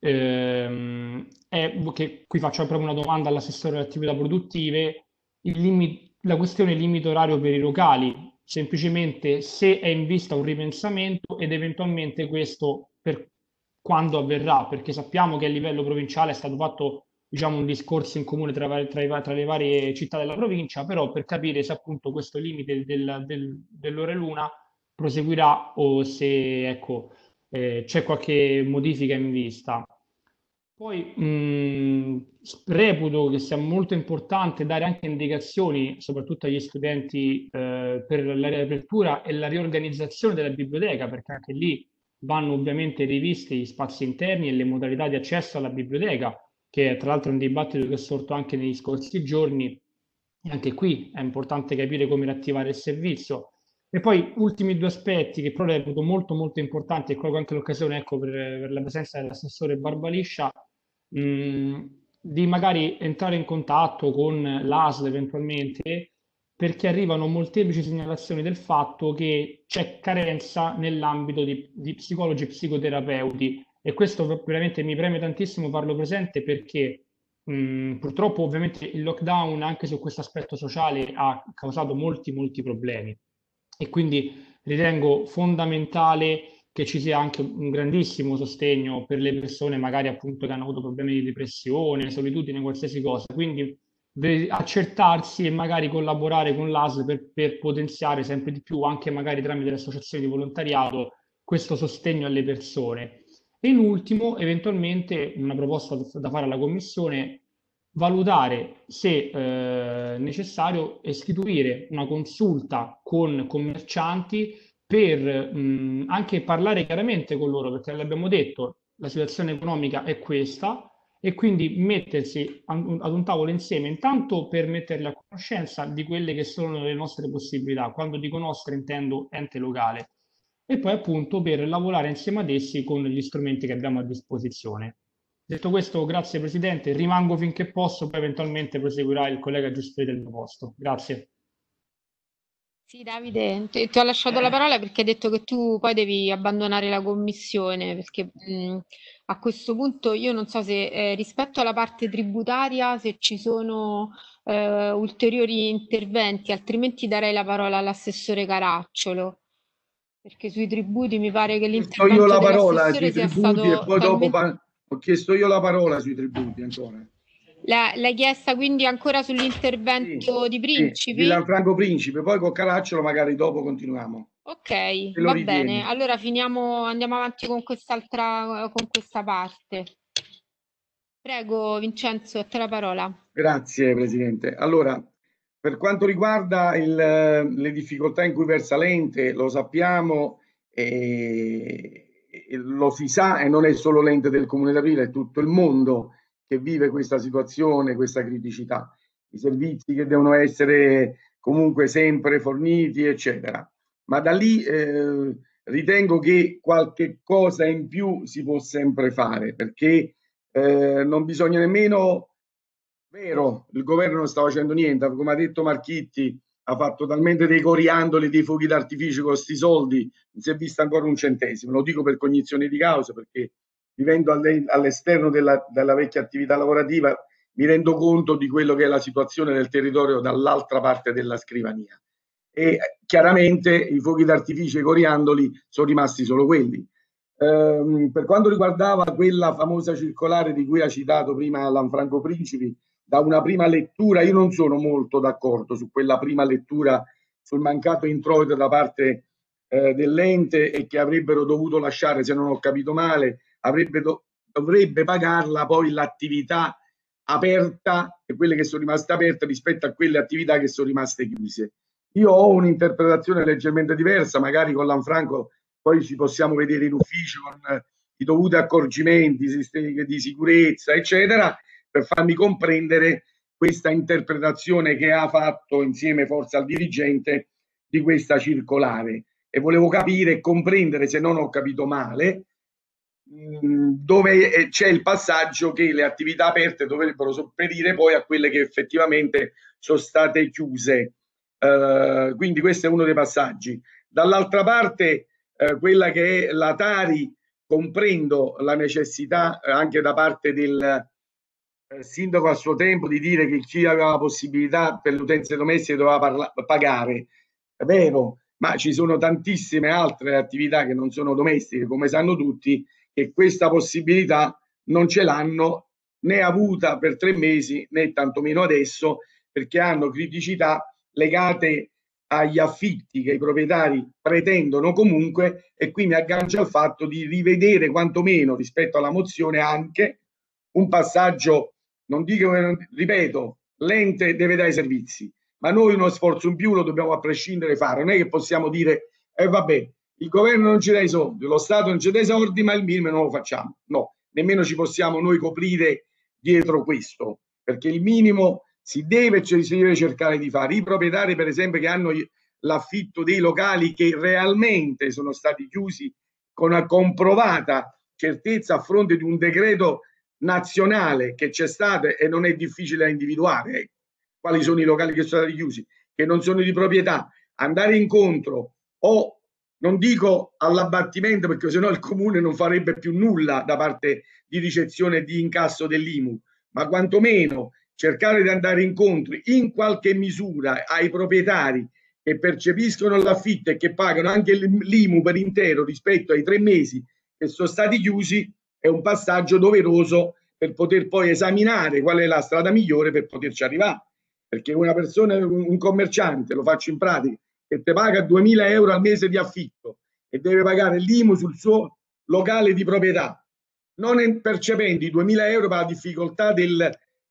G: è che qui faccio proprio una domanda all'assessore alle attività produttive, la questione limite orario per i locali, semplicemente se è in vista un ripensamento ed eventualmente questo per quando avverrà, perché sappiamo che a livello provinciale è stato fatto, diciamo, un discorso in comune tra le varie città della provincia, però per capire se appunto questo limite dell'ora l'una proseguirà o se, ecco, c'è qualche modifica in vista. Poi reputo che sia molto importante dare anche indicazioni, soprattutto agli studenti, per la riapertura e la riorganizzazione della biblioteca, perché anche lì vanno ovviamente rivisti gli spazi interni e le modalità di accesso alla biblioteca, che è tra l'altro un dibattito che è sorto anche negli scorsi giorni. E anche qui è importante capire come riattivare il servizio. E poi ultimi due aspetti che però reputo molto molto importanti, e colgo anche l'occasione, ecco, per la presenza dell'assessore Barbaliscia, di magari entrare in contatto con l'ASL eventualmente, perché arrivano molteplici segnalazioni del fatto che c'è carenza nell'ambito di psicologi e psicoterapeuti, e questo veramente mi preme tantissimo farlo presente, perché purtroppo ovviamente il lockdown anche su questo aspetto sociale ha causato molti problemi, e quindi ritengo fondamentale che ci sia anche un grandissimo sostegno per le persone magari appunto che hanno avuto problemi di depressione, solitudine, qualsiasi cosa. Quindi accertarsi e magari collaborare con l'ASL per potenziare sempre di più, anche magari tramite le associazioni di volontariato, questo sostegno alle persone. E in ultimo, eventualmente, una proposta da fare alla Commissione, valutare se necessario istituire una consulta con commercianti per anche parlare chiaramente con loro, perché l'abbiamo detto, la situazione economica è questa, e quindi mettersi ad un tavolo insieme, intanto per metterli a conoscenza di quelle che sono le nostre possibilità, quando dico nostre intendo ente locale, e poi appunto per lavorare insieme ad essi con gli strumenti che abbiamo a disposizione. Detto questo, grazie Presidente, rimango finché posso, poi eventualmente proseguirà il collega Giuffrida del mio posto. Grazie.
A: Sì, Davide, ti ho lasciato la parola perché hai detto che tu poi devi abbandonare la commissione, perché a questo punto io non so se rispetto alla parte tributaria se ci sono ulteriori interventi, altrimenti darei la parola all'assessore Caracciolo, perché sui tributi mi pare che
J: Chiesto io la
A: l'intervento
J: parola
A: dell'assessore
J: sui
A: sia
J: tributi e
A: stato
J: poi dopo
A: talmente...
J: ho chiesto io la parola sui tributi ancora.
A: L'hai chiesta quindi ancora sull'intervento di
J: Sì,
A: Principi?
J: di Lanfranco Principe, poi con Caracciolo magari dopo continuiamo.
A: Ok,
J: Se lo
A: va
J: ritieni.
A: bene. Allora andiamo avanti con questa parte. Prego, Vincenzo, a te la parola.
J: Grazie Presidente. Allora, per quanto riguarda le difficoltà in cui versa l'ente, lo sappiamo, lo si sa, e non è solo l'ente del Comune d'Aprile, è tutto il mondo che vive questa situazione, questa criticità. I servizi che devono essere comunque sempre forniti, eccetera. Ma da lì ritengo che qualche cosa in più si può sempre fare, perché non bisogna nemmeno... Vero, il governo non sta facendo niente, come ha detto Marchitti, ha fatto talmente dei coriandoli, dei fuochi d'artificio con questi soldi, non si è visto ancora un centesimo. Lo dico per cognizione di causa, perché vivendo all'esterno della vecchia attività lavorativa mi rendo conto di quello che è la situazione del territorio dall'altra parte della scrivania. E chiaramente i fuochi d'artificio e i coriandoli sono rimasti solo quelli. Per quanto riguardava quella famosa circolare di cui ha citato prima Lanfranco Principi, da una prima lettura io non sono molto d'accordo su quella prima lettura sul mancato introito da parte dell'ente, e che avrebbero dovuto lasciare, se non ho capito male, dovrebbe pagarla poi l'attività aperta e quelle che sono rimaste aperte rispetto a quelle attività che sono rimaste chiuse. Io ho un'interpretazione leggermente diversa, magari con Lanfranco poi ci possiamo vedere in ufficio con i dovuti accorgimenti, sistemi di sicurezza, eccetera, per farmi comprendere questa interpretazione che ha fatto insieme forse al dirigente di questa circolare. E volevo capire e comprendere, se non ho capito male, dove c'è il passaggio che le attività aperte dovrebbero sopperire poi a quelle che effettivamente sono state chiuse. Quindi questo è uno dei passaggi. Dall'altra parte, quella che è la Tari, comprendo la necessità anche da parte del sindaco a suo tempo di dire che chi aveva la possibilità per le utenze domestiche doveva pagare. È vero, ma ci sono tantissime altre attività che non sono domestiche, come sanno tutti, che questa possibilità non ce l'hanno né avuta per 3 mesi né tantomeno adesso, perché hanno criticità legate agli affitti che i proprietari pretendono comunque, e qui mi aggancio al fatto di rivedere quantomeno rispetto alla mozione anche un passaggio, non dico, ripeto, l'ente deve dare i servizi, ma noi uno sforzo in più lo dobbiamo a prescindere fare. Non è che possiamo dire vabbè, il governo non ci dà i soldi, lo Stato non ci dà i soldi, ma il minimo non lo facciamo. No, nemmeno ci possiamo noi coprire dietro questo, perché il minimo si deve cercare di fare. I proprietari, per esempio, che hanno l'affitto dei locali che realmente sono stati chiusi con una comprovata certezza a fronte di un decreto nazionale che c'è stato, e non è difficile da individuare quali sono i locali che sono stati chiusi, che non sono di proprietà, andare incontro, o non dico all'abbattimento, perché sennò il comune non farebbe più nulla da parte di ricezione e di incasso dell'IMU, ma quantomeno cercare di andare incontro in qualche misura ai proprietari che percepiscono l'affitto e che pagano anche l'IMU per intero rispetto ai 3 mesi che sono stati chiusi, è un passaggio doveroso per poter poi esaminare qual è la strada migliore per poterci arrivare. Perché una persona, un commerciante, lo faccio in pratica, che te paga 2.000 euro al mese di affitto e deve pagare l'IMU sul suo locale di proprietà, non percependo i 2.000 euro per la difficoltà del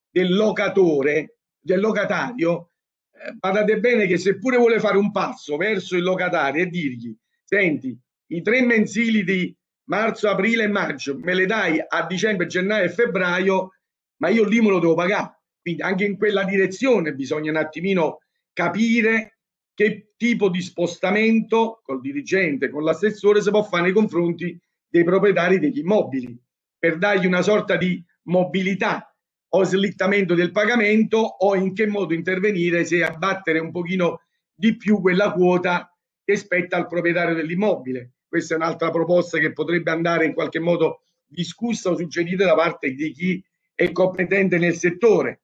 J: locatore, del locatario, badate bene che seppure vuole fare un passo verso il locatario e dirgli: senti, i 3 mensili di marzo, aprile e maggio me le dai a dicembre, gennaio e febbraio, ma io l'IMU lo devo pagare. Quindi anche in quella direzione bisogna un attimino capire che tipo di spostamento col dirigente, con l'assessore si può fare nei confronti dei proprietari degli immobili, per dargli una sorta di mobilità o slittamento del pagamento, o in che modo intervenire, se abbattere un pochino di più quella quota che spetta al proprietario dell'immobile. Questa è un'altra proposta che potrebbe andare in qualche modo discussa o suggerita da parte di chi è competente nel settore.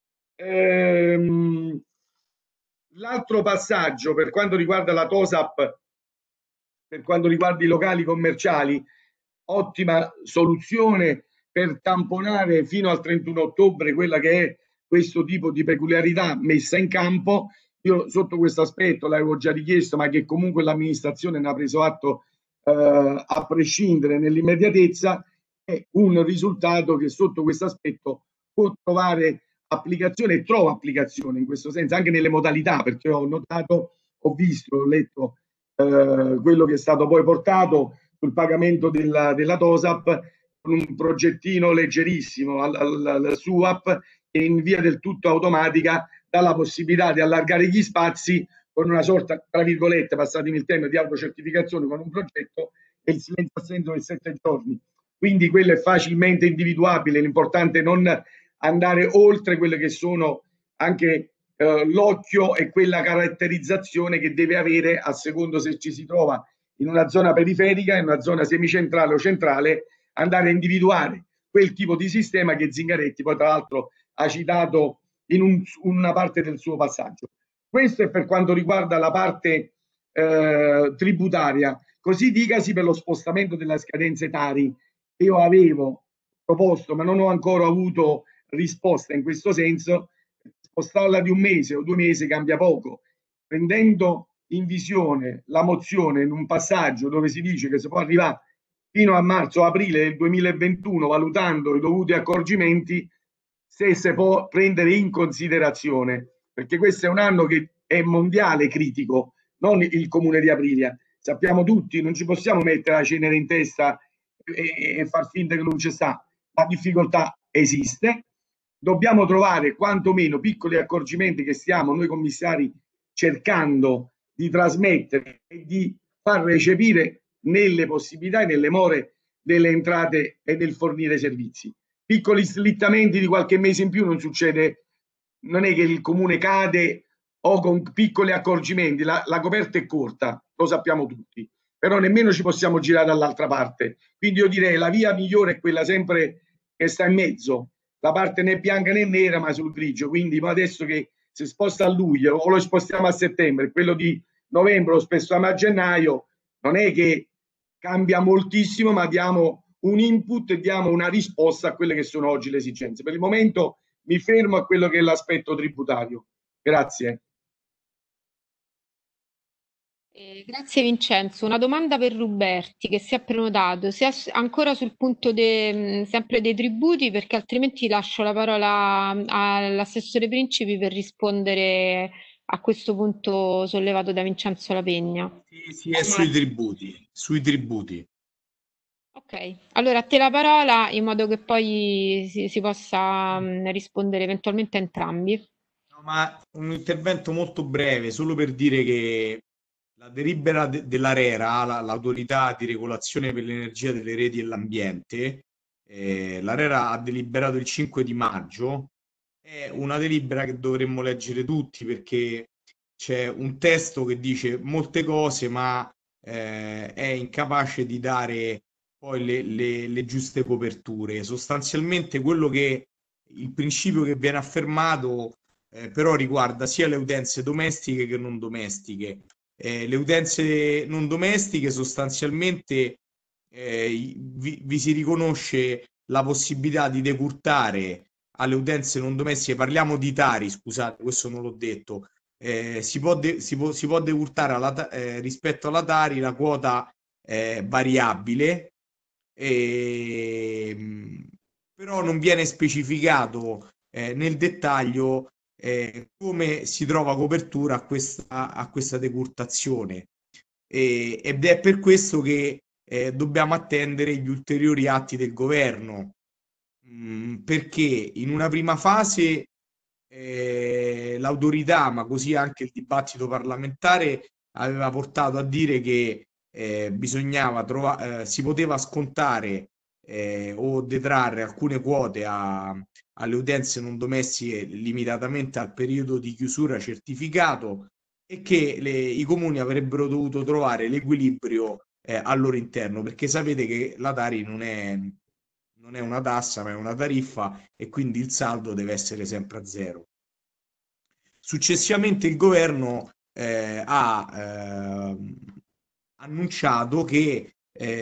J: L'altro passaggio per quanto riguarda la TOSAP, per quanto riguarda i locali commerciali, ottima soluzione per tamponare fino al 31 ottobre quella che è questo tipo di peculiarità messa in campo. Io sotto questo aspetto l'avevo già richiesto, ma che comunque l'amministrazione ne ha preso atto a prescindere nell'immediatezza, è un risultato che sotto questo aspetto può trovare applicazione e trova applicazione in questo senso anche nelle modalità, perché ho notato, ho visto, ho letto quello che è stato poi portato sul pagamento della TOSAP con un progettino leggerissimo al SUAP, che in via del tutto automatica dà la possibilità di allargare gli spazi con una sorta, tra virgolette, passatemi il termine, di autocertificazione con un progetto, e il silenzio assenso di 7 giorni. Quindi quello è facilmente individuabile, l'importante è non andare oltre quelle che sono anche l'occhio e quella caratterizzazione che deve avere a secondo se ci si trova in una zona periferica, in una zona semicentrale o centrale, andare a individuare quel tipo di sistema che Zingaretti poi tra l'altro ha citato in una parte del suo passaggio. Questo è per quanto riguarda la parte tributaria. Così dicasi per lo spostamento delle scadenze Tari. Io avevo proposto, ma non ho ancora avuto risposta in questo senso. Spostarla di 1 mese o 2 mesi cambia poco, prendendo in visione la mozione in un passaggio dove si dice che si può arrivare fino a marzo-aprile del 2021 valutando i dovuti accorgimenti, se si può prendere in considerazione, perché questo è un anno che è mondiale critico, non il comune di Aprilia, sappiamo tutti, non ci possiamo mettere la cenere in testa e far finta che non c'è sta. La difficoltà esiste, dobbiamo trovare quantomeno piccoli accorgimenti che stiamo noi commissari cercando di trasmettere e di far recepire nelle possibilità e nelle more delle entrate e del fornire servizi. Piccoli slittamenti di qualche mese in più non succede, non è che il comune cade o con piccoli accorgimenti, la coperta è corta, lo sappiamo tutti, però nemmeno ci possiamo girare dall'altra parte. Quindi io direi la via migliore è quella sempre che sta in mezzo, la parte né bianca né nera ma sul grigio. Quindi adesso che si sposta a luglio o lo spostiamo a settembre, quello di novembre lo spostiamo a gennaio, non è che cambia moltissimo, ma diamo un input e diamo una risposta a quelle che sono oggi le esigenze. Per il momento mi fermo a quello che è l'aspetto tributario. Grazie.
A: Grazie Vincenzo. Una domanda per Ruberti che si è prenotato, sia ancora sul punto sempre dei tributi, perché altrimenti lascio la parola all'assessore Principi per rispondere a questo punto sollevato da Vincenzo La Pegna.
I: Sì, è sui tributi,
A: Ok, allora a te la parola in modo che poi si possa rispondere eventualmente a entrambi.
I: No, ma un intervento molto breve, solo per dire che la delibera dell'ARERA, l'autorità di regolazione per l'energia delle reti e l'ambiente, l'ARERA ha deliberato il 5 di maggio, è una delibera che dovremmo leggere tutti perché c'è un testo che dice molte cose ma è incapace di dare poi le giuste coperture. Sostanzialmente il principio che viene affermato però riguarda sia le utenze domestiche che non domestiche. Le utenze non domestiche sostanzialmente vi si riconosce la possibilità di decurtare alle utenze non domestiche, parliamo di Tari, scusate, questo non l'ho detto, si può decurtare rispetto alla Tari la quota variabile, però non viene specificato nel dettaglio come si trova copertura a questa decurtazione, ed è per questo che dobbiamo attendere gli ulteriori atti del governo, perché in una prima fase l'autorità, ma così anche il dibattito parlamentare, aveva portato a dire che bisognava si poteva scontare o detrarre alcune quote alle utenze non domestiche limitatamente al periodo di chiusura certificato e che i comuni avrebbero dovuto trovare l'equilibrio al loro interno, perché sapete che la Tari non è una tassa ma è una tariffa e quindi il saldo deve essere sempre a zero. Successivamente il governo ha annunciato che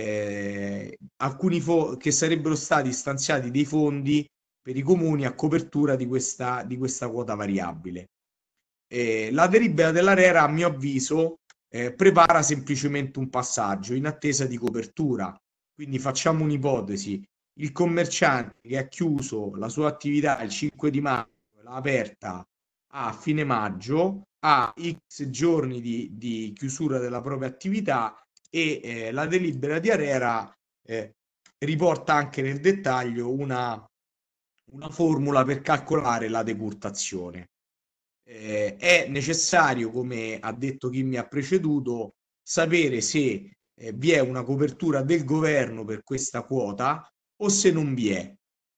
I: che sarebbero stati stanziati dei fondi per i comuni a copertura di questa quota variabile. La delibera dell'ARERA, a mio avviso, prepara semplicemente un passaggio in attesa di copertura. Quindi facciamo un'ipotesi: il commerciante che ha chiuso la sua attività il 5 di maggio, l'ha aperta a fine maggio, ha X giorni di chiusura della propria attività e la delibera di ARERA riporta anche nel dettaglio una formula per calcolare la decurtazione. È necessario, come ha detto chi mi ha preceduto, sapere se vi è una copertura del governo per questa quota o se non vi è.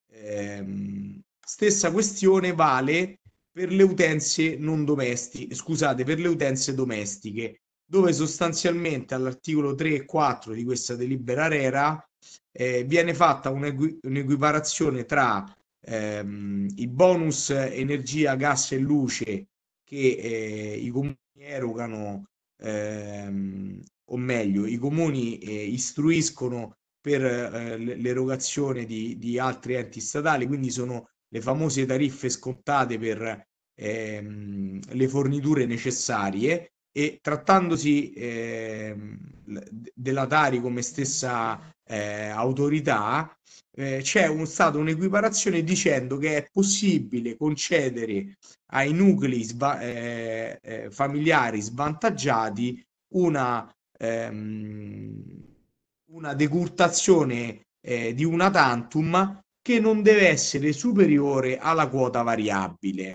I: Stessa questione vale per le utenze non domestiche, scusate, per le utenze domestiche, dove sostanzialmente all'articolo 3 e 4 di questa delibera ARERA viene fatta un'equiparazione tra i bonus energia, gas e luce che i comuni erogano, o meglio, i comuni istruiscono per l'erogazione di altri enti statali, quindi sono le famose tariffe scontate per le forniture necessarie, e trattandosi della Tari come stessa autorità, c'è stata un'equiparazione dicendo che è possibile concedere ai nuclei familiari svantaggiati una una decurtazione di una tantum che non deve essere superiore alla quota variabile.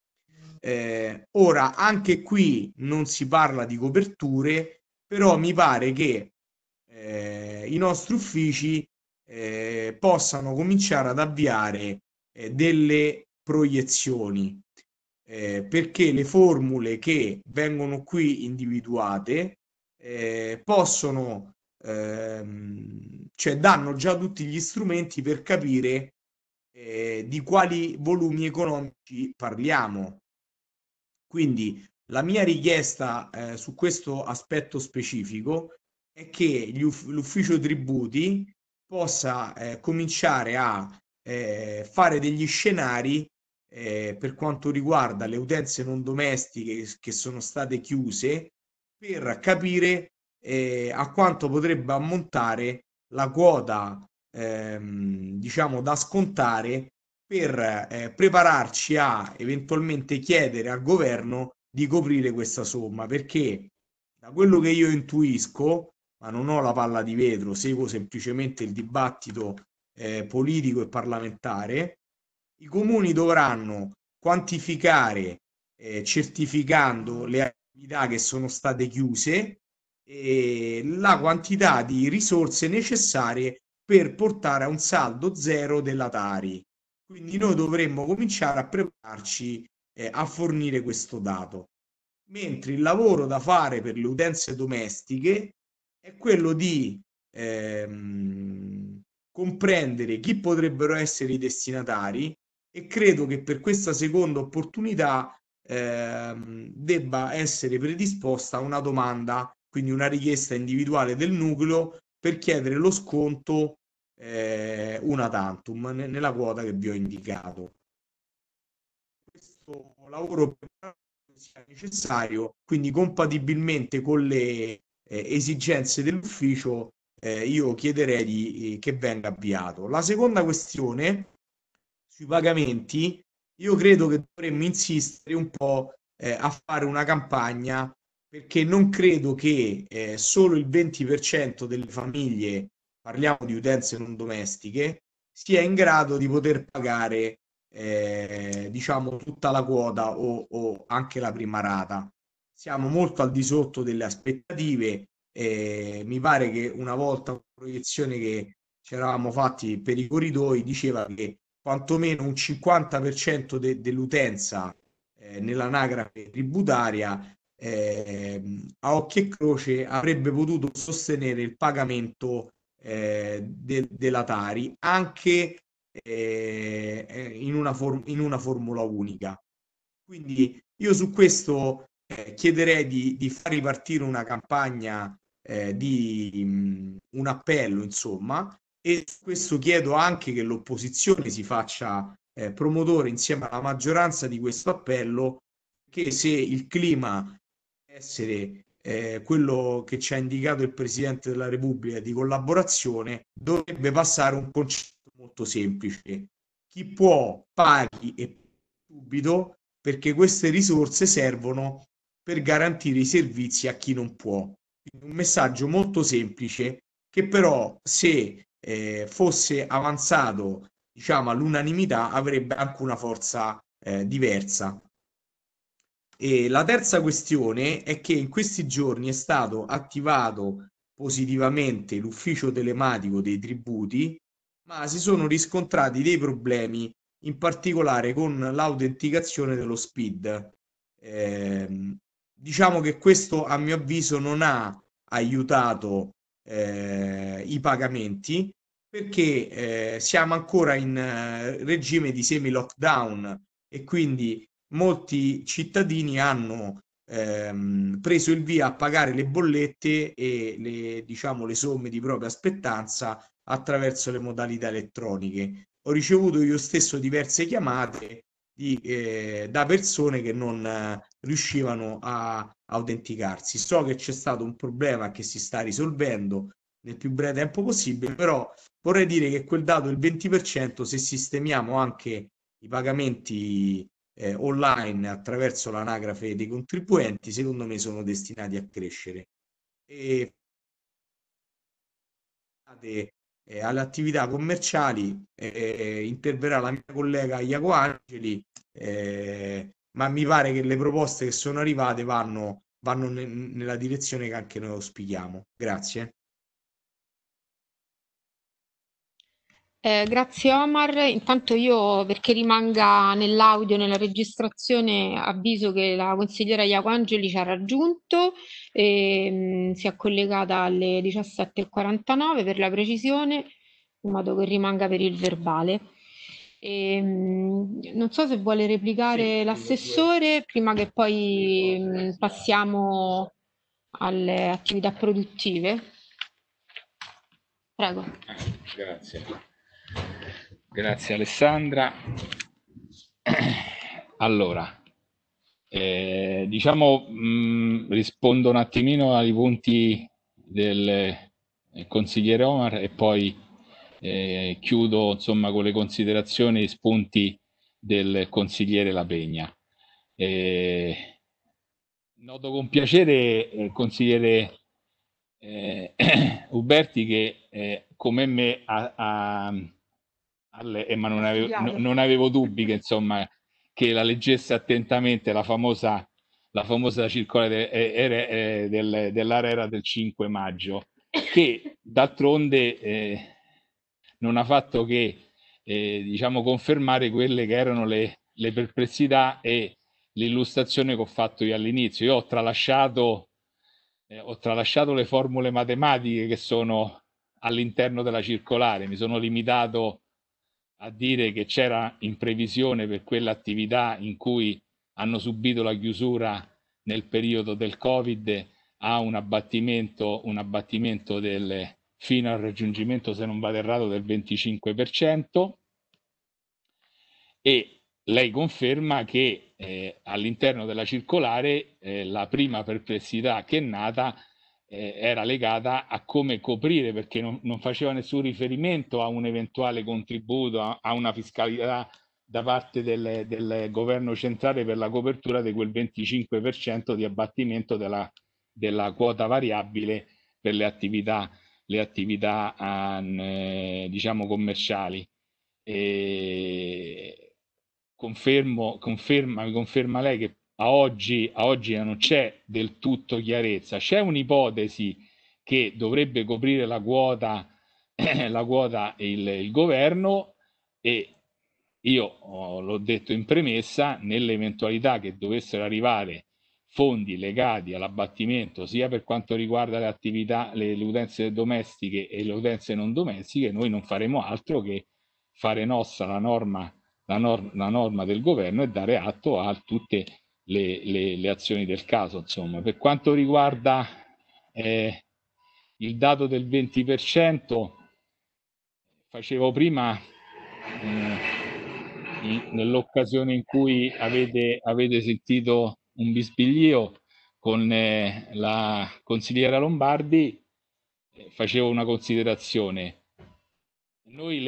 I: Ora, anche qui non si parla di coperture, però mi pare che i nostri uffici possano cominciare ad avviare delle proiezioni, perché le formule che vengono qui individuate possono, cioè danno già tutti gli strumenti per capire di quali volumi economici parliamo. Quindi la mia richiesta su questo aspetto specifico è che l'ufficio tributi possa cominciare a fare degli scenari per quanto riguarda le utenze non domestiche che sono state chiuse, per capire a quanto potrebbe ammontare la quota diciamo da scontare per prepararci a eventualmente chiedere al governo di coprire questa somma, perché da quello che io intuisco, ma non ho la palla di vetro, seguo semplicemente il dibattito politico e parlamentare, i comuni dovranno quantificare certificando le attività che sono state chiuse la quantità di risorse necessarie per portare a un saldo zero della Tari. Quindi noi dovremmo cominciare a prepararci a fornire questo dato. Mentre il lavoro da fare per le utenze domestiche è quello di comprendere chi potrebbero essere i destinatari, e credo che per questa seconda opportunità debba essere predisposta una domanda, quindi una richiesta individuale del nucleo per chiedere lo sconto una tantum nella quota che vi ho indicato. Questo lavoro sia necessario, quindi compatibilmente con le esigenze dell'ufficio, io chiederei che venga avviato. La seconda questione sui pagamenti, io credo che dovremmo insistere un po' a fare una campagna, perché non credo che solo il 20% delle famiglie, parliamo di utenze non domestiche, sia in grado di poter pagare diciamo tutta la quota o anche la prima rata. Siamo molto al di sotto delle aspettative. Mi pare che una volta una proiezione che ci eravamo fatti per i corridoi diceva che quantomeno un 50% dell'utenza nell'anagrafe tributaria a occhio e croce avrebbe potuto sostenere il pagamento della Tari anche in una formula unica. Quindi io su questo chiederei di far ripartire una campagna un appello, insomma, e su questo chiedo anche che l'opposizione si faccia promotore insieme alla maggioranza di questo appello, che se il clima deve essere quello che ci ha indicato il Presidente della Repubblica di collaborazione, dovrebbe passare un concetto molto semplice: chi può paghi e subito, perché queste risorse servono per garantire i servizi a chi non può. Quindi un messaggio molto semplice che però, se fosse avanzato diciamo all'unanimità, avrebbe anche una forza diversa. E la terza questione è che in questi giorni è stato attivato positivamente l'ufficio telematico dei tributi, ma si sono riscontrati dei problemi, in particolare con l'autenticazione dello SPID. Diciamo che questo, a mio avviso, non ha aiutato i pagamenti, perché siamo ancora in regime di semi-lockdown e quindi molti cittadini hanno preso il via a pagare le bollette e diciamo, le somme di propria spettanza attraverso le modalità elettroniche. Ho ricevuto io stesso diverse chiamate da persone che non riuscivano a autenticarsi. So che c'è stato un problema che si sta risolvendo nel più breve tempo possibile, però vorrei dire che quel dato del 20%, se sistemiamo anche i pagamenti online attraverso l'anagrafe dei contribuenti, secondo me sono destinati a crescere. e alle attività commerciali interverrà la mia collega Iaco Angeli, ma mi pare che le proposte che sono arrivate vanno nella direzione che anche noi auspichiamo. Grazie.
A: Grazie Omar, intanto io perché rimanga nell'audio, nella registrazione, avviso che la consigliera Iaco Angeli ci ha raggiunto e si è collegata alle 17:49 per la precisione, in modo che rimanga per il verbale. Non so se vuole replicare l'assessore prima che poi passiamo alle attività produttive. Prego.
N: Grazie. Grazie Alessandra. Allora, diciamo, rispondo un attimino ai punti del consigliere Omar e poi chiudo insomma con le considerazioni e spunti del consigliere La Pegna. Noto con piacere, consigliere Uberti, che come me ma non avevo dubbi che insomma che la leggesse attentamente la famosa circolare dell'ARERA del 5 maggio, che d'altronde non ha fatto che diciamo confermare quelle che erano le perplessità e l'illustrazione che ho fatto io all'inizio. Io ho tralasciato le formule matematiche che sono all'interno della circolare, mi sono limitato a dire che c'era in previsione per quelle attività in cui hanno subito la chiusura nel periodo del Covid a un abbattimento fino al raggiungimento, se non vado errato, del 25%, e lei conferma che all'interno della circolare la prima perplessità che è nata era legata a come coprire, perché non faceva nessun riferimento a un eventuale contributo, a una fiscalità da parte del governo centrale per la copertura di quel 25% di abbattimento della quota variabile per le attività diciamo commerciali. Mi conferma lei che a oggi non c'è del tutto chiarezza. C'è un'ipotesi che dovrebbe coprire la quota il governo, e io l'ho detto in premessa, nell'eventualità che dovessero arrivare fondi legati all'abbattimento sia per quanto riguarda le attività, le utenze domestiche e le utenze non domestiche, noi non faremo altro che fare nostra la norma del governo e dare atto a tutte le azioni del caso. Insomma, per quanto riguarda il dato del 20%, facevo prima nell'occasione in cui avete sentito un bisbiglio con la consigliera Lombardi, facevo una considerazione. Noi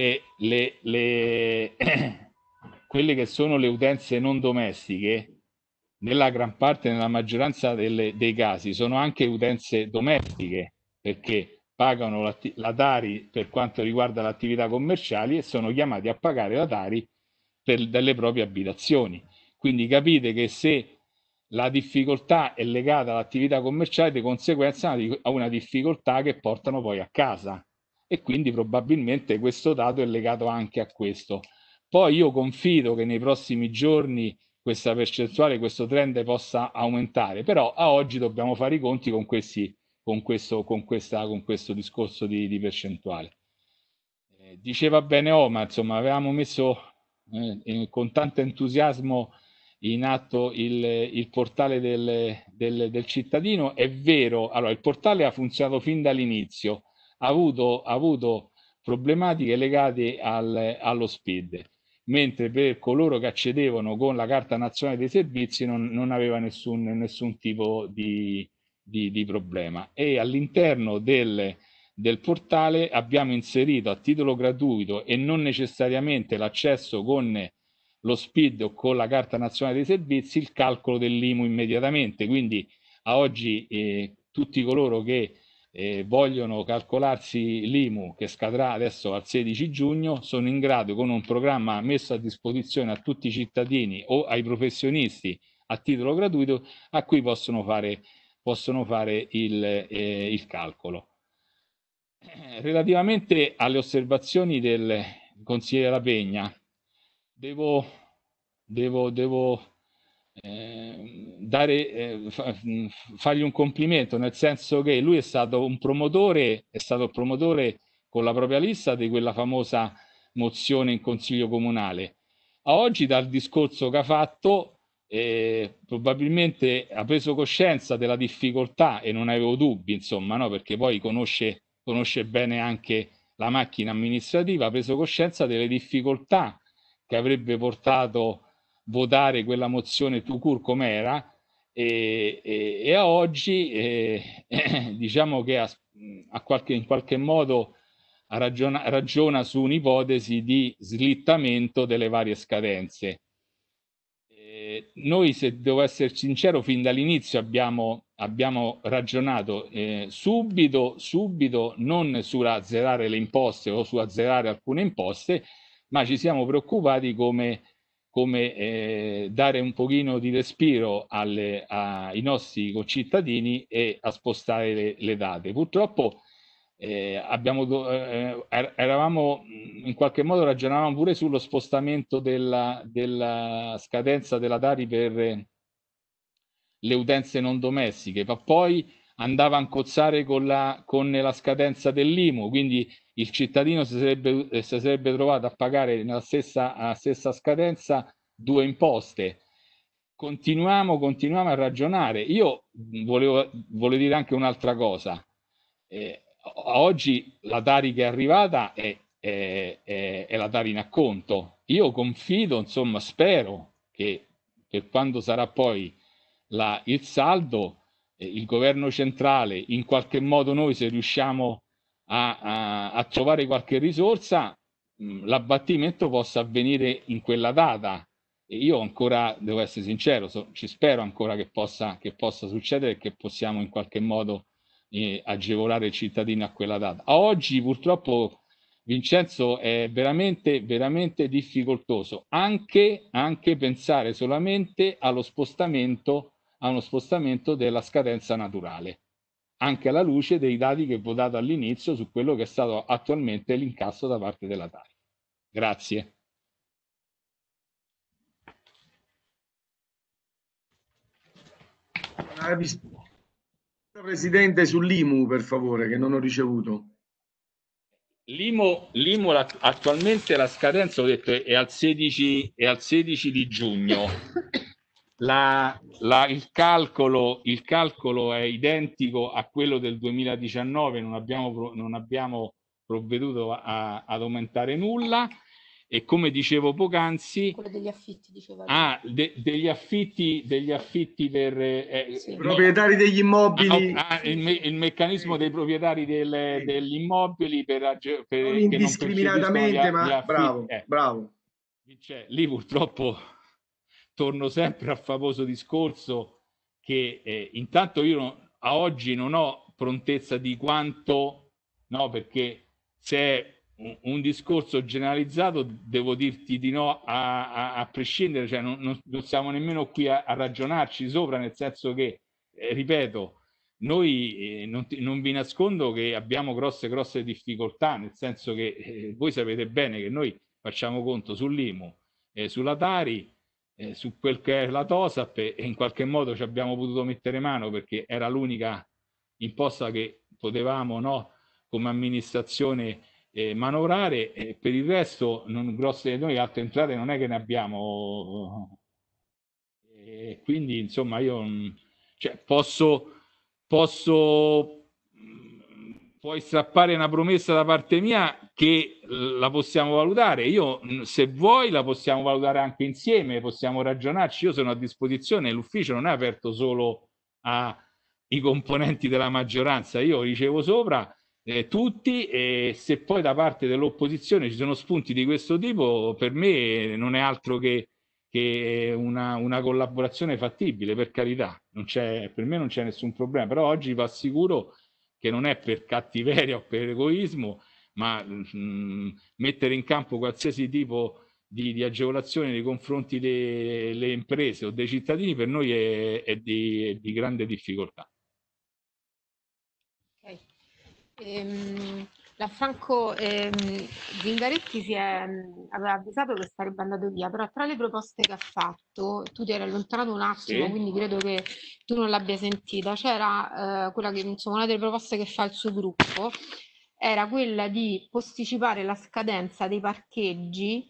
N: quelle che sono le utenze non domestiche, nella gran parte, nella maggioranza dei casi, sono anche utenze domestiche, perché pagano la Tari per quanto riguarda l'attività commerciali e sono chiamati a pagare la Tari delle proprie abitazioni. Quindi capite che se la difficoltà è legata all'attività commerciale, di conseguenza a una difficoltà che portano poi a casa, e quindi probabilmente questo dato è legato anche a questo. Poi io confido che nei prossimi giorni questa percentuale, questo trend possa aumentare, però a oggi dobbiamo fare i conti con questo discorso di percentuale. Diceva bene Omar, insomma, avevamo messo con tanto entusiasmo in atto il portale del cittadino. È vero, allora il portale ha funzionato fin dall'inizio, ha avuto problematiche legate allo SPID, mentre per coloro che accedevano con la Carta Nazionale dei Servizi non aveva nessun tipo di problema. E all'interno del portale abbiamo inserito a titolo gratuito, e non necessariamente l'accesso con lo SPID o con la Carta Nazionale dei Servizi, il calcolo dell'IMU immediatamente. Quindi a oggi tutti coloro che vogliono calcolarsi l'IMU che scadrà adesso al 16 giugno sono in grado, con un programma messo a disposizione a tutti i cittadini o ai professionisti a titolo gratuito, a cui possono fare il calcolo. Relativamente alle osservazioni del consigliere La Pegna, devo fargli un complimento, nel senso che lui è stato un promotore, con la propria lista di quella famosa mozione in consiglio comunale. A oggi, dal discorso che ha fatto, probabilmente ha preso coscienza della difficoltà, e non avevo dubbi, insomma, no? Perché poi conosce bene anche la macchina amministrativa, ha preso coscienza delle difficoltà che avrebbe portato votare quella mozione tout court com'era, e a oggi diciamo che in qualche modo ragiona su un'ipotesi di slittamento delle varie scadenze. Noi, se devo essere sincero, fin dall'inizio abbiamo ragionato subito non su azzerare le imposte o su azzerare alcune imposte, ma ci siamo preoccupati come dare un pochino di respiro ai nostri concittadini e a spostare le date. Purtroppo eravamo in qualche modo, ragionavamo pure sullo spostamento della scadenza della Tari per le utenze non domestiche, ma poi andava a incozzare con la scadenza dell'IMU, quindi il cittadino si sarebbe trovato a pagare nella stessa scadenza due imposte. Continuiamo a ragionare. Io volevo dire anche un'altra cosa. Oggi la Tari che è arrivata è la Tari in acconto. Io confido, insomma, spero che per quando sarà poi il saldo, il governo centrale, in qualche modo noi, se riusciamo a trovare qualche risorsa, l'abbattimento possa avvenire in quella data. E io ancora, devo essere sincero, ci spero ancora che possa succedere e che possiamo in qualche modo agevolare il cittadino a quella data. A oggi, purtroppo, Vincenzo, è veramente difficoltoso anche pensare solamente a uno spostamento della scadenza naturale, anche alla luce dei dati che ho dato all'inizio su quello che è stato attualmente l'incasso da parte della Tari. Grazie.
J: Presidente, sull'IMU, per favore, che non ho ricevuto.
N: L'IMU attualmente la scadenza, ho detto, è al 16 di giugno. Il calcolo è identico a quello del 2019, non abbiamo provveduto ad aumentare nulla, e come dicevo poc'anzi,
D: quello degli affitti, diceva.
N: degli affitti per
J: sì, proprietari degli immobili,
N: il meccanismo dei proprietari degli immobili per
J: non indiscriminatamente, ma bravo.
N: Cioè, lì purtroppo torno sempre al famoso discorso che intanto io a oggi non ho prontezza di quanto, no, perché se è un discorso generalizzato devo dirti di no a prescindere, cioè non siamo nemmeno qui a ragionarci sopra, nel senso che, ripeto, noi non vi nascondo che abbiamo grosse difficoltà, nel senso che voi sapete bene che noi facciamo conto sull'IMU, sulla Tari, su quel che è la TOSAP, e in qualche modo ci abbiamo potuto mettere mano perché era l'unica imposta che potevamo, no, come amministrazione manovrare, e per il resto noi altre entrate non è che ne abbiamo, quindi insomma io puoi strappare una promessa da parte mia che la possiamo valutare. Io, se vuoi, la possiamo valutare anche insieme, possiamo ragionarci. Io sono a disposizione, l'ufficio non è aperto solo ai componenti della maggioranza, io ricevo sopra tutti, e se poi da parte dell'opposizione ci sono spunti di questo tipo, per me non è altro che che una collaborazione fattibile, per carità, per me non c'è nessun problema, però oggi vi assicuro che non è per cattiveria o per egoismo, ma mettere in campo qualsiasi tipo di agevolazione nei confronti delle imprese o dei cittadini per noi è di grande difficoltà.
A: Okay. La Franco Zingaretti aveva avvisato che sarebbe andato via, però tra le proposte che ha fatto, tu ti eri allontanato un attimo,
N: Sì.
A: quindi credo che tu non l'abbia sentita, c'era quella che, insomma, una delle proposte che fa il suo gruppo, era quella di posticipare la scadenza dei parcheggi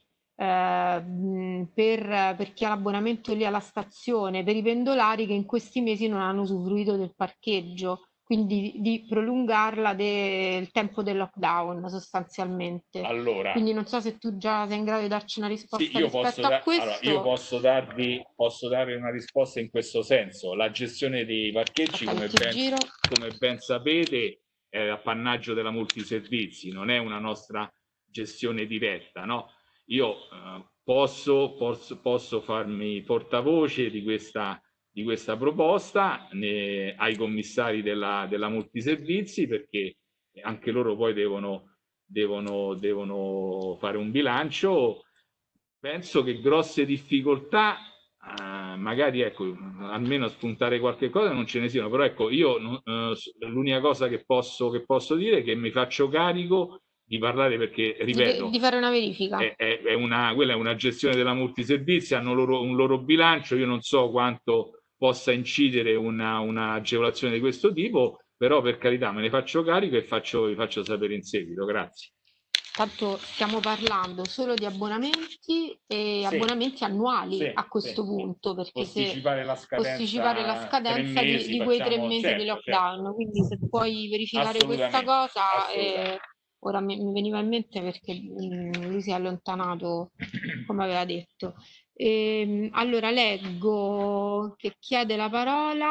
A: per chi ha l'abbonamento lì alla stazione, per i pendolari che in questi mesi non hanno usufruito del parcheggio, quindi di prolungarla del tempo del lockdown sostanzialmente.
N: Allora,
A: Quindi non so se tu già sei in grado di darci una risposta
N: sì, io
A: rispetto a questo.
N: allora, io posso darvi una risposta in questo senso. La gestione dei parcheggi, come ben sapete, è appannaggio della multiservizi, non è una nostra gestione diretta, no? Io posso farmi portavoce di questa proposta ai commissari della multiservizi, perché anche loro poi devono fare un bilancio. Penso che grosse difficoltà, magari ecco, almeno spuntare qualche cosa non ce ne siano, però ecco, io l'unica cosa che posso dire è che mi faccio carico di parlare, perché ripeto,
A: di fare una verifica.
N: Quella è una gestione della multiservizi, hanno un loro bilancio, io non so quanto possa incidere una agevolazione di questo tipo, però per carità me ne faccio carico e vi faccio sapere in seguito. Grazie.
A: Tanto stiamo parlando solo di abbonamenti e abbonamenti annuali a questo punto, perché
N: posticipare la
A: scadenza di quei 3 mesi di lockdown, quindi se puoi verificare questa cosa, ora mi veniva in mente perché lui si è allontanato come aveva detto. Allora leggo che chiede la parola.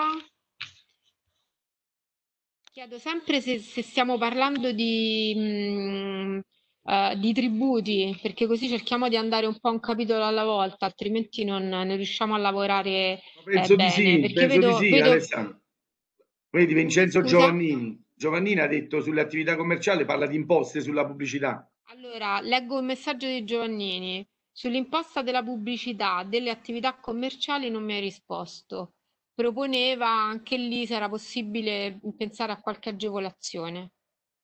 A: Chiedo sempre se stiamo parlando di tributi, perché così cerchiamo di andare un po' un capitolo alla volta, altrimenti non riusciamo a lavorare
J: Penso di
A: bene.
J: sì,
A: Perché
J: penso di sì, Alessandro. Vedi, Vincenzo
A: Scusa?
J: Giovannini ha detto sulle attività commerciali, parla di imposte sulla pubblicità.
A: Allora, leggo un messaggio di Giovannini. Sull'imposta della pubblicità delle attività commerciali non mi hai risposto. Proponeva anche lì se era possibile pensare a qualche agevolazione.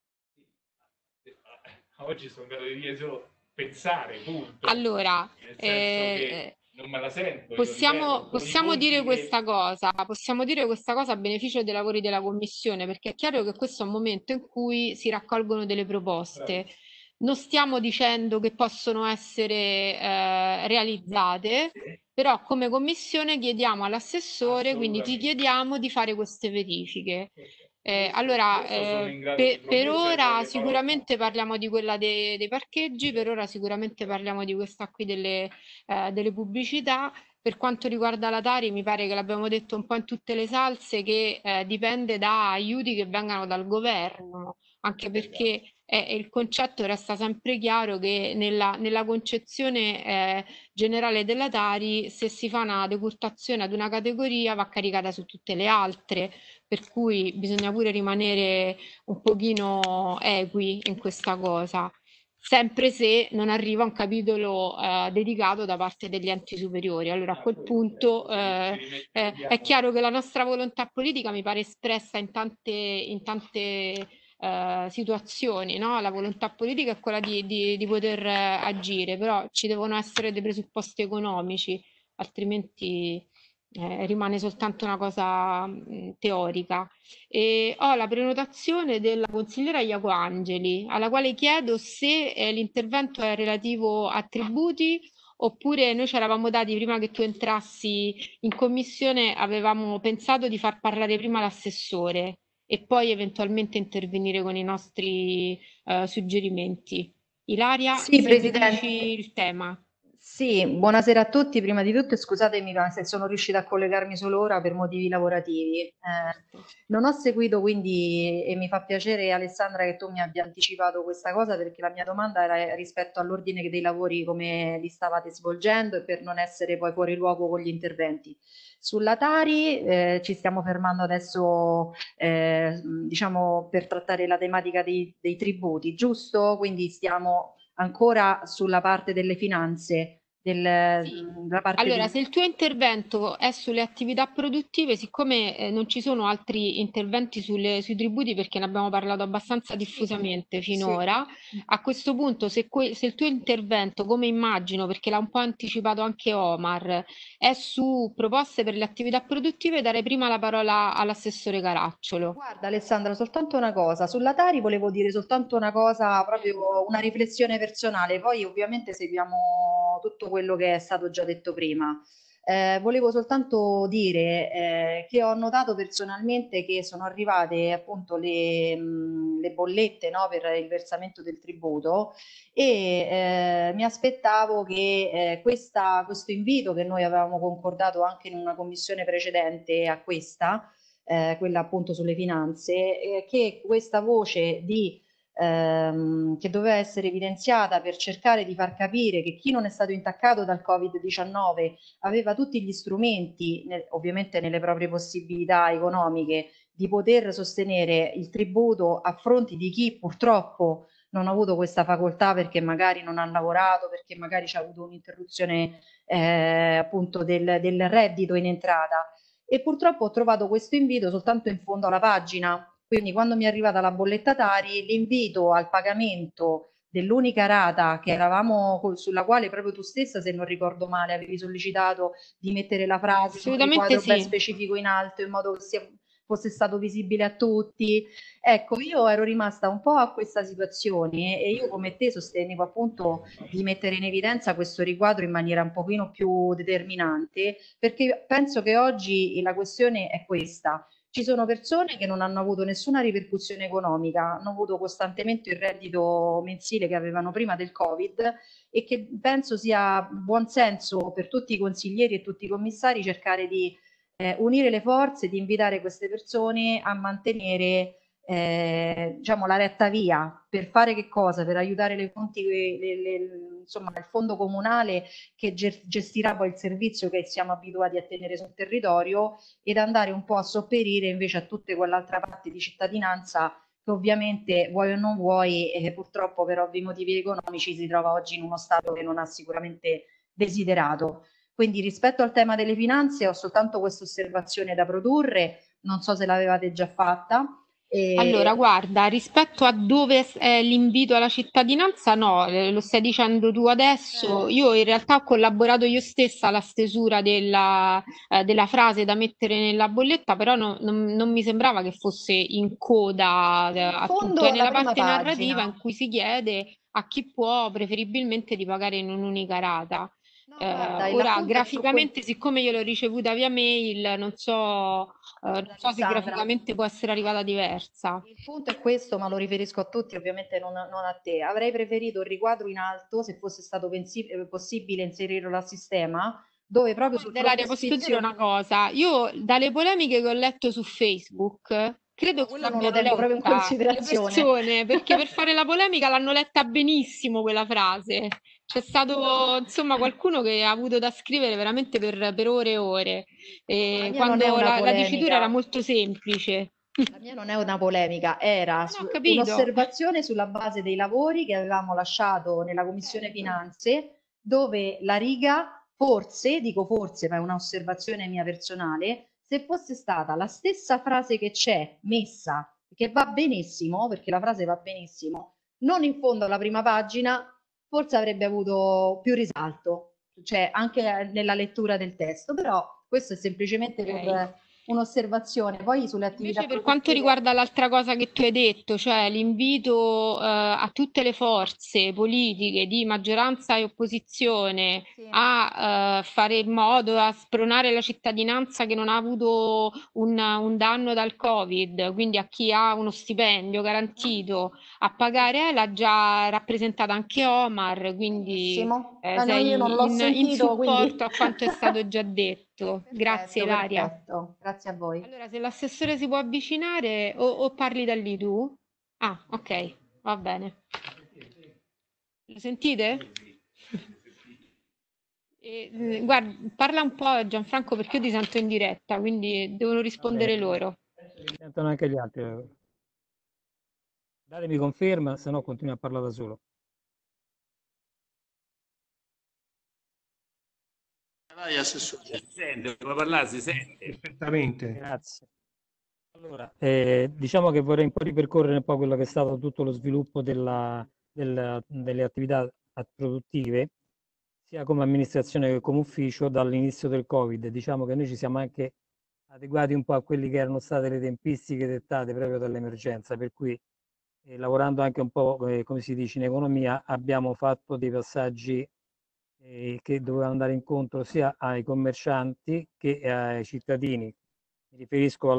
N: Oggi sono in grado di dire solo pensare, punto.
A: Allora,
N: nel senso che non me la sento.
A: possiamo dire questa cosa a beneficio dei lavori della Commissione, perché è chiaro che questo è un momento in cui si raccolgono delle proposte. Non stiamo dicendo che possono essere realizzate, però come Commissione chiediamo all'assessore, quindi ti chiediamo di fare queste verifiche. Allora, per ora sicuramente parliamo di quella dei parcheggi, per ora sicuramente parliamo di questa qui delle pubblicità. Per quanto riguarda la Tari, mi pare che l'abbiamo detto un po' in tutte le salse, che dipende da aiuti che vengano dal governo, anche perché il concetto resta sempre chiaro che nella concezione generale della Tari, se si fa una decurtazione ad una categoria va caricata su tutte le altre, per cui bisogna pure rimanere un pochino equi in questa cosa, sempre se non arriva un capitolo dedicato da parte degli enti superiori. Allora a quel punto è chiaro che la nostra volontà politica mi pare espressa in tante situazioni, no? La volontà politica è quella di poter agire, però ci devono essere dei presupposti economici, altrimenti rimane soltanto una cosa teorica. E ho la prenotazione della consigliera Iaco Angeli, alla quale chiedo se l'intervento è relativo a tributi, oppure noi ci eravamo dati, prima che tu entrassi in commissione, avevamo pensato di far parlare prima l'assessore e poi eventualmente intervenire con i nostri suggerimenti. Ilaria,
D: Sì,
A: se mi
D: Presidente.
A: dici il tema.
Q: Sì, buonasera a tutti. Prima di tutto, scusatemi ma se sono riuscita a collegarmi solo ora per motivi lavorativi. Non ho seguito quindi, e mi fa piacere Alessandra che tu mi abbia anticipato questa cosa, perché la mia domanda era rispetto all'ordine dei lavori, come li stavate svolgendo e per non essere poi fuori luogo con gli interventi. Sulla Tari ci stiamo fermando adesso diciamo per trattare la tematica dei tributi, giusto? Quindi stiamo ancora sulla parte delle finanze, la parte
A: Allora, se il tuo intervento è sulle attività produttive, siccome non ci sono altri interventi sui tributi, perché ne abbiamo parlato abbastanza diffusamente finora, a questo punto se il tuo intervento, come immagino, perché l'ha un po' anticipato anche Omar, è su proposte per le attività produttive, darei prima la parola all'assessore Caracciolo.
Q: Guarda Alessandra, soltanto una cosa, sulla Tari volevo dire soltanto una cosa, proprio una riflessione personale, poi ovviamente seguiamo tutto quello che è stato già detto prima. Volevo soltanto dire che ho notato personalmente che sono arrivate appunto le bollette, no, per il versamento del tributo e mi aspettavo che questo invito che noi avevamo concordato anche in una commissione precedente a questa, quella appunto sulle finanze, che questa voce che doveva essere evidenziata per cercare di far capire che chi non è stato intaccato dal Covid-19 aveva tutti gli strumenti, ovviamente nelle proprie possibilità economiche, di poter sostenere il tributo a fronte di chi purtroppo non ha avuto questa facoltà perché magari non ha lavorato, perché magari c'è avuto un'interruzione appunto del reddito in entrata. E purtroppo ho trovato questo invito soltanto in fondo alla pagina, quindi quando mi è arrivata la bolletta Tari, l'invito al pagamento dell'unica rata che eravamo sulla quale proprio tu stessa, se non ricordo male, avevi sollecitato di mettere la frase con un
A: Assolutamente
Q: riquadro ben
A: sì.
Q: specifico in alto in modo che fosse stato visibile a tutti. Ecco, io ero rimasta un po' a questa situazione e io come te sostenevo appunto di mettere in evidenza questo riquadro in maniera un pochino più determinante, perché penso che oggi la questione è questa. Ci sono persone che non hanno avuto nessuna ripercussione economica, hanno avuto costantemente il reddito mensile che avevano prima del Covid e che penso sia buon senso per tutti i consiglieri e tutti i commissari cercare di unire le forze, di invitare queste persone a mantenere diciamo, la retta via per fare che cosa? Per aiutare le fonti, insomma, il fondo comunale che gestirà poi il servizio che siamo abituati a tenere sul territorio ed andare un po' a sopperire invece a tutte quell'altra parte di cittadinanza che ovviamente vuoi o non vuoi purtroppo per ovvi motivi economici si trova oggi in uno stato che non ha sicuramente desiderato. Quindi rispetto al tema delle finanze ho soltanto questa osservazione da produrre, non so se l'avevate già fatta.
A: Allora, guarda, rispetto a dove è l'invito alla cittadinanza, no, lo stai dicendo tu adesso. Io in realtà ho collaborato io stessa alla stesura della frase da mettere nella bolletta, però non mi sembrava che fosse in coda a tutto. È nella parte narrativa in cui si chiede a chi può preferibilmente di pagare in un'unica rata.
Q: guarda,
A: Ora, graficamente, siccome io l'ho ricevuta via mail, non so se
Q: Alessandra.
A: graficamente può essere arrivata diversa.
Q: Il punto è questo, ma lo riferisco a tutti, ovviamente non a te. Avrei preferito il riquadro in alto, se fosse stato possibile inserirlo al sistema, dove proprio sul
A: Delaria, posso dire una cosa? Io dalle polemiche che ho letto su Facebook, credo che
Q: non lo tengo proprio in considerazione.
A: le persone, perché per fare la polemica l'hanno letta benissimo quella frase. C'è stato insomma qualcuno che ha avuto da scrivere veramente per ore e ore. E quando la dicitura era molto semplice.
Q: La mia non è una polemica, era un'osservazione sulla base dei lavori che avevamo lasciato nella Commissione Finanze, dove la riga, forse, dico forse, ma è un'osservazione mia personale, se fosse stata la stessa frase che c'è messa, che va benissimo, perché la frase va benissimo, non in fondo alla prima pagina, forse avrebbe avuto più risalto, cioè anche nella lettura del testo, però questo è semplicemente un'osservazione. Poi sulle attività
A: Invece per quanto
Q: produttive.
A: riguarda l'altra cosa che tu hai detto, cioè l'invito a tutte le forze politiche di maggioranza e opposizione a fare in modo, a spronare la cittadinanza che non ha avuto un danno dal Covid, quindi a chi ha uno stipendio garantito a pagare, l'ha già rappresentata anche Omar, quindi
Q: Benissimo. No,
A: sei
Q: io non l'ho
A: in
Q: sentito, quindi
A: supporto a quanto è stato già detto. Grazie, Ilaria.
Q: perfetto. Grazie a voi.
A: Allora, se l'assessore si può avvicinare o parli da lì tu? Ah, ok, va bene. Lo sentite? Guarda, parla un po' Gianfranco perché io ti sento in diretta, quindi devono rispondere loro.
O: Mi sentono anche gli altri. Datemi conferma, se no continuo a parlare da solo.
B: Vai, assessore.
R: Si sente, come parlare si sente.
K: Perfettamente.
O: Grazie. Allora, diciamo che vorrei un po' ripercorrere un po' quello che è stato tutto lo sviluppo delle attività produttive, sia come amministrazione che come ufficio, dall'inizio del Covid. Diciamo che noi ci siamo anche adeguati un po' a quelli che erano state le tempistiche dettate proprio dall'emergenza, per cui lavorando anche un po', come si dice, in economia, abbiamo fatto dei passaggi che dovevano andare incontro sia ai commercianti che ai cittadini. Mi riferisco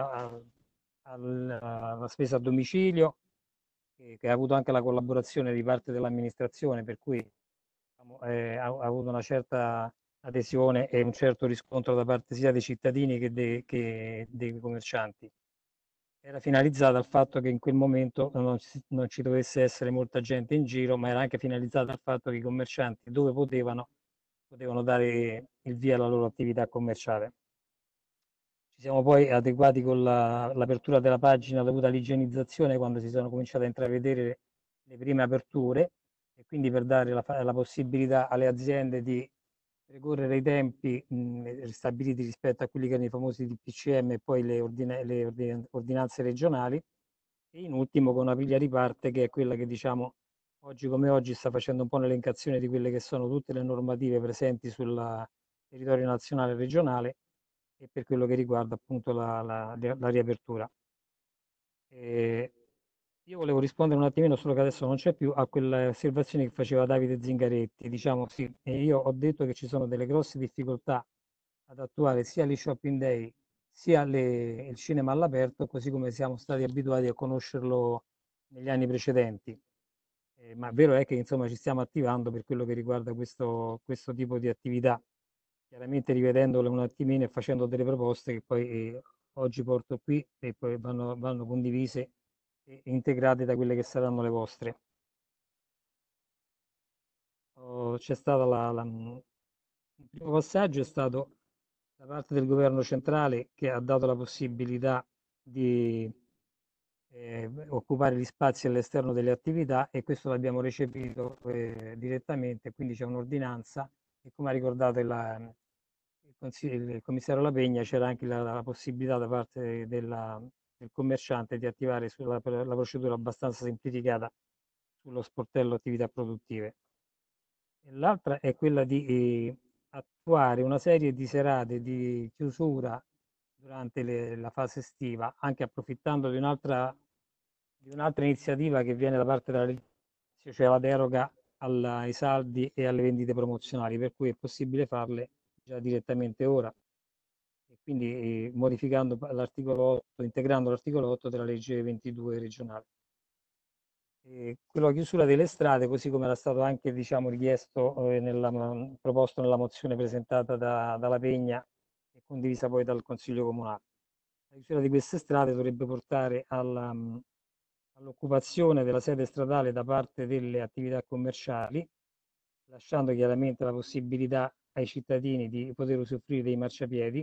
O: alla spesa a domicilio, che ha avuto anche la collaborazione di parte dell'amministrazione, per cui diciamo, ha avuto una certa adesione e un certo riscontro da parte sia dei cittadini che dei commercianti. Era finalizzata al fatto che in quel momento non ci dovesse essere molta gente in giro, ma era anche finalizzata al fatto che i commercianti, dove potevano dare il via alla loro attività commerciale. Ci siamo poi adeguati con l'apertura della pagina dovuta all'igienizzazione, quando si sono cominciate a intravedere le prime aperture, e quindi per dare la possibilità alle aziende di precorrere i tempi stabiliti rispetto a quelli che erano i famosi DPCM e poi le ordinanze regionali, e in ultimo con Aprilia Riparte, che è quella che diciamo oggi come oggi sta facendo un po' un'elencazione di quelle che sono tutte le normative presenti sul territorio nazionale e regionale, e per quello che riguarda appunto la riapertura. Io volevo rispondere un attimino, solo che adesso non c'è più, a quelle osservazioni che faceva Davide Zingaretti. Diciamo sì, io ho detto che ci sono delle grosse difficoltà ad attuare sia gli shopping day sia il cinema all'aperto, così come siamo stati abituati a conoscerlo negli anni precedenti. Ma vero è che insomma ci stiamo attivando per quello che riguarda questo tipo di attività, chiaramente rivedendole un attimino e facendo delle proposte che poi oggi porto qui e poi vanno condivise e integrate da quelle che saranno le vostre. C'è stato il primo passaggio è stato da parte del governo centrale, che ha dato la possibilità di occupare gli spazi all'esterno delle attività, e questo l'abbiamo recepito direttamente, quindi c'è un'ordinanza e, come ha ricordato il commissario La Pegna, c'era anche la possibilità da parte del commerciante di attivare la procedura abbastanza semplificata sullo sportello attività produttive. L'altra è quella di attuare una serie di serate di chiusura durante la fase estiva, anche approfittando di un'altra iniziativa che viene da parte della legge, cioè la deroga ai saldi e alle vendite promozionali, per cui è possibile farle già direttamente ora, e quindi modificando l'articolo 8, integrando l'articolo 8 della legge 22 regionale. Quello, la chiusura delle strade, così come era stato anche diciamo, richiesto proposto nella mozione presentata dalla Pegna e condivisa poi dal Consiglio Comunale. La chiusura di queste strade dovrebbe portare all'occupazione della sede stradale da parte delle attività commerciali, lasciando chiaramente la possibilità ai cittadini di poter usufruire dei marciapiedi,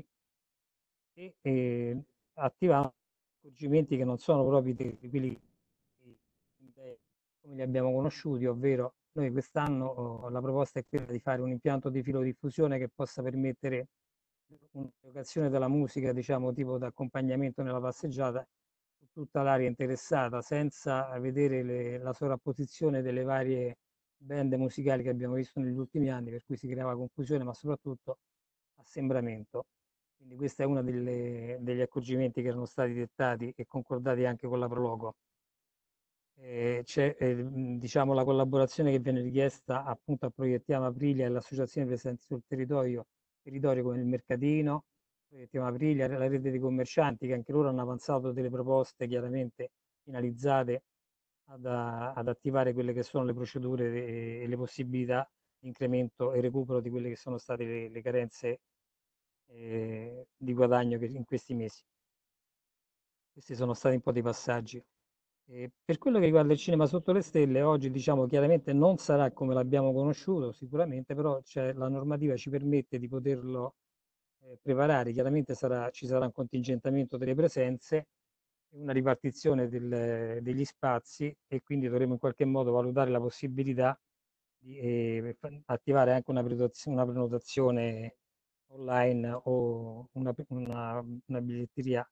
O: e attivando accorgimenti che non sono proprio quelli come li abbiamo conosciuti, ovvero noi quest'anno la proposta è quella di fare un impianto di filodiffusione che possa permettere un'erogazione della musica, diciamo, tipo d'accompagnamento nella passeggiata su tutta l'area interessata, senza vedere la sovrapposizione delle varie band musicali che abbiamo visto negli ultimi anni, per cui si creava confusione, ma soprattutto assembramento. Quindi questo è uno degli accorgimenti che erano stati dettati e concordati anche con la Prologo. C'è diciamo, la collaborazione che viene richiesta appunto a Proiettiamo Aprilia e le associazioni presenti sul territorio come il Mercatino, Proiettiamo Aprilia, la rete di commercianti, che anche loro hanno avanzato delle proposte chiaramente finalizzate ad attivare quelle che sono le procedure e le possibilità di incremento e recupero di quelle che sono state le carenze di guadagno che in questi mesi. Questi sono stati un po' dei passaggi. Per quello che riguarda il cinema sotto le stelle, oggi diciamo chiaramente non sarà come l'abbiamo conosciuto sicuramente, però la normativa ci permette di poterlo preparare. Chiaramente ci sarà un contingentamento delle presenze, una ripartizione degli spazi, e quindi dovremo in qualche modo valutare la possibilità di attivare anche una prenotazione online o una biglietteria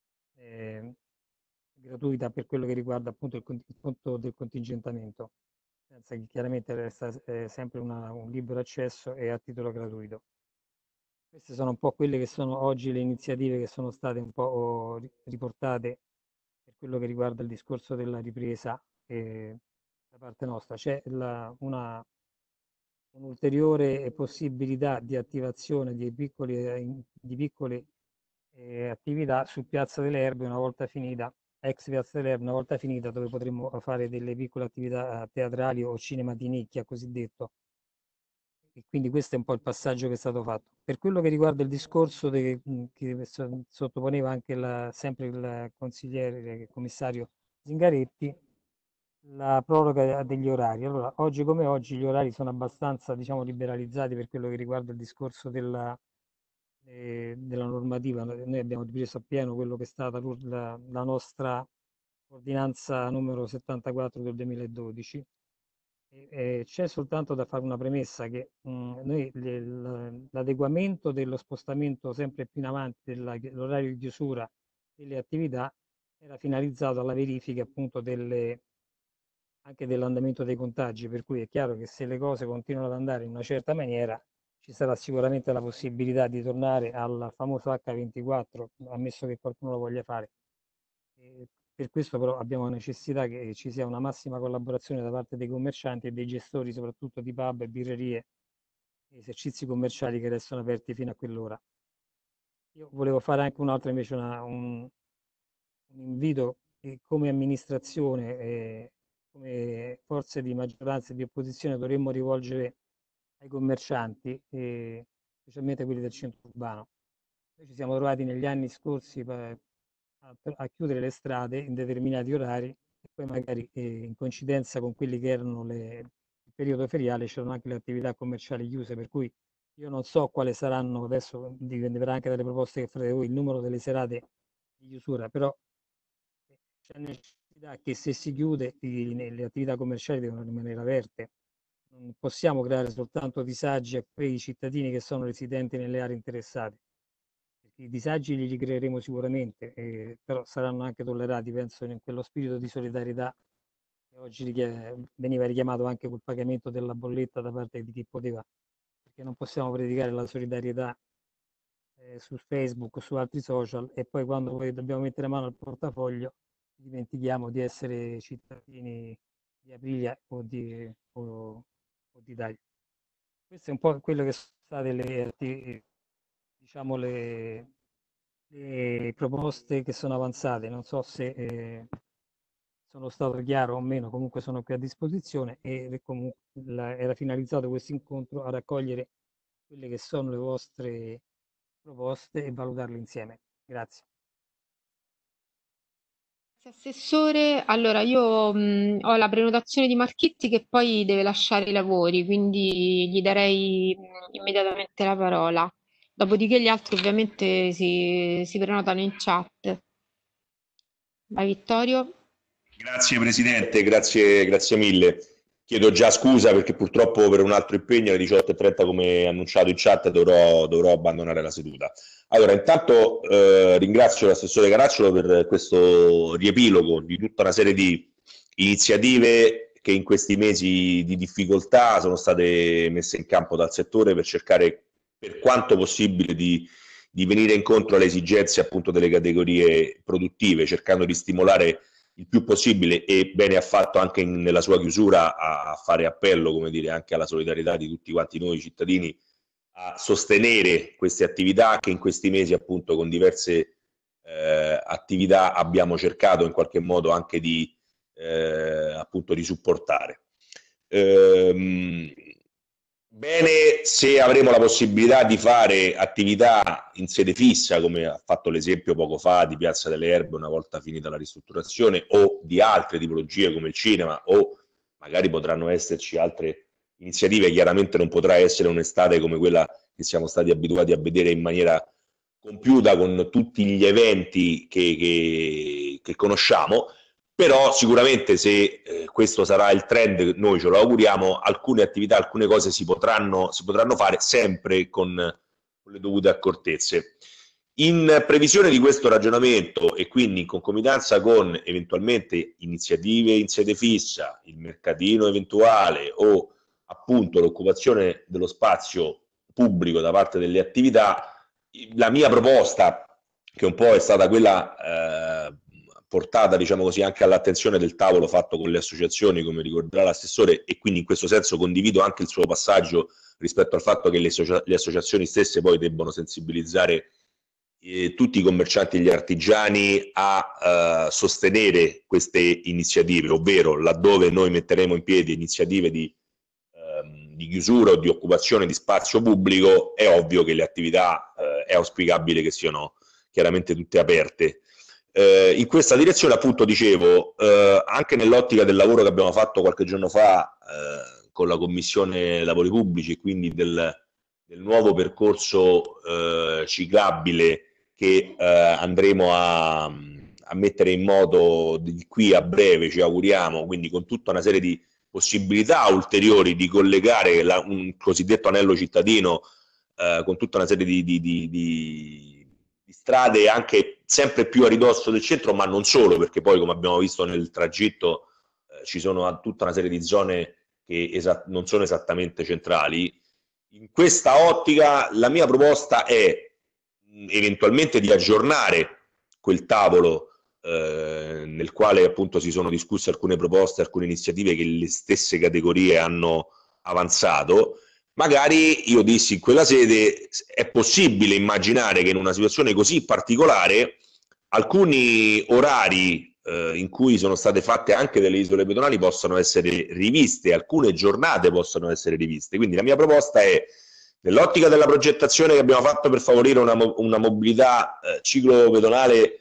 O: gratuita per quello che riguarda appunto il conto del contingentamento, senza che chiaramente resta sempre un libero accesso e a titolo gratuito. Queste sono un po' quelle che sono oggi le iniziative che sono state un po' riportate per quello che riguarda il discorso della ripresa da parte nostra. C'è un'ulteriore possibilità di attivazione di piccole attività su Piazza delle Erbe una volta finita, ex Piazza delle Erbe una volta finita, dove potremo fare delle piccole attività teatrali o cinema di nicchia cosiddetto. E quindi questo è un po' il passaggio che è stato fatto. Per quello che riguarda il discorso che sottoponeva anche sempre il commissario Zingaretti, la proroga degli orari. Allora, oggi come oggi gli orari sono abbastanza, diciamo, liberalizzati per quello che riguarda il discorso della normativa. Noi abbiamo ripreso appieno quello che è stata la nostra ordinanza numero 74 del 2012. C'è soltanto da fare una premessa che noi l'adeguamento dello spostamento sempre più in avanti dell'orario di chiusura delle attività era finalizzato alla verifica appunto anche dell'andamento dei contagi, per cui è chiaro che se le cose continuano ad andare in una certa maniera ci sarà sicuramente la possibilità di tornare al famoso H24, ammesso che qualcuno lo voglia fare. Per questo però abbiamo necessità che ci sia una massima collaborazione da parte dei commercianti e dei gestori, soprattutto di pub, birrerie e esercizi commerciali che restano aperti fino a quell'ora. Io volevo fare anche un'altra invece un invito che come amministrazione e come forze di maggioranza e di opposizione dovremmo rivolgere ai commercianti, specialmente quelli del centro urbano. Noi ci siamo trovati negli anni scorsi a chiudere le strade in determinati orari e poi magari in coincidenza con quelli che erano il periodo feriale c'erano anche le attività commerciali chiuse, per cui io non so quali saranno, adesso dipenderà anche dalle proposte che farete voi, il numero delle serate di chiusura, però c'è necessità che se si chiude le attività commerciali devono rimanere aperte. Non possiamo creare soltanto disagi a quei cittadini che sono residenti nelle aree interessate. I disagi li creeremo sicuramente, però saranno anche tollerati, penso, in quello spirito di solidarietà che oggi veniva richiamato anche col pagamento della bolletta da parte di chi poteva, perché non possiamo predicare la solidarietà su Facebook o su altri social e poi quando poi dobbiamo mettere mano al portafoglio dimentichiamo di essere cittadini di Aprilia o di Italia. Questo è un po' quello che sono state diciamo le proposte che sono avanzate. Non so se sono stato chiaro o meno, comunque sono qui a disposizione e comunque era finalizzato questo incontro a raccogliere quelle che sono le vostre proposte e valutarle insieme. Grazie.
A: Assessore, allora io ho la prenotazione di Marchitti che poi deve lasciare i lavori, quindi gli darei immediatamente la parola. Dopodiché gli altri ovviamente si prenotano in chat. Vai Vittorio.
P: Grazie Presidente, grazie mille. Chiedo già scusa perché purtroppo per un altro impegno alle 18:30, come annunciato in chat, dovrò abbandonare la seduta. Allora, intanto ringrazio l'assessore Caracciolo per questo riepilogo di tutta una serie di iniziative che in questi mesi di difficoltà sono state messe in campo dal settore per cercare per quanto possibile di di venire incontro alle esigenze appunto delle categorie produttive, cercando di stimolare il più possibile, e bene ha fatto anche nella sua chiusura a fare appello, come dire, anche alla solidarietà di tutti quanti noi cittadini, a sostenere queste attività che in questi mesi appunto con diverse attività abbiamo cercato in qualche modo anche di appunto di supportare. Bene se avremo la possibilità di fare attività in sede fissa, come ha fatto l'esempio poco fa di Piazza delle Erbe una volta finita la ristrutturazione, o di altre tipologie come il cinema, o magari potranno esserci altre iniziative. Chiaramente non potrà essere un'estate come quella che siamo stati abituati a vedere in maniera compiuta con tutti gli eventi che conosciamo, però sicuramente se questo sarà il trend, noi ce lo auguriamo, alcune attività, alcune cose si potranno fare sempre con le dovute accortezze. In previsione di questo ragionamento e quindi in concomitanza con eventualmente iniziative in sede fissa, il mercatino eventuale o appunto l'occupazione dello spazio pubblico da parte delle attività, la mia proposta, che un po' è stata quella portata, diciamo così, anche all'attenzione del tavolo fatto con le associazioni, come ricorderà l'assessore, e quindi in questo senso condivido anche il suo passaggio rispetto al fatto che le associazioni stesse poi debbono sensibilizzare tutti i commercianti e gli artigiani a sostenere queste iniziative, ovvero laddove noi metteremo in piedi iniziative di chiusura o di occupazione di spazio pubblico, è ovvio che le attività è auspicabile che siano chiaramente tutte aperte. In questa direzione, appunto, dicevo, anche nell'ottica del lavoro che abbiamo fatto qualche giorno fa con la Commissione Lavori Pubblici, quindi del nuovo percorso ciclabile che andremo a mettere in moto di qui a breve, ci auguriamo, quindi con tutta una serie di possibilità ulteriori di collegare un cosiddetto anello cittadino con tutta una serie di strade anche sempre più a ridosso del centro, ma non solo, perché poi, come abbiamo visto nel tragitto, ci sono tutta una serie di zone che non sono esattamente centrali. In questa ottica la mia proposta è eventualmente di aggiornare quel tavolo nel quale appunto si sono discusse alcune proposte, alcune iniziative che le stesse categorie hanno avanzato. Magari, io dissi in quella sede, è possibile immaginare che in una situazione così particolare alcuni orari in cui sono state fatte anche delle isole pedonali possano essere riviste, alcune giornate possono essere riviste. Quindi la mia proposta è, nell'ottica della progettazione che abbiamo fatto per favorire una mobilità ciclo-pedonale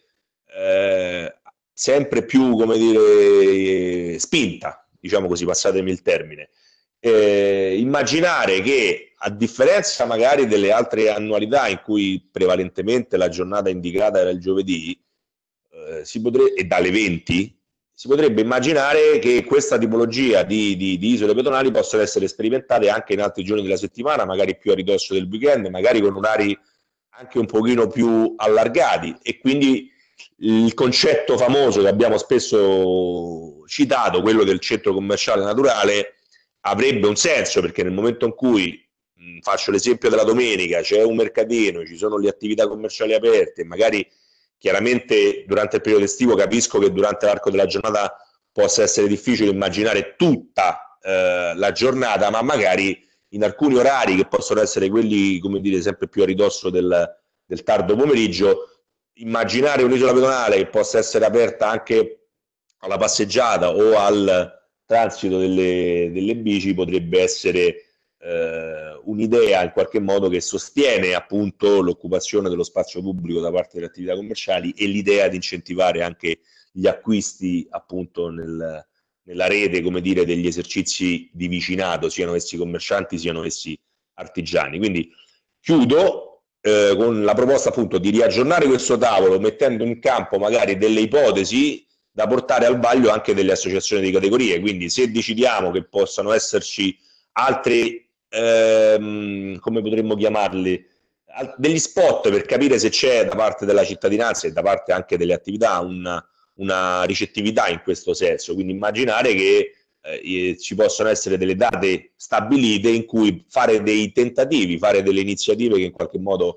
P: sempre più, come dire, spinta, diciamo così, passatemi il termine, immaginare che, a differenza magari delle altre annualità in cui prevalentemente la giornata indicata era il giovedì, e dalle 20, si potrebbe immaginare che questa tipologia di isole pedonali possano essere sperimentate anche in altri giorni della settimana, magari più a ridosso del weekend, magari con orari anche un pochino più allargati, e quindi il concetto famoso che abbiamo spesso citato, quello del centro commerciale naturale, avrebbe un senso, perché nel momento in cui, faccio l'esempio della domenica, c'è un mercatino, ci sono le attività commerciali aperte, magari chiaramente durante il periodo estivo capisco che durante l'arco della giornata possa essere difficile immaginare tutta la giornata, ma magari in alcuni orari che possono essere quelli, come dire, sempre più a ridosso del tardo pomeriggio, immaginare un'isola pedonale che possa essere aperta anche alla passeggiata o al transito delle bici potrebbe essere un'idea in qualche modo che sostiene appunto l'occupazione dello spazio pubblico da parte delle attività commerciali e l'idea di incentivare anche gli acquisti appunto nella rete, come dire, degli esercizi di vicinato, siano essi commercianti, siano essi artigiani. Quindi chiudo con la proposta appunto di riaggiornare questo tavolo, mettendo in campo magari delle ipotesi da portare al vaglio anche delle associazioni di categorie. Quindi se decidiamo che possano esserci altri, come potremmo chiamarli, degli spot per capire se c'è da parte della cittadinanza e da parte anche delle attività una ricettività in questo senso, quindi immaginare che ci possono essere delle date stabilite in cui fare dei tentativi, fare delle iniziative che in qualche modo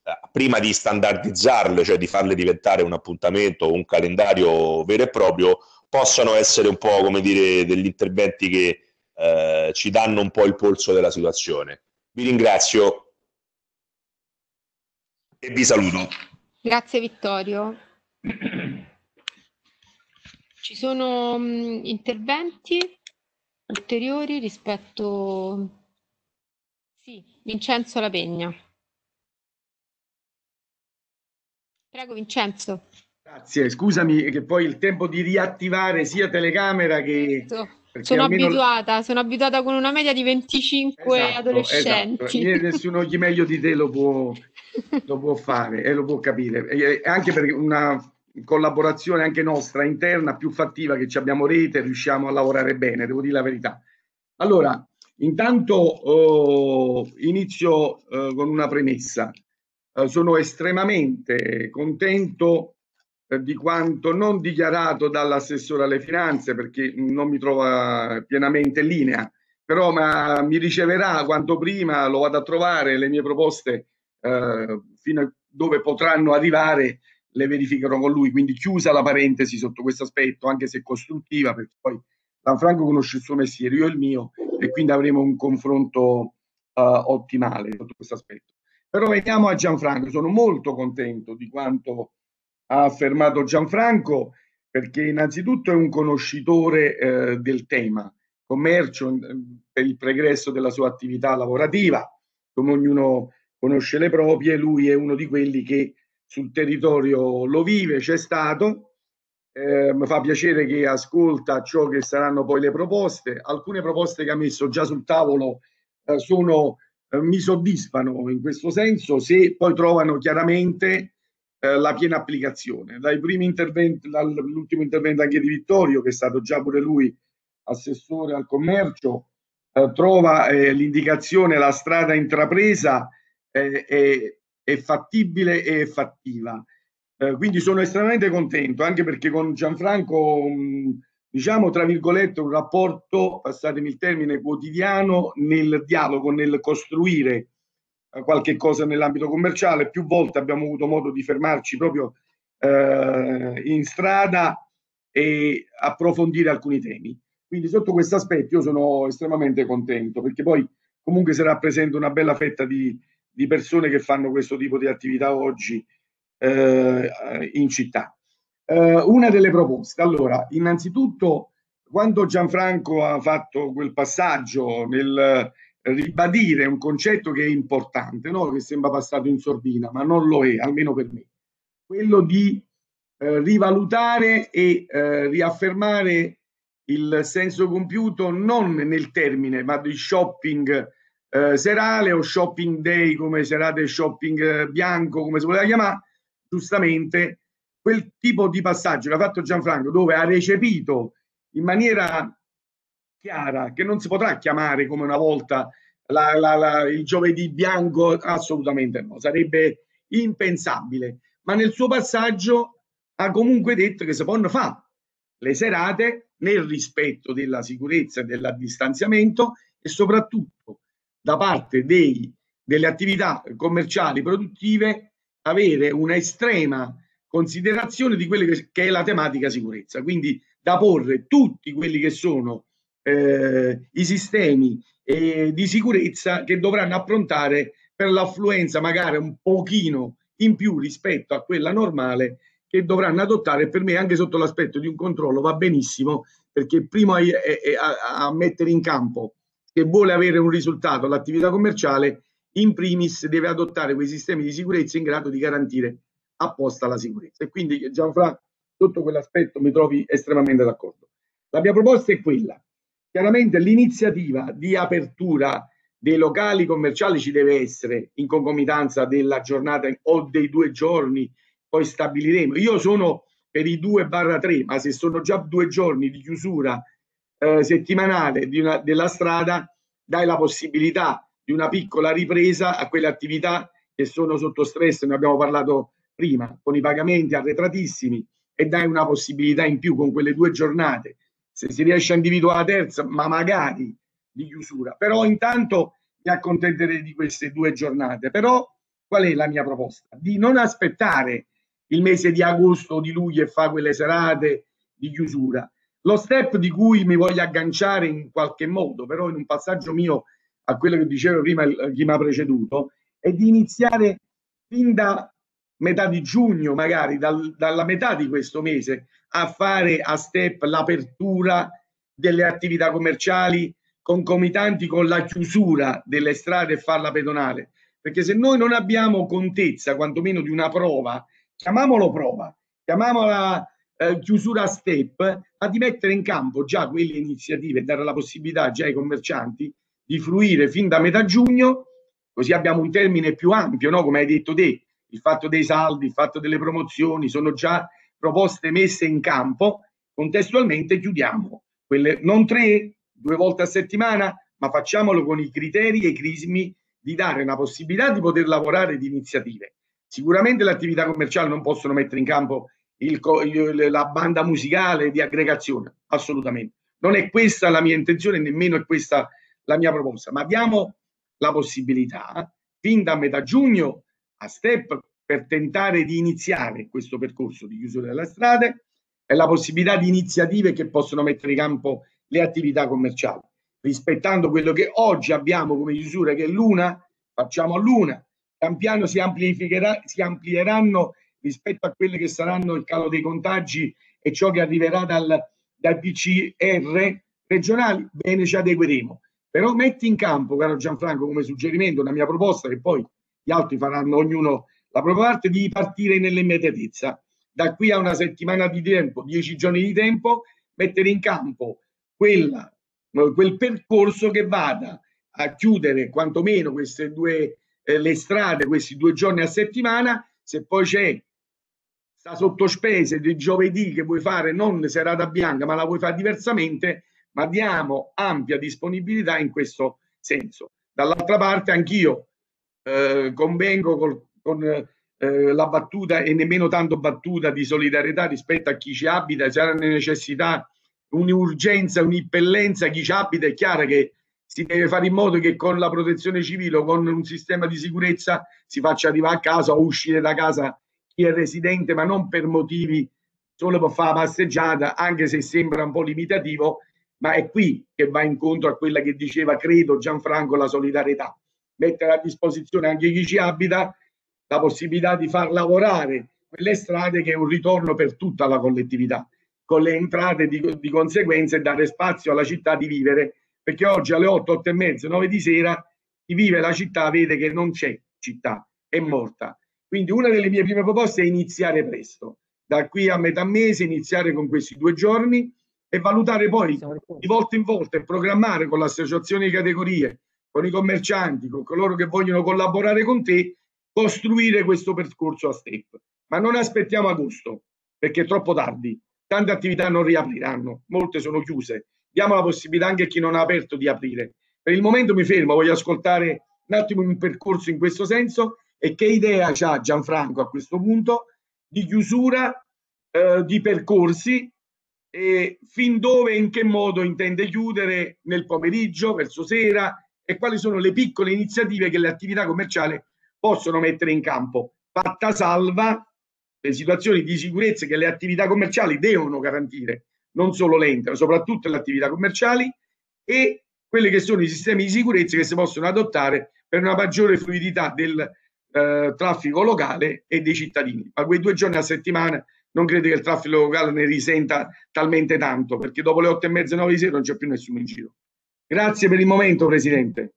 P: prima di standardizzarle, cioè di farle diventare un appuntamento o un calendario vero e proprio, possano essere un po', come dire, degli interventi che ci danno un po' il polso della situazione. Vi ringrazio e vi saluto.
A: Grazie Vittorio. Ci sono interventi ulteriori rispetto... Sì, Vincenzo La Pegna. Prego Vincenzo.
J: Grazie, scusami che poi il tempo di riattivare sia telecamera che...
A: Sono abituata con una media di 25 adolescenti.
J: Esatto. Nessuno chi meglio di te lo può fare e lo può capire. E anche perché una collaborazione anche nostra interna più fattiva, che ci abbiamo rete, riusciamo a lavorare bene, devo dire la verità. Allora, intanto inizio con una premessa. Sono estremamente contento di quanto non dichiarato dall'assessore alle finanze, perché non mi trova pienamente in linea, però mi riceverà quanto prima, lo vado a trovare, le mie proposte fino a dove potranno arrivare le verificherò con lui, quindi chiusa la parentesi sotto questo aspetto, anche se costruttiva, perché poi Lanfranco conosce il suo mestiere, io il mio, e quindi avremo un confronto ottimale sotto questo aspetto. Però veniamo a Gianfranco, sono molto contento di quanto ha affermato Gianfranco, perché innanzitutto è un conoscitore del tema commercio per il pregresso della sua attività lavorativa, come ognuno conosce le proprie, lui è uno di quelli che sul territorio lo vive, c'è stato, mi fa piacere che ascolta ciò che saranno poi le proposte. Alcune proposte che ha messo già sul tavolo mi soddisfano in questo senso, se poi trovano chiaramente la piena applicazione. Dai primi interventi, dall'ultimo intervento anche di Vittorio, che è stato già pure lui assessore al commercio, trova l'indicazione, la strada intrapresa è fattibile e fattiva. Quindi sono estremamente contento, anche perché con Gianfranco diciamo tra virgolette un rapporto, passatemi il termine, quotidiano nel dialogo, nel costruire qualche cosa nell'ambito commerciale. Più volte abbiamo avuto modo di fermarci proprio in strada e approfondire alcuni temi. Quindi sotto questo aspetto io sono estremamente contento, perché poi comunque si rappresenta una bella fetta di persone che fanno questo tipo di attività oggi in città. Una delle proposte, allora, innanzitutto, quando Gianfranco ha fatto quel passaggio nel ribadire un concetto che è importante, no? Che sembra passato in sordina, ma non lo è, almeno per me, quello di rivalutare e riaffermare il senso compiuto non nel termine, ma di shopping serale o shopping day, come serate shopping bianco, come si voleva chiamare, giustamente quel tipo di passaggio che ha fatto Gianfranco, dove ha recepito in maniera chiara che non si potrà chiamare come una volta il giovedì bianco, assolutamente no, sarebbe impensabile, ma nel suo passaggio ha comunque detto che si possono fare le serate nel rispetto della sicurezza e del distanziamento, e soprattutto da parte delle attività commerciali produttive avere una estrema considerazione di quelle che è la tematica sicurezza, quindi da porre tutti quelli che sono i sistemi di sicurezza che dovranno approntare per l'affluenza magari un pochino in più rispetto a quella normale che dovranno adottare. Per me anche sotto l'aspetto di un controllo va benissimo, perché prima a mettere in campo, se vuole avere un risultato l'attività commerciale, in primis deve adottare quei sistemi di sicurezza in grado di garantire apposta la sicurezza. E quindi Gianfranco, sotto quell'aspetto mi trovi estremamente d'accordo. La mia proposta è quella: chiaramente l'iniziativa di apertura dei locali commerciali ci deve essere in concomitanza della giornata o dei 2 giorni, poi stabiliremo. Io sono per i 2/3, ma se sono già 2 giorni di chiusura settimanale della strada, dai la possibilità di una piccola ripresa a quelle attività che sono sotto stress, ne abbiamo parlato prima, con i pagamenti arretratissimi, e dai una possibilità in più con quelle 2 giornate, se si riesce a individuare la terza, ma magari di chiusura. Però intanto mi accontenterei di queste 2 giornate. Però qual è la mia proposta? Di non aspettare il mese di agosto o di luglio e fare quelle serate di chiusura. Lo step di cui mi voglio agganciare in qualche modo, però in un passaggio mio a quello che dicevo prima chi mi ha preceduto, è di iniziare fin da metà di giugno, magari dalla metà di questo mese, a fare a step l'apertura delle attività commerciali concomitanti con la chiusura delle strade e farla pedonale. Perché se noi non abbiamo contezza, quantomeno di una prova, chiamiamola chiusura a step, ma di mettere in campo già quelle iniziative e dare la possibilità già ai commercianti di fruire fin da metà giugno, così abbiamo un termine più ampio, no? Come hai detto te, il fatto dei saldi, il fatto delle promozioni, sono già proposte messe in campo, contestualmente chiudiamo quelle, non 3, 2 volte a settimana, ma facciamolo con i criteri e i crismi di dare una possibilità di poter lavorare di iniziative. Sicuramente le attività commerciali non possono mettere in campo la banda musicale di aggregazione, assolutamente. Non è questa la mia intenzione, nemmeno è questa la mia proposta, ma diamo la possibilità fin da metà giugno a step per tentare di iniziare questo percorso di chiusura delle strade e la possibilità di iniziative che possono mettere in campo le attività commerciali, rispettando quello che oggi abbiamo come chiusura, che è l'una, facciamo all'una, pian piano si amplieranno rispetto a quelle che saranno il calo dei contagi e ciò che arriverà dai PCR regionali, bene, ci adegueremo. Però metti in campo, caro Gianfranco, come suggerimento, una mia proposta, che poi gli altri faranno ognuno la propria parte, di partire nell'immediatezza. Da qui a una settimana di tempo, 10 giorni di tempo, mettere in campo quel percorso che vada a chiudere quantomeno queste le strade, questi 2 giorni a settimana. Se poi c'è sta sottospese di giovedì che vuoi fare non serata bianca, ma la vuoi fare diversamente, ma diamo ampia disponibilità in questo senso. Dall'altra parte anch'io convengo con la battuta, e nemmeno tanto battuta, di solidarietà rispetto a chi ci abita. Se ha una necessità, un'urgenza, un'impellenza, chi ci abita, è chiaro che si deve fare in modo che con la protezione civile o con un sistema di sicurezza si faccia arrivare a casa o uscire da casa chi è residente, ma non per motivi solo per fare la passeggiata, anche se sembra un po' limitativo, ma è qui che va incontro a quella che diceva, credo, Gianfranco, la solidarietà. Mettere a disposizione anche chi ci abita la possibilità di far lavorare quelle strade, che è un ritorno per tutta la collettività, con le entrate di conseguenza, e dare spazio alla città di vivere, perché oggi alle 8, 8 e mezza, 9 di sera, chi vive la città vede che non c'è città, è morta. Quindi una delle mie prime proposte è iniziare presto, da qui a metà mese, iniziare con questi 2 giorni e valutare poi di volta in volta e programmare con l'associazione di categorie, con i commercianti, con coloro che vogliono collaborare con te, costruire questo percorso a step. Ma non aspettiamo agosto, perché è troppo tardi. Tante attività non riapriranno, molte sono chiuse. Diamo la possibilità anche a chi non ha aperto di aprire. Per il momento mi fermo, voglio ascoltare un attimo un percorso in questo senso. E che idea c'ha Gianfranco a questo punto di chiusura di percorsi, e fin dove e in che modo intende chiudere, nel pomeriggio, verso sera, e quali sono le piccole iniziative che le attività commerciali possono mettere in campo, fatta salva le situazioni di sicurezza che le attività commerciali devono garantire, non solo l'ente, ma soprattutto le attività commerciali, e quelli che sono i sistemi di sicurezza che si possono adottare per una maggiore fluidità del traffico locale e dei cittadini. Ma quei 2 giorni a settimana non credo che il traffico locale ne risenta talmente tanto, perché dopo le 8 e mezza, 9 di sera non c'è più nessuno in giro. Grazie per il momento, Presidente.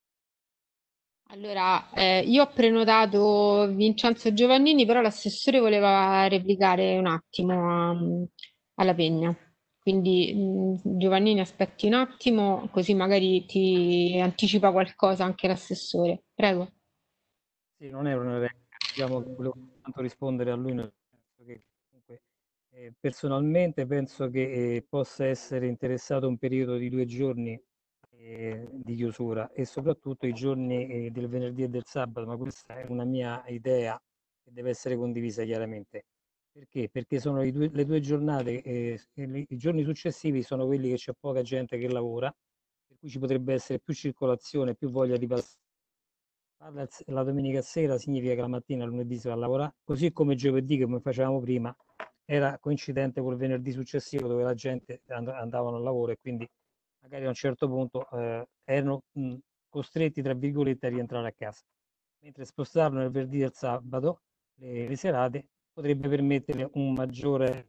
A: Allora, io ho prenotato Vincenzo Giovannini, però l'assessore voleva replicare un attimo alla Pegna. Quindi Giovannini, aspetti un attimo, così magari ti anticipa qualcosa anche l'assessore. Prego.
O: Sì, non è una replica, diciamo che volevo tanto rispondere a lui, nel senso che comunque, personalmente penso che possa essere interessato un periodo di 2 giorni di chiusura, e soprattutto i giorni del venerdì e del sabato, ma questa è una mia idea che deve essere condivisa chiaramente. Perché? Perché sono le 2 giornate, i giorni successivi sono quelli che c'è poca gente che lavora, per cui ci potrebbe essere più circolazione, più voglia di passare la domenica sera significa che la mattina, lunedì si va a lavorare, così come giovedì, come facevamo prima, era coincidente col venerdì successivo dove la gente andavano al lavoro e quindi magari a un certo punto erano costretti, tra virgolette, a rientrare a casa. Mentre spostarlo nel venerdì e il sabato, le serate, potrebbe permettere una maggiore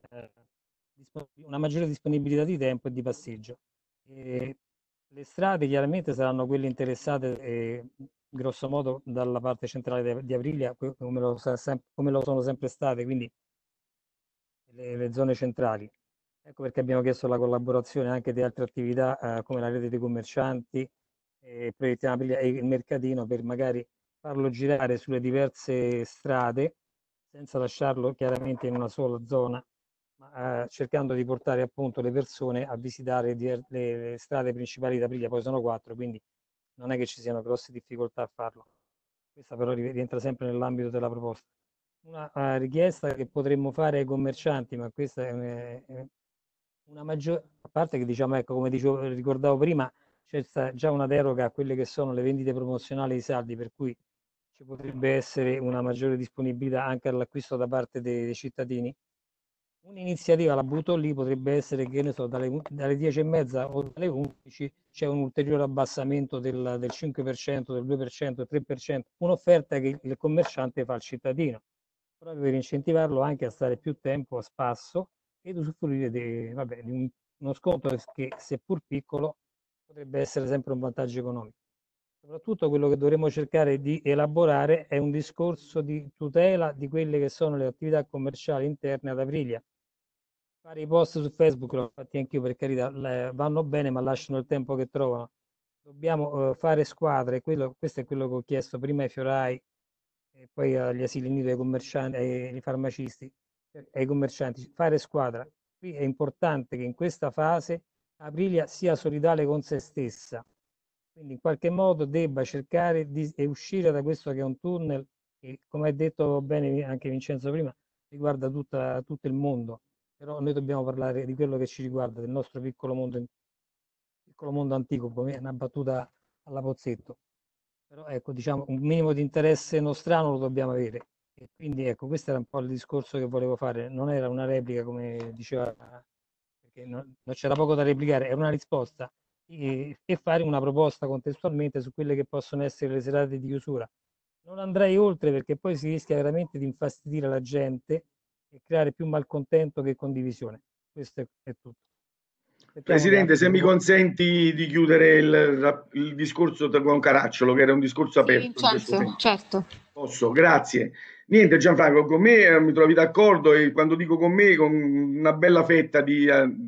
O: disponibilità di tempo e di passeggio. Le strade chiaramente saranno quelle interessate grosso modo dalla parte centrale di Aprilia, come lo sono sempre state, quindi le zone centrali. Ecco perché abbiamo chiesto la collaborazione anche di altre attività come la rete dei commercianti, proiettiamo Aprilia e il mercatino, per magari farlo girare sulle diverse strade senza lasciarlo chiaramente in una sola zona, ma cercando di portare appunto le persone a visitare le strade principali di Aprilia. Poi sono 4, quindi non è che ci siano grosse difficoltà a farlo. Questa però rientra sempre nell'ambito della proposta. Una richiesta che potremmo fare ai commercianti, ma questa è una maggiore, a parte che diciamo, ecco, come ricordavo prima, c'è già una deroga a quelle che sono le vendite promozionali di saldi, per cui ci potrebbe essere una maggiore disponibilità anche all'acquisto da parte dei cittadini. Un'iniziativa, la butto lì, potrebbe essere che ne so, dalle 10:30 o dalle 11 c'è un ulteriore abbassamento del 5%, del 2%, del 3%, un'offerta che il commerciante fa al cittadino, proprio per incentivarlo anche a stare più tempo a spasso ed usufruire di uno sconto che, seppur piccolo, potrebbe essere sempre un vantaggio economico. Soprattutto quello che dovremmo cercare di elaborare è un discorso di tutela di quelle che sono le attività commerciali interne ad Aprilia. Fare i post su Facebook, l'ho fatti anch'io, per carità, vanno bene, ma lasciano il tempo che trovano. Dobbiamo fare squadre, questo è quello che ho chiesto prima ai fiorai e poi agli asili nido, ai commercianti, ai farmacisti, ai commercianti, fare squadra. Qui è importante che in questa fase Aprilia sia solidale con se stessa, quindi in qualche modo debba cercare di uscire da questo che è un tunnel che, come ha detto bene anche Vincenzo prima, riguarda tutto il mondo, però noi dobbiamo parlare di quello che ci riguarda, del nostro piccolo mondo antico, come una battuta alla Pozzetto. Però ecco, diciamo, un minimo di interesse nostrano lo dobbiamo avere, e quindi ecco, questo era un po' il discorso che volevo fare, non era una replica come diceva, perché non c'era poco da replicare, era una risposta, e fare una proposta contestualmente su quelle che possono essere le serate di chiusura. Non andrei oltre, perché poi si rischia veramente di infastidire la gente e creare più malcontento che condivisione. Questo è tutto.
J: Presidente, se mi consenti di chiudere il discorso con Caracciolo, che era un discorso aperto.
A: Vincenzo, certo.
J: Posso? Grazie. Niente, Gianfranco, con me mi trovi d'accordo, e quando dico con me, con una bella fetta di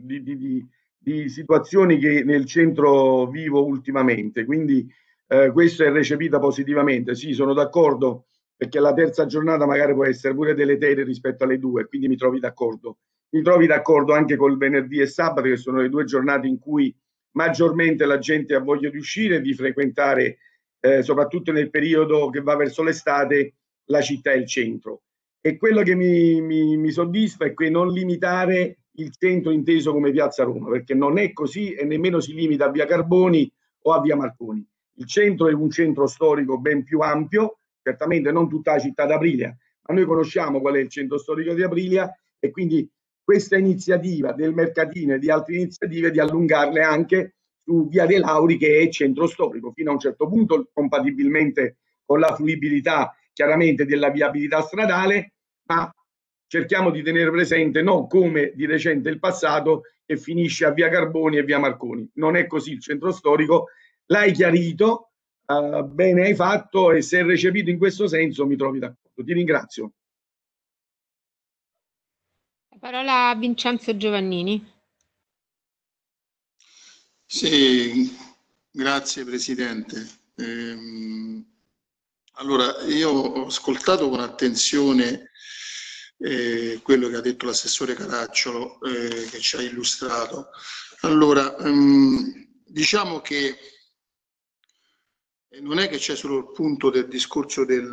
J: situazioni che nel centro vivo ultimamente, quindi questo è recepita positivamente. Sì, sono d'accordo, perché la terza giornata magari può essere pure deleteria rispetto alle 2, quindi mi trovi d'accordo. Mi trovi d'accordo anche col venerdì e sabato, che sono le 2 giornate in cui maggiormente la gente ha voglia di uscire e di frequentare, soprattutto nel periodo che va verso l'estate, la città e il centro. E quello che mi soddisfa è che non limitare il centro inteso come Piazza Roma, perché non è così, e nemmeno si limita a Via Carboni o a Via Marconi. Il centro è un centro storico ben più ampio, certamente non tutta la città d'Aprilia, ma noi conosciamo qual è il centro storico di Aprilia, e quindi questa iniziativa del mercatino e di altre iniziative di allungarle anche su Via dei Lauri, che è centro storico, fino a un certo punto, compatibilmente con la fruibilità chiaramente della viabilità stradale, ma cerchiamo di tenere presente, non come di recente il passato, che finisce a Via Carboni e Via Marconi. Non è così il centro storico, l'hai chiarito, bene hai fatto, e se è recepito in questo senso mi trovi d'accordo. Ti ringrazio.
A: La parola a Vincenzo Giovannini.
B: Sì, grazie Presidente. Allora, io ho ascoltato con attenzione quello che ha detto l'assessore Caracciolo, che ci ha illustrato. Allora, diciamo che non è che c'è solo il punto del discorso del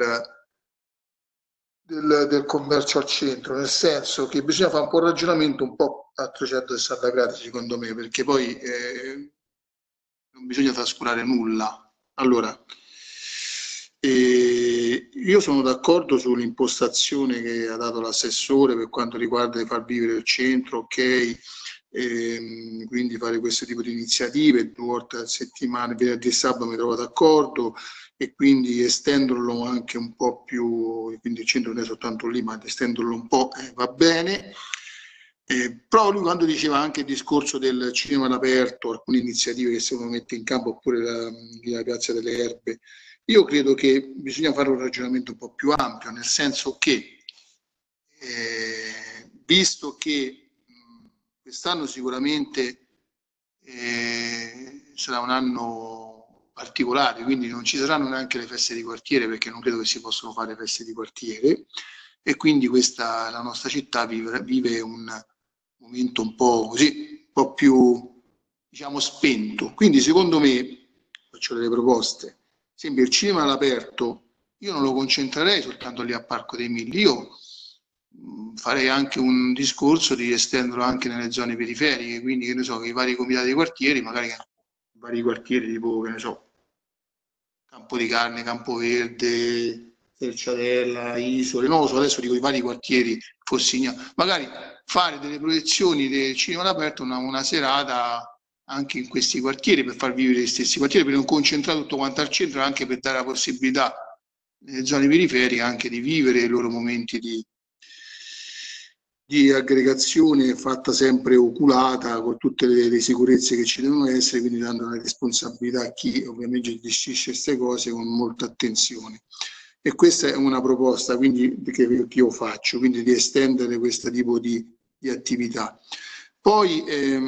B: commercio al centro, nel senso che bisogna fare un po' un ragionamento un po' a 360 gradi, secondo me, perché poi non bisogna trascurare nulla. Allora, E io sono d'accordo sull'impostazione che ha dato l'assessore per quanto riguarda di far vivere il centro, ok, quindi fare questo tipo di iniziative 2 volte a settimana, venerdì e sabato mi trovo d'accordo, e quindi estenderlo anche un po' più, quindi il centro non è soltanto lì, ma estenderlo un po' va bene. Però lui quando diceva anche il discorso del cinema all'aperto, alcune iniziative che si devono mettere in campo, oppure la Piazza delle Erbe, io credo che bisogna fare un ragionamento un po' più ampio, nel senso che visto che quest'anno sicuramente sarà un anno particolare, quindi non ci saranno neanche le feste di quartiere, perché non credo che si possano fare feste di quartiere, e quindi la nostra città vive un momento un po' così, un po' più, diciamo, spento. Quindi secondo me, faccio delle proposte, sempre il cinema all'aperto, io non lo concentrerei soltanto lì a Parco dei Milli, io farei anche un discorso di estenderlo anche nelle zone periferiche, quindi che ne so, che i vari comitati di quartieri, magari i vari quartieri tipo, che ne so, Campo di Carne, Campoverde, Cerciatella, Isole, non lo so, adesso dico i vari quartieri, Fossigna, magari fare delle proiezioni del cinema all'aperto una serata anche in questi quartieri, per far vivere gli stessi quartieri, per non concentrare tutto quanto al centro, anche per dare la possibilità nelle zone periferiche anche di vivere i loro momenti di aggregazione fatta sempre oculata, con tutte le sicurezze che ci devono essere, quindi dando la responsabilità a chi ovviamente gestisce queste cose con molta attenzione. E questa è una proposta quindi che io faccio, quindi di estendere questo tipo di attività. Poi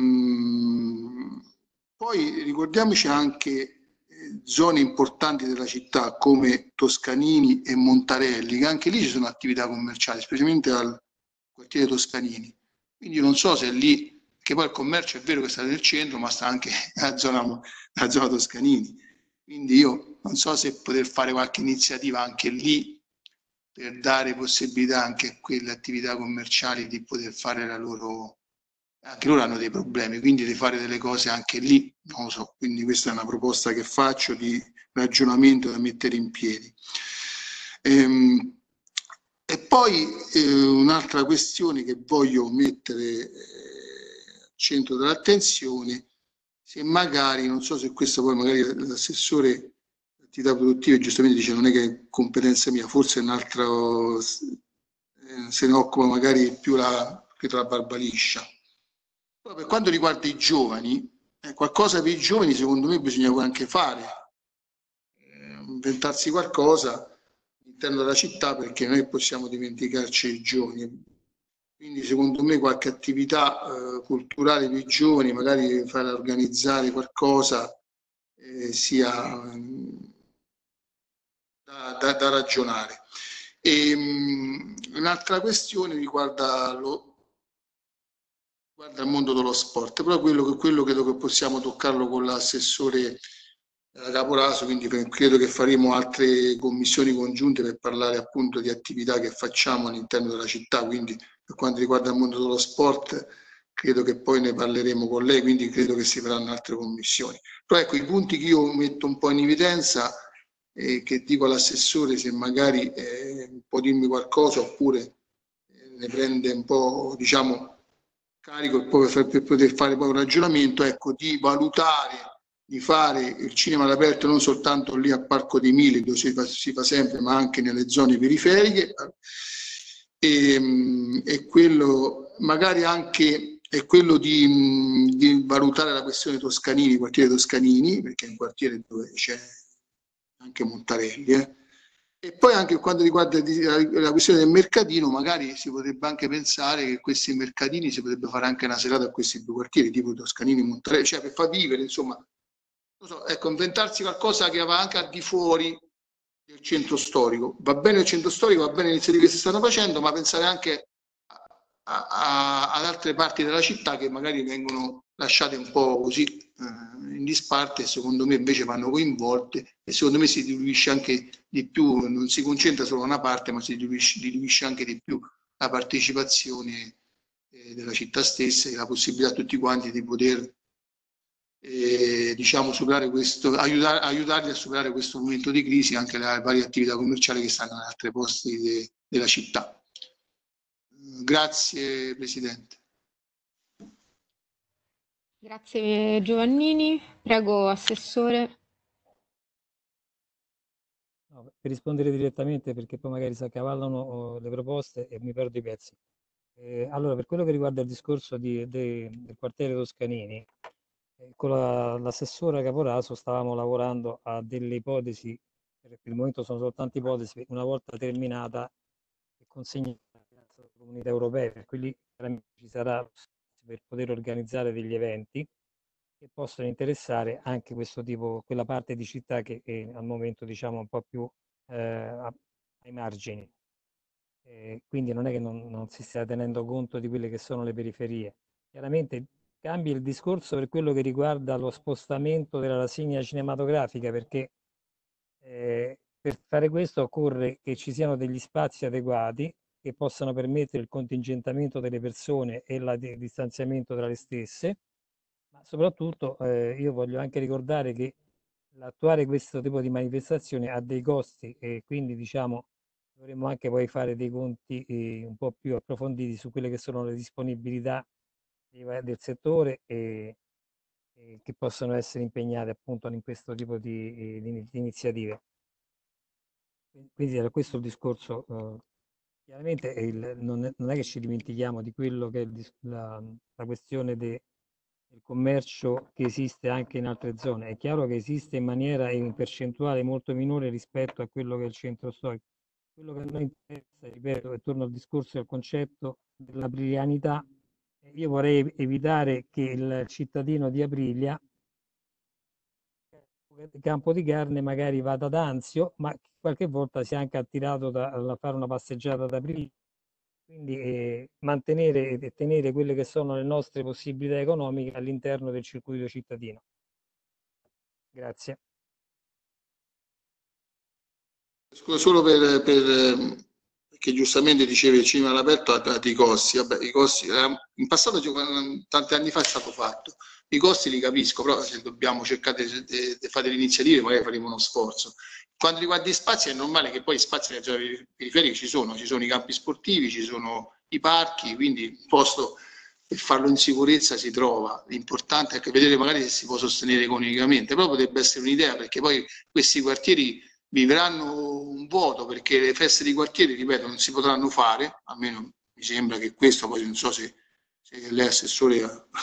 B: ricordiamoci anche zone importanti della città come Toscanini e Montarelli, che anche lì ci sono attività commerciali, specialmente al quartiere Toscanini. Quindi non so se lì, che poi il commercio è vero che sta nel centro, ma sta anche nella zona Toscanini. Quindi io non so se poter fare qualche iniziativa anche lì per dare possibilità anche a quelle attività commerciali di poter fare la loro, anche loro hanno dei problemi, quindi di fare delle cose anche lì, non lo so, quindi questa è una proposta che faccio di ragionamento da mettere in piedi. E poi un'altra questione che voglio mettere al centro dell'attenzione, se magari, non so se questo poi magari l'assessore attività produttive giustamente dice non è che è competenza mia, forse è un altro, se ne occupa magari più la Barbaliscia. Però per quanto riguarda i giovani, qualcosa per i giovani secondo me bisogna anche fare, inventarsi qualcosa all'interno della città, perché noi possiamo dimenticarci i giovani. Quindi secondo me qualche attività culturale per i giovani, magari fare organizzare qualcosa sia da ragionare. Un'altra questione riguarda il mondo dello sport, però quello credo che possiamo toccarlo con l'assessore Caporaso, quindi credo che faremo altre commissioni congiunte per parlare appunto di attività che facciamo all'interno della città, quindi per quanto riguarda il mondo dello sport credo che poi ne parleremo con lei, quindi credo che si faranno altre commissioni. Però ecco, i punti che io metto un po' in evidenza e che dico all'assessore se magari può dirmi qualcosa oppure ne prende un po', diciamo, carico per poter fare poi un ragionamento, ecco, di valutare di fare il cinema all'aperto non soltanto lì a Parco dei Mili, dove si fa sempre, ma anche nelle zone periferiche, e quello magari anche è quello di valutare la questione Toscanini, quartiere Toscanini, perché è un quartiere dove c'è anche Montarelli, E poi anche quando riguarda la questione del mercatino, magari si potrebbe anche pensare che questi mercatini si potrebbe fare anche una serata a questi 2 quartieri, tipo Toscanini e Montarelli, cioè per far vivere, insomma, non so, ecco, inventarsi qualcosa che va anche al di fuori del centro storico. Va bene il centro storico, va bene le iniziative che si stanno facendo, ma pensare anche ad altre parti della città che magari vengono lasciate un po' così in disparte, e secondo me invece vanno coinvolte, e secondo me si diluisce anche di più, non si concentra solo una parte, ma si diluisce anche di più la partecipazione della città stessa e la possibilità a tutti quanti di poter diciamo, superare questo, aiutarli a superare questo momento di crisi, anche le varie attività commerciali che stanno in altri posti della città. Grazie Presidente.
A: Grazie Giovannini. Prego Assessore.
O: No, per rispondere direttamente, perché poi magari si accavallano le proposte e mi perdo i pezzi. Allora, per quello che riguarda il discorso del quartiere Toscanini, con l'assessora Caporaso stavamo lavorando a delle ipotesi, per il momento sono soltanto ipotesi, una volta terminata e consegnata alle comunità europee, per cui lì ci sarà per poter organizzare degli eventi che possono interessare anche questo tipo, quella parte di città che è al momento diciamo un po' più ai margini. Quindi non è che non si stia tenendo conto di quelle che sono le periferie. Chiaramente cambia il discorso per quello che riguarda lo spostamento della rassegna cinematografica, perché per fare questo occorre che ci siano degli spazi adeguati che possano permettere il contingentamento delle persone e il distanziamento tra le stesse, ma soprattutto io voglio anche ricordare che attuare questo tipo di manifestazione ha dei costi e quindi diciamo dovremmo anche poi fare dei conti un po' più approfonditi su quelle che sono le disponibilità del settore e che possono essere impegnate appunto in questo tipo di iniziative. Quindi era questo il discorso. Chiaramente non è che ci dimentichiamo di quello che è la questione del commercio che esiste anche in altre zone. È chiaro che esiste in maniera e in percentuale molto minore rispetto a quello che è il centro storico. Quello che a noi interessa, ripeto, e torno al discorso del concetto della brilianità, io vorrei evitare che il cittadino di Aprilia, campo di carne, magari vada ad Anzio, ma qualche volta sia anche attirato a fare una passeggiata ad Aprilia. Quindi mantenere e tenere quelle che sono le nostre possibilità economiche all'interno del circuito cittadino. Grazie.
B: Solo perché giustamente dicevi il cinema all'aperto ha dei costi. Vabbè, i costi in passato, tanti anni fa è stato fatto. I costi li capisco, però se dobbiamo cercare di fare delle iniziative magari faremo uno sforzo. Quando riguarda gli spazi è normale che poi spazi nelle zone periferiche ci sono i campi sportivi, ci sono i parchi, quindi il posto per farlo in sicurezza si trova. L'importante è che vedere magari se si può sostenere economicamente, però potrebbe essere un'idea perché poi questi quartieri vivranno un vuoto perché le feste di quartiere, ripeto, non si potranno fare, almeno mi sembra che questo, poi non so se lei assessore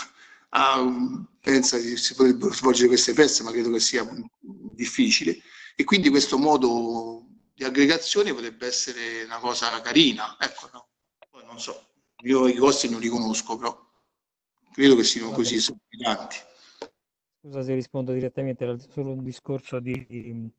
B: pensa che si potrebbero svolgere queste feste, ma credo che sia difficile e quindi questo modo di aggregazione potrebbe essere una cosa carina, ecco, no? Poi non so, io i costi non li conosco, però credo che siano così esorbitanti.
O: Scusa se rispondo direttamente, era solo un discorso di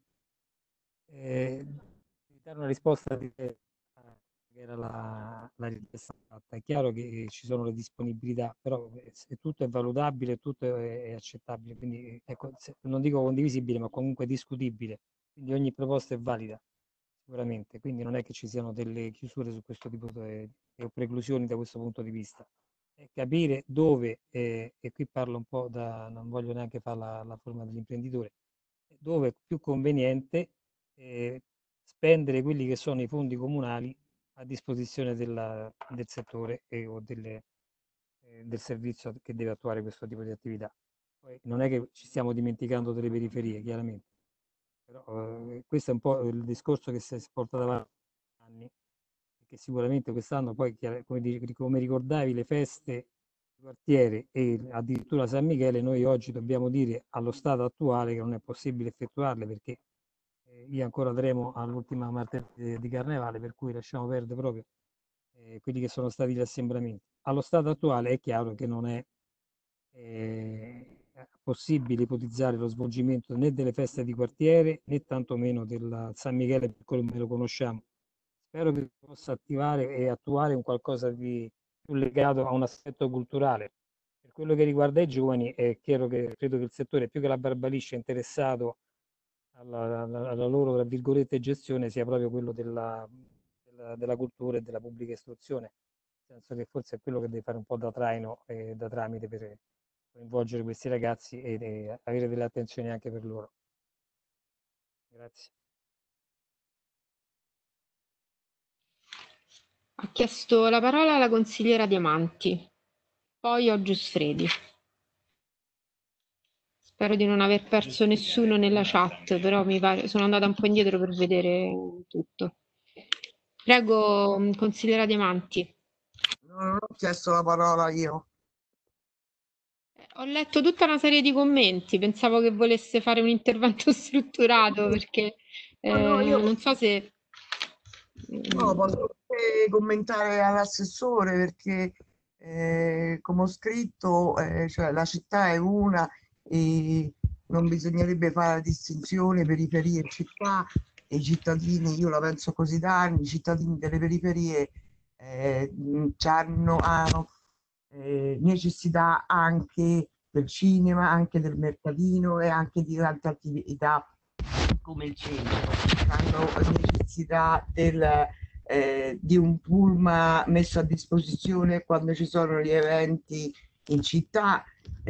O: dare una risposta che era la richiesta fatta. È chiaro che ci sono le disponibilità, però tutto è valutabile, tutto è accettabile, quindi ecco, non dico condivisibile, ma comunque discutibile, quindi ogni proposta è valida sicuramente, quindi non è che ci siano delle chiusure su questo tipo o preclusioni da questo punto di vista. È capire dove, e qui parlo un po' non voglio neanche fare la forma dell'imprenditore, dove è più conveniente spendere quelli che sono i fondi comunali a disposizione del settore o del servizio che deve attuare questo tipo di attività. Poi non è che ci stiamo dimenticando delle periferie, chiaramente, però questo è un po' il discorso che si porta avanti da anni, e che sicuramente quest'anno poi, come ricordavi, le feste di quartiere e addirittura San Michele, noi oggi dobbiamo dire allo stato attuale che non è possibile effettuarle perché io ancora andremo all'ultima martedì di Carnevale, per cui lasciamo perdere proprio quelli che sono stati gli assembramenti. Allo stato attuale è chiaro che non è possibile ipotizzare lo svolgimento né delle feste di quartiere né tantomeno del San Michele per come lo conosciamo. Spero che possa attivare e attuare un qualcosa di più legato a un aspetto culturale. Per quello che riguarda i giovani, è chiaro che credo che il settore più che la Barbaliscia interessato alla loro, tra virgolette, gestione sia proprio quello della cultura e della pubblica istruzione, nel senso che forse è quello che deve fare un po' da traino e da tramite per coinvolgere questi ragazzi e avere delle attenzioni anche per loro. Grazie.
A: Ha chiesto la parola la consigliera Diamanti, poi ho Giussfredi. Spero di non aver perso nessuno nella chat, però mi pare, sono andata un po' indietro per vedere tutto. Prego, consigliera Diamanti.
S: Non ho chiesto la parola io.
A: Ho letto tutta una serie di commenti, pensavo che volesse fare un intervento strutturato perché
S: No, io
A: non so se...
S: no, posso anche commentare all'assessore perché come ho scritto, cioè, la città è una e non bisognerebbe fare la distinzione periferie e città, e i cittadini, io la penso così da anni, i cittadini delle periferie hanno necessità anche del cinema, anche del mercatino e anche di tante attività come il centro. Hanno necessità di un pullman messo a disposizione quando ci sono gli eventi in città.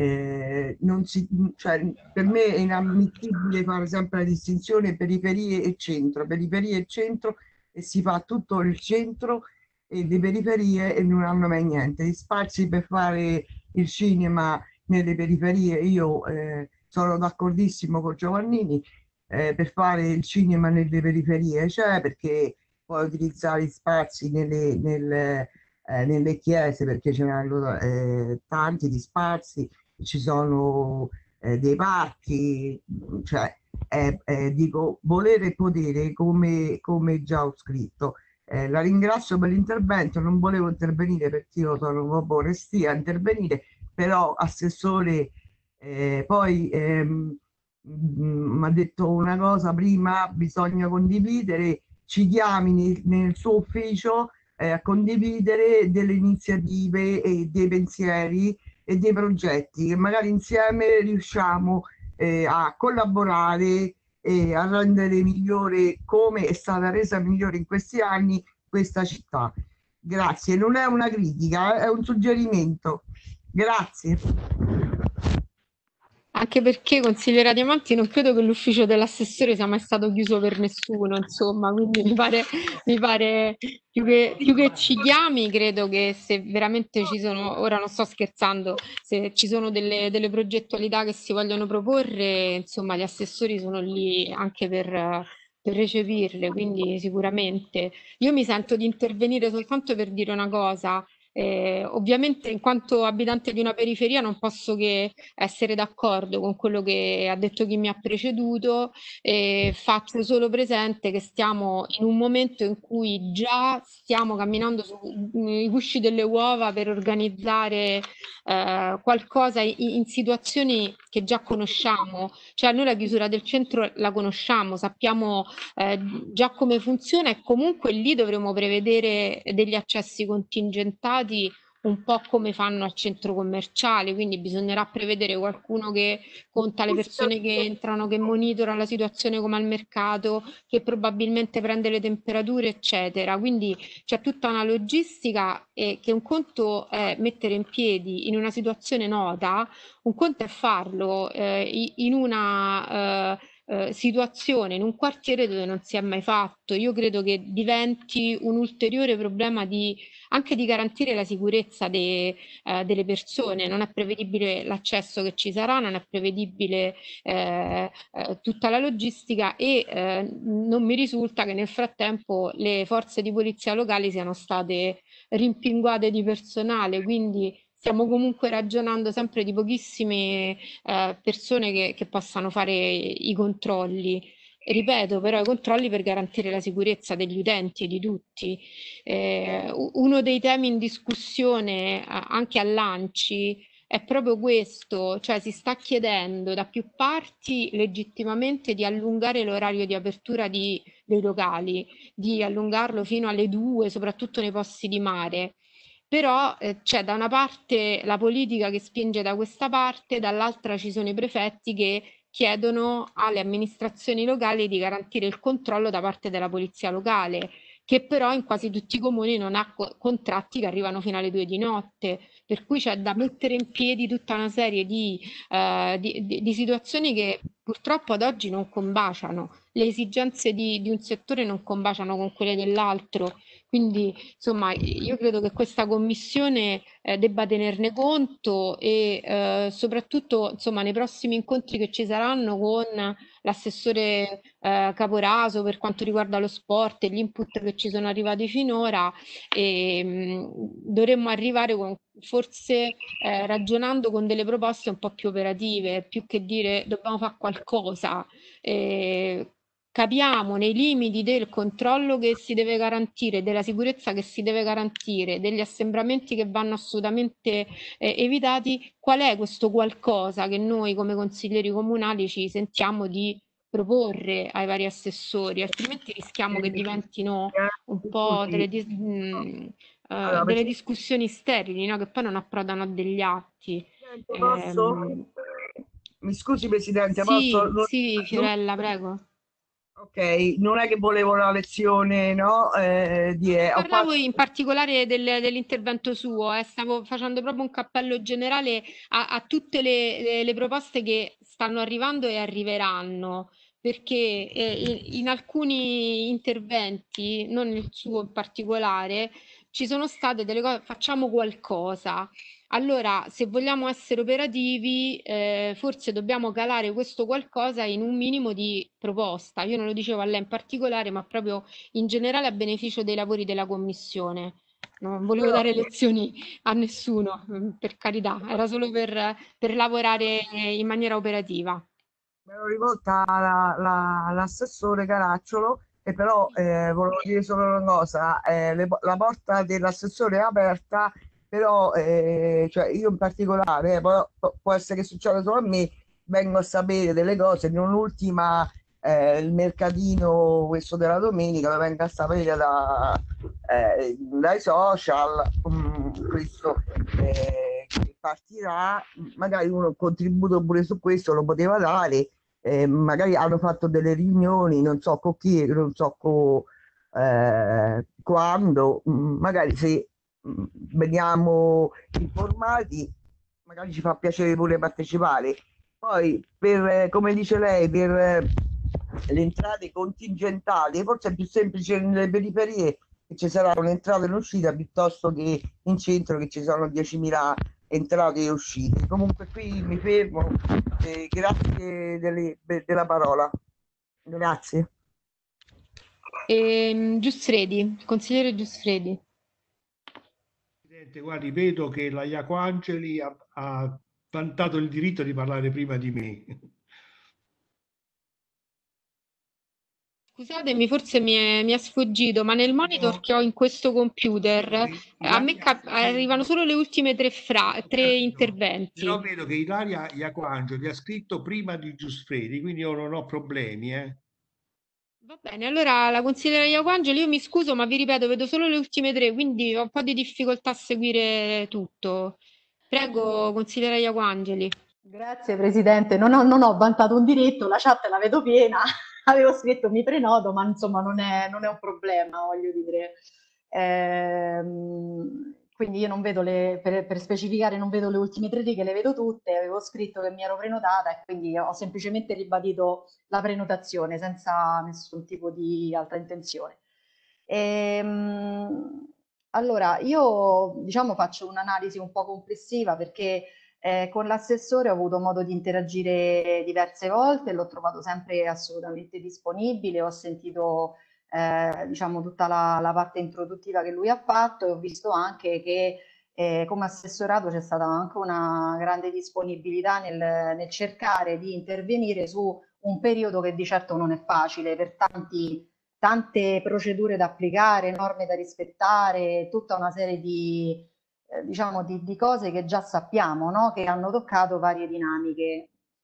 S: Cioè, per me è inammissibile fare sempre la distinzione periferie e centro, e si fa tutto il centro e le periferie e non hanno mai niente. Gli spazi per fare il cinema nelle periferie, io sono d'accordissimo con Giovannini, per fare il cinema nelle periferie c'è, perché puoi utilizzare gli spazi nelle chiese, perché ce n'hanno tanti di spazi, ci sono dei parchi, cioè dico volere e potere, come già ho scritto. La ringrazio per l'intervento, non volevo intervenire perché io sono proprio restia a intervenire, però assessore poi mi ha detto una cosa prima, bisogna condividere, ci chiami nel suo ufficio a condividere delle iniziative e dei pensieri e dei progetti che magari insieme riusciamo a collaborare e a rendere migliore, come è stata resa migliore in questi anni, questa città. Grazie, non è una critica, è un suggerimento. Grazie.
A: Anche perché, consigliera Diamanti, non credo che l'ufficio dell'assessore sia mai stato chiuso per nessuno, insomma, quindi mi pare più che ci chiami, credo che se veramente ci sono, ora non sto scherzando, se ci sono delle progettualità che si vogliono proporre, insomma, gli assessori sono lì anche per recepirle, quindi sicuramente. Io mi sento di intervenire soltanto per dire una cosa. Ovviamente in quanto abitante di una periferia non posso che essere d'accordo con quello che ha detto chi mi ha preceduto, e faccio solo presente che stiamo in un momento in cui già stiamo camminando sui gusci delle uova per organizzare qualcosa in situazioni che già conosciamo, cioè noi la chiusura del centro la conosciamo, sappiamo già come funziona e comunque lì dovremo prevedere degli accessi contingentati un po' come fanno al centro commerciale, quindi bisognerà prevedere qualcuno che conta le persone che entrano, che monitora la situazione come al mercato, che probabilmente prende le temperature, eccetera. Quindi c'è tutta una logistica e che un conto è mettere in piedi in una situazione nota, un conto è farlo in una situazione, in un quartiere dove non si è mai fatto. Io credo che diventi un ulteriore problema anche di garantire la sicurezza delle persone. Non è prevedibile l'accesso che ci sarà, non è prevedibile tutta la logistica e non mi risulta che nel frattempo le forze di polizia locali siano state rimpinguate di personale, quindi stiamo comunque ragionando sempre di pochissime persone che possano fare i controlli. Ripeto, però i controlli per garantire la sicurezza degli utenti e di tutti. Uno dei temi in discussione anche all'ANCI è proprio questo, cioè si sta chiedendo da più parti legittimamente di allungare l'orario di apertura dei locali, di allungarlo fino alle 2, soprattutto nei posti di mare. Però c'è da una parte la politica che spinge da questa parte, dall'altra ci sono i prefetti che chiedono alle amministrazioni locali di garantire il controllo da parte della polizia locale, che però in quasi tutti i comuni non ha contratti che arrivano fino alle 2 di notte, per cui c'è da mettere in piedi tutta una serie di situazioni che purtroppo ad oggi non combaciano. Le esigenze di un settore non combaciano con quelle dell'altro. Quindi, insomma, io credo che questa commissione debba tenerne conto e soprattutto, insomma, nei prossimi incontri che ci saranno con l'assessore Caporaso per quanto riguarda lo sport e gli input che ci sono arrivati finora, dovremmo arrivare forse ragionando con delle proposte un po' più operative, più che dire dobbiamo fare qualcosa. Capiamo nei limiti del controllo che si deve garantire, della sicurezza che si deve garantire, degli assembramenti che vanno assolutamente evitati, qual è questo qualcosa che noi come consiglieri comunali ci sentiamo di proporre ai vari assessori, altrimenti rischiamo che diventino un po' delle discussioni sterili, no? Che poi non approdano a degli atti.
S: Posso? Mi scusi Presidente,
A: Sì,
S: posso?
A: sì, Fiorella, prego.
S: Ok, non è che volevo una lezione, no?
A: Parlavo in particolare dell'intervento suo, stavo facendo proprio un cappello generale a tutte le proposte che stanno arrivando e arriveranno, perché in alcuni interventi, non nel suo in particolare, ci sono state delle cose, facciamo qualcosa. Allora, se vogliamo essere operativi, forse dobbiamo calare questo qualcosa in un minimo di proposta. Io non lo dicevo a lei in particolare, ma proprio in generale a beneficio dei lavori della Commissione. Non volevo dare lezioni a nessuno, per carità, era solo per lavorare in maniera operativa.
S: Me l'ho rivolta all'assessore Caracciolo, e però volevo dire solo una cosa, la porta dell'assessore è aperta, però cioè io in particolare, può essere che succeda solo a me, vengo a sapere delle cose, non ultima il mercatino questo della domenica, vengo a sapere dai social, questo che partirà, magari uno un contributo pure su questo lo poteva dare. Magari hanno fatto delle riunioni, non so con chi, non so quando, magari se veniamo informati, magari ci fa piacere pure partecipare. Poi, come dice lei, per le entrate contingentali, forse è più semplice nelle periferie che ci sarà un'entrata e un'uscita piuttosto che in centro che ci sono 10.000 entrate e uscite. Comunque qui mi fermo, grazie della parola. Grazie.
A: Giussredi, consigliere Giussredi.
K: Presidente, guardi, vedo che la Iaco Angeli ha vantato il diritto di parlare prima di me.
A: Scusatemi, forse mi è sfuggito, ma nel monitor che ho in questo computer a me arrivano solo le ultime tre interventi.
K: Però vedo che Ilaria Iaco Angeli ha scritto prima di Giussredi, quindi io non ho problemi.
A: Va bene, allora la consigliera Iacoangeli, io mi scuso, ma vi ripeto, vedo solo le ultime tre, quindi ho un po' di difficoltà a seguire tutto. Prego, consigliera Iacoangeli.
Q: Grazie Presidente, non ho vantato un diritto, la chat la vedo piena, avevo scritto mi prenoto, ma insomma non è un problema, voglio dire. Quindi io non vedo per specificare, non vedo le ultime tre righe, le vedo tutte, avevo scritto che mi ero prenotata e quindi ho semplicemente ribadito la prenotazione senza nessun tipo di altra intenzione. Allora, io diciamo faccio un'analisi un po' complessiva perché con l'assessore ho avuto modo di interagire diverse volte, l'ho trovato sempre assolutamente disponibile, ho sentito diciamo tutta la parte introduttiva che lui ha fatto e ho visto anche che come assessorato c'è stata anche una grande disponibilità nel cercare di intervenire su un periodo che di certo non è facile per tante procedure da applicare, norme da rispettare, tutta una serie di diciamo di cose che già sappiamo, no? Che hanno toccato varie dinamiche.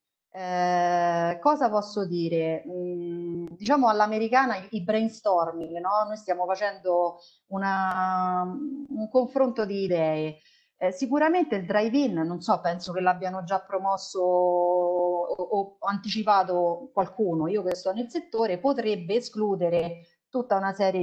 Q: Cosa posso dire? Diciamo all'americana i brainstorming, no? Noi stiamo facendo un confronto di idee. Sicuramente il drive-in, non so, penso che l'abbiano già promosso o anticipato qualcuno, io che sto nel settore, potrebbe escludere tutta una serie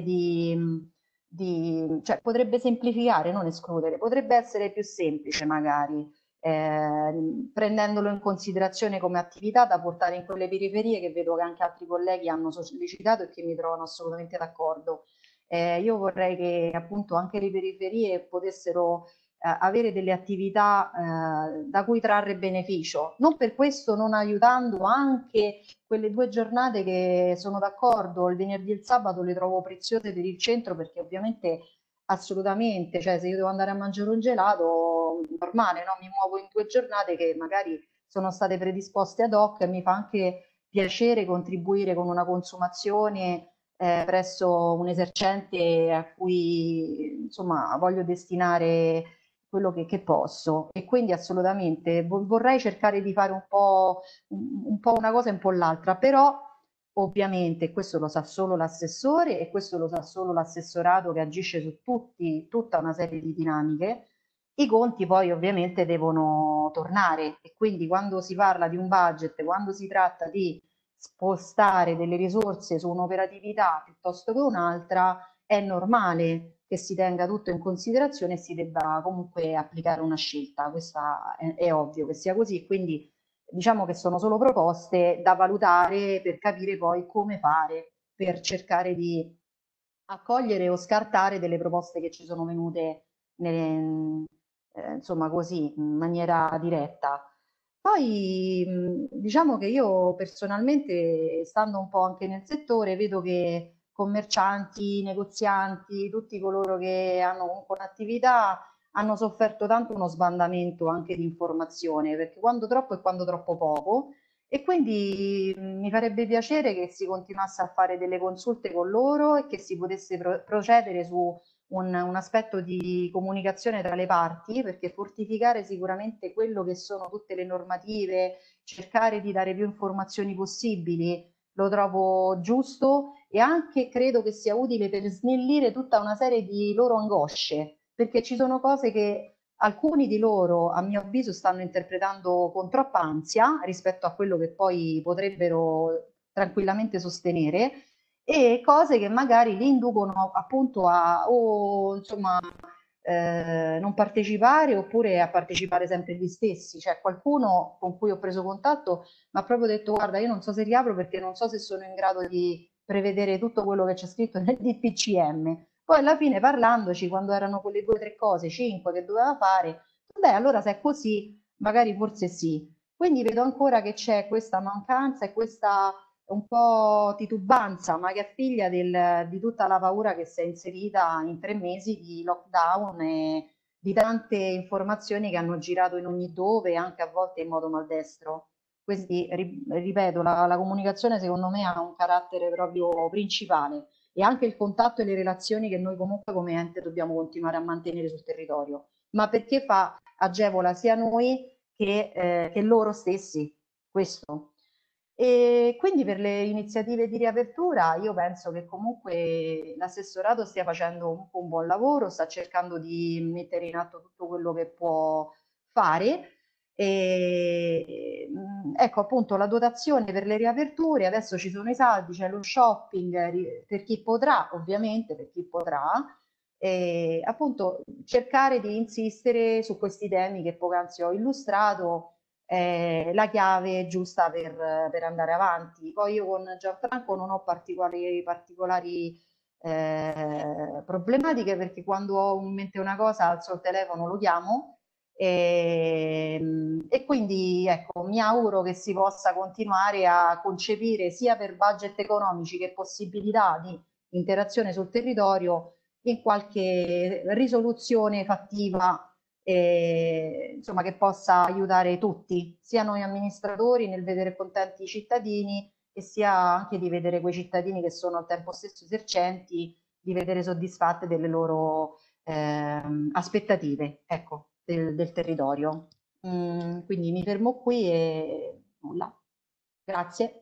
Q: cioè potrebbe semplificare, non escludere, potrebbe essere più semplice magari, prendendolo in considerazione come attività da portare in quelle periferie che vedo che anche altri colleghi hanno sollecitato e che mi trovano assolutamente d'accordo. Io vorrei che appunto anche le periferie potessero avere delle attività da cui trarre beneficio, non per questo non aiutando anche quelle 2 giornate che sono d'accordo, il venerdì e il sabato le trovo preziose per il centro, perché ovviamente assolutamente, cioè se io devo andare a mangiare un gelato, normale, no? Mi muovo in 2 giornate che magari sono state predisposte ad hoc e mi fa anche piacere contribuire con una consumazione presso un esercente a cui insomma voglio destinare quello che posso, e quindi assolutamente vorrei cercare di fare un po' una cosa e un po' l'altra, però ovviamente questo lo sa solo l'assessore e questo lo sa solo l'assessorato che agisce su tutta una serie di dinamiche. I conti poi ovviamente devono tornare, e quindi quando si parla di un budget, quando si tratta di spostare delle risorse su un'operatività piuttosto che un'altra, è normale che si tenga tutto in considerazione e si debba comunque applicare una scelta. Questa è ovvio che sia così, quindi diciamo che sono solo proposte da valutare per capire poi come fare per cercare di accogliere o scartare delle proposte che ci sono venute insomma così in maniera diretta. Poi diciamo che io personalmente, stando un po' anche nel settore, vedo che commercianti, negozianti, tutti coloro che hanno comunque un'attività hanno sofferto tanto uno sbandamento anche di informazione, perché quando troppo è quando troppo poco, e quindi mi farebbe piacere che si continuasse a fare delle consulte con loro e che si potesse procedere su un aspetto di comunicazione tra le parti, perché fortificare sicuramente quello che sono tutte le normative, cercare di dare più informazioni possibili, lo trovo giusto, e anche credo che sia utile per snellire tutta una serie di loro angosce, perché ci sono cose che alcuni di loro, a mio avviso, stanno interpretando con troppa ansia rispetto a quello che poi potrebbero tranquillamente sostenere, e cose che magari li inducono appunto a insomma non partecipare, oppure a partecipare sempre gli stessi. Cioè qualcuno con cui ho preso contatto mi ha proprio detto: guarda, io non so se riapro perché non so se sono in grado di prevedere tutto quello che c'è scritto nel DPCM. Poi alla fine, parlandoci, quando erano quelle 2 o 3 cose, 5 che doveva fare, beh, allora se è così magari forse sì. Quindi vedo ancora che c'è questa mancanza e questa un po' titubanza, ma che è figlia di tutta la paura che si è inserita in 3 mesi di lockdown e di tante informazioni che hanno girato in ogni dove, anche a volte in modo maldestro. Quindi, ripeto, la comunicazione secondo me ha un carattere proprio principale, e anche il contatto e le relazioni che noi comunque come ente dobbiamo continuare a mantenere sul territorio, ma perché agevola sia noi che loro stessi, questo. E quindi per le iniziative di riapertura io penso che comunque l'assessorato stia facendo un buon lavoro, sta cercando di mettere in atto tutto quello che può fare. E, ecco appunto la dotazione per le riaperture, adesso ci sono i saldi, c'è lo shopping per chi potrà, ovviamente per chi potrà, e appunto cercare di insistere su questi temi che poc'anzi ho illustrato, la chiave giusta per andare avanti. Poi io con Gianfranco non ho particolari problematiche, perché quando ho in mente una cosa alzo il telefono, lo chiamo, e quindi ecco, mi auguro che si possa continuare a concepire sia per budget economici che possibilità di interazione sul territorio in qualche risoluzione fattiva, insomma, che possa aiutare tutti, sia noi amministratori nel vedere contenti i cittadini, e sia anche di vedere quei cittadini che sono al tempo stesso esercenti, di vedere soddisfatte delle loro aspettative, ecco, del territorio. Quindi mi fermo qui e nulla. Grazie.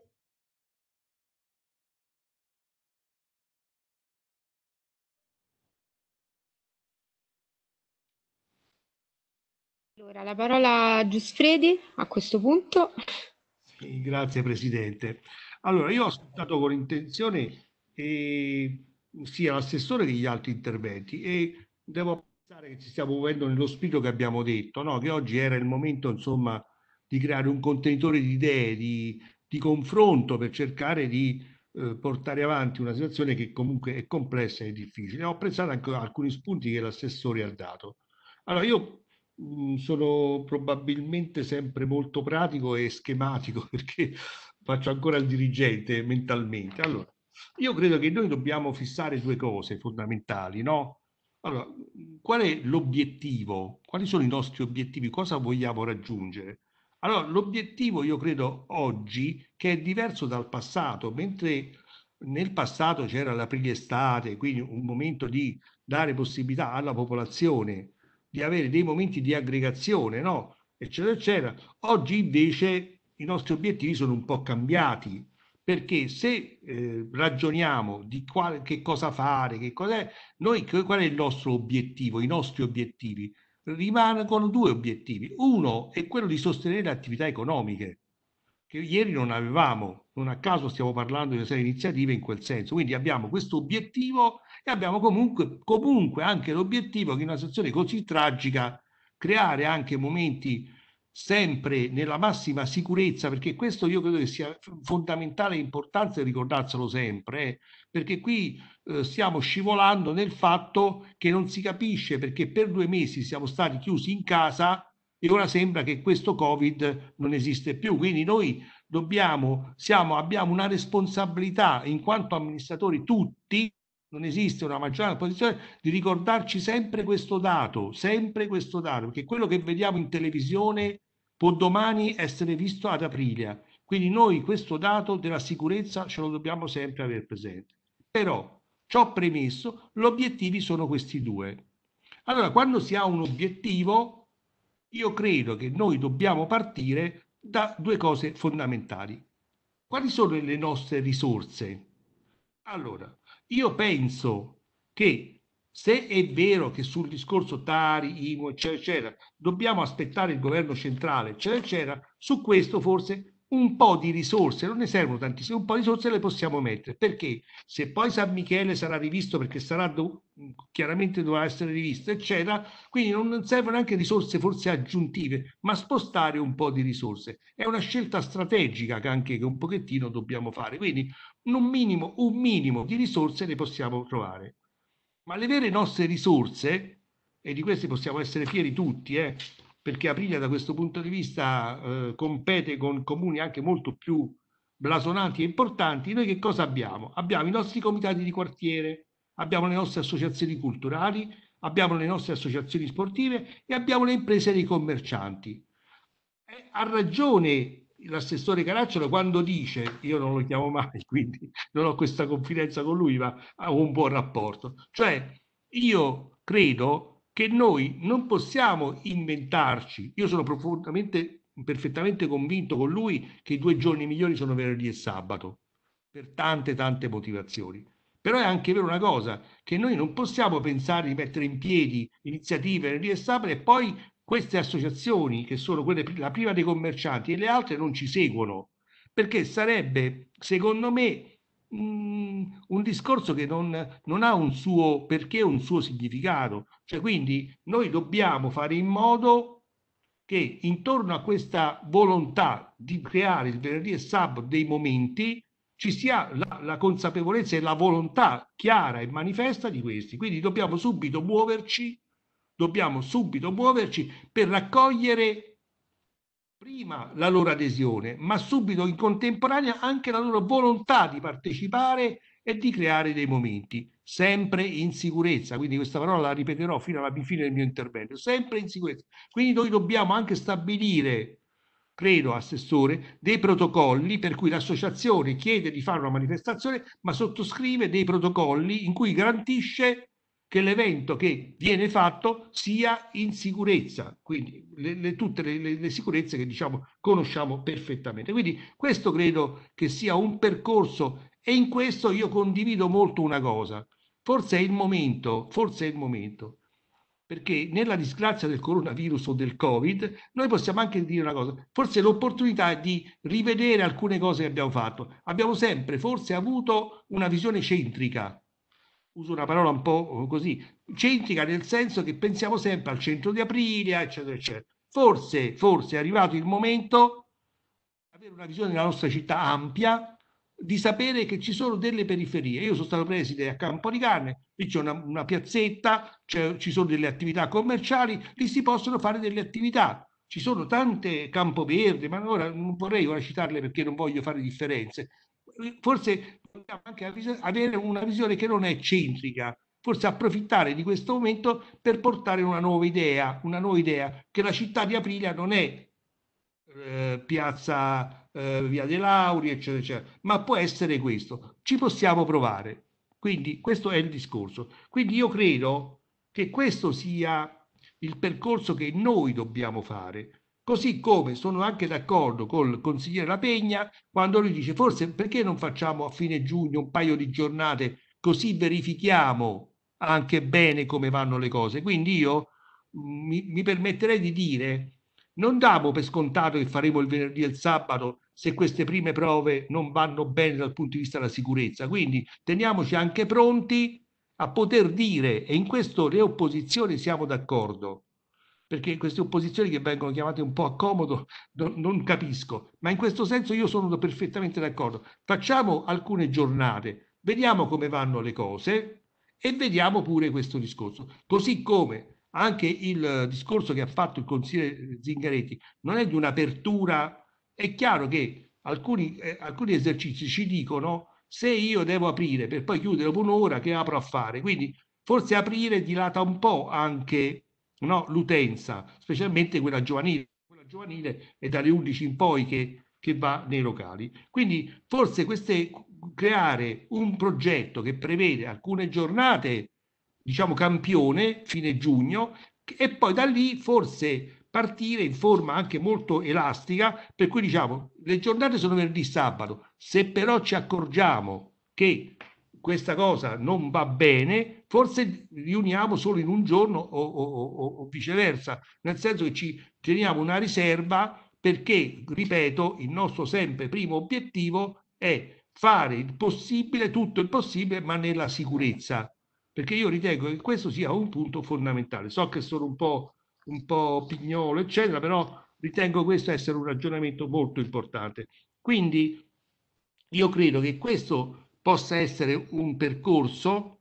A: Allora, la parola a Giussfredi a questo punto.
K: Sì, grazie Presidente. Allora, io ho ascoltato con intenzione e sia l'assessore che gli altri interventi, e devo pensare che ci stiamo muovendo nello spirito che abbiamo detto, no? Che oggi era il momento, insomma, di creare un contenitore di idee, di confronto per cercare di portare avanti una situazione che comunque è complessa e difficile. Ho apprezzato anche alcuni spunti che l'assessore ha dato. Allora, io sono probabilmente sempre molto pratico e schematico perché faccio ancora il dirigente mentalmente. Allora, io credo che noi dobbiamo fissare due cose fondamentali, no? Allora, qual è l'obiettivo? Quali sono i nostri obiettivi? Cosa vogliamo raggiungere? Allora, l'obiettivo io credo oggi che è diverso dal passato, mentre nel passato c'era l'aprile-estate, quindi un momento di dare possibilità alla popolazione di avere dei momenti di aggregazione, no? Eccetera, eccetera. Oggi invece i nostri obiettivi sono un po' cambiati, perché se ragioniamo di che cosa fare, che cos'è, noi qual è il nostro obiettivo, i nostri obiettivi? Rimangono due obiettivi. Uno è quello di sostenere le attività economiche, che ieri non avevamo, non a caso stiamo parlando di una serie di iniziative in quel senso. Quindi abbiamo questo obiettivo e abbiamo comunque anche l'obiettivo che in una situazione così tragica creare anche momenti sempre nella massima sicurezza, perché questo io credo che sia fondamentale e importante ricordarselo sempre, perché qui stiamo scivolando nel fatto che non si capisce perché per 2 mesi siamo stati chiusi in casa e ora sembra che questo Covid non esiste più. Quindi noi abbiamo una responsabilità in quanto amministratori tutti, non esiste una maggioranza, una posizione, di ricordarci sempre questo dato, perché quello che vediamo in televisione può domani essere visto ad Aprilia. Quindi noi questo dato della sicurezza ce lo dobbiamo sempre avere presente. Però, ciò premesso, gli obiettivi sono questi due. Allora, quando si ha un obiettivo, io credo che noi dobbiamo partire da due cose fondamentali. Quali sono le nostre risorse? Allora, io penso che se è vero che sul discorso Tari, IMU, eccetera, eccetera, dobbiamo aspettare il governo centrale, eccetera, eccetera, su questo forse un po' di risorse, non ne servono tantissime, un po' di risorse le possiamo mettere, perché se poi San Michele sarà rivisto, perché chiaramente dovrà essere rivisto, eccetera, quindi non servono neanche risorse forse aggiuntive, ma spostare un po' di risorse. È una scelta strategica che un pochettino dobbiamo fare, quindi un minimo di risorse le possiamo trovare. Ma le vere nostre risorse, e di queste possiamo essere fieri tutti, perché Aprilia da questo punto di vista compete con comuni anche molto più blasonati e importanti, noi che cosa abbiamo? Abbiamo i nostri comitati di quartiere, abbiamo le nostre associazioni culturali, abbiamo le nostre associazioni sportive e abbiamo le imprese dei commercianti. Ha ragione l'assessore Caracciolo quando dice, io non lo chiamo mai, quindi non ho questa confidenza con lui, ma ho un buon rapporto. Cioè, io credo che noi non possiamo inventarci, io sono perfettamente convinto con lui che i 2 giorni migliori sono venerdì e sabato, per tante motivazioni. Però è anche vero una cosa, che noi non possiamo pensare di mettere in piedi iniziative venerdì e sabato e poi queste associazioni, che sono quelle, la prima dei commercianti e le altre, non ci seguono, perché sarebbe, secondo me, un discorso che non ha un suo perché, un suo significato. Cioè, quindi noi dobbiamo fare in modo che intorno a questa volontà di creare il venerdì e sabato dei momenti ci sia la consapevolezza e la volontà chiara e manifesta di questi. Quindi dobbiamo subito muoverci per raccogliere prima la loro adesione, ma subito in contemporanea anche la loro volontà di partecipare e di creare dei momenti, sempre in sicurezza. Quindi questa parola la ripeterò fino alla fine del mio intervento, sempre in sicurezza. Quindi noi dobbiamo anche stabilire, credo, assessore, dei protocolli per cui l'associazione chiede di fare una manifestazione, ma sottoscrive dei protocolli in cui garantisce che l'evento che viene fatto sia in sicurezza, quindi tutte le sicurezze che diciamo conosciamo perfettamente. Quindi questo credo che sia un percorso, e in questo io condivido molto una cosa, forse è il momento perché nella disgrazia del coronavirus o del Covid, noi possiamo anche dire una cosa, forse l'opportunità è di rivedere alcune cose che abbiamo fatto. Abbiamo sempre forse avuto una visione centrica, uso una parola un po' così, centrica nel senso che pensiamo sempre al centro di Aprilia, eccetera, eccetera. Forse è arrivato il momento di avere una visione della nostra città ampia, di sapere che ci sono delle periferie. Io sono stato preside a Campo di Carne, lì c'è una piazzetta, ci sono delle attività commerciali, lì si possono fare delle attività. Ci sono tante Campoverde, ma ora non vorrei ora citarle perché non voglio fare differenze. Forse dobbiamo anche avere una visione che non è centrica, forse approfittare di questo momento per portare una nuova idea che la città di Aprilia non è piazza Via dei Lauri, eccetera, eccetera, ma può essere questo. Ci possiamo provare. Quindi questo è il discorso. Quindi io credo che questo sia il percorso che noi dobbiamo fare. Così come sono anche d'accordo col consigliere La Pegna quando lui dice forse perché non facciamo a fine giugno un paio di giornate così verifichiamo anche bene come vanno le cose. Quindi io mi permetterei di dire non diamo per scontato che faremo il venerdì e il sabato se queste prime prove non vanno bene dal punto di vista della sicurezza. Quindi teniamoci anche pronti a poter dire, e in questo le opposizioni siamo d'accordo, perché queste opposizioni che vengono chiamate un po' a comodo non capisco, ma in questo senso io sono perfettamente d'accordo. Facciamo alcune giornate, vediamo come vanno le cose e vediamo pure questo discorso. Così come anche il discorso che ha fatto il consigliere Zingaretti non è di un'apertura, è chiaro che alcuni esercizi ci dicono se io devo aprire per poi chiudere dopo un'ora, che apro a fare? Quindi forse aprire dilata un po' anche l'utenza, specialmente quella giovanile. Quella giovanile è dalle 11 in poi che va nei locali. Quindi forse creare un progetto che prevede alcune giornate, diciamo campione, fine giugno, e poi da lì forse partire in forma anche molto elastica, per cui diciamo le giornate sono venerdì e sabato, se però ci accorgiamo che questa cosa non va bene, forse riuniamo solo in un giorno o viceversa, nel senso che ci teniamo una riserva perché, ripeto, il nostro sempre primo obiettivo è fare il possibile, tutto il possibile, ma nella sicurezza, perché io ritengo che questo sia un punto fondamentale. So che sono un po' pignolo, eccetera, però ritengo questo essere un ragionamento molto importante. Quindi io credo che questo possa essere un percorso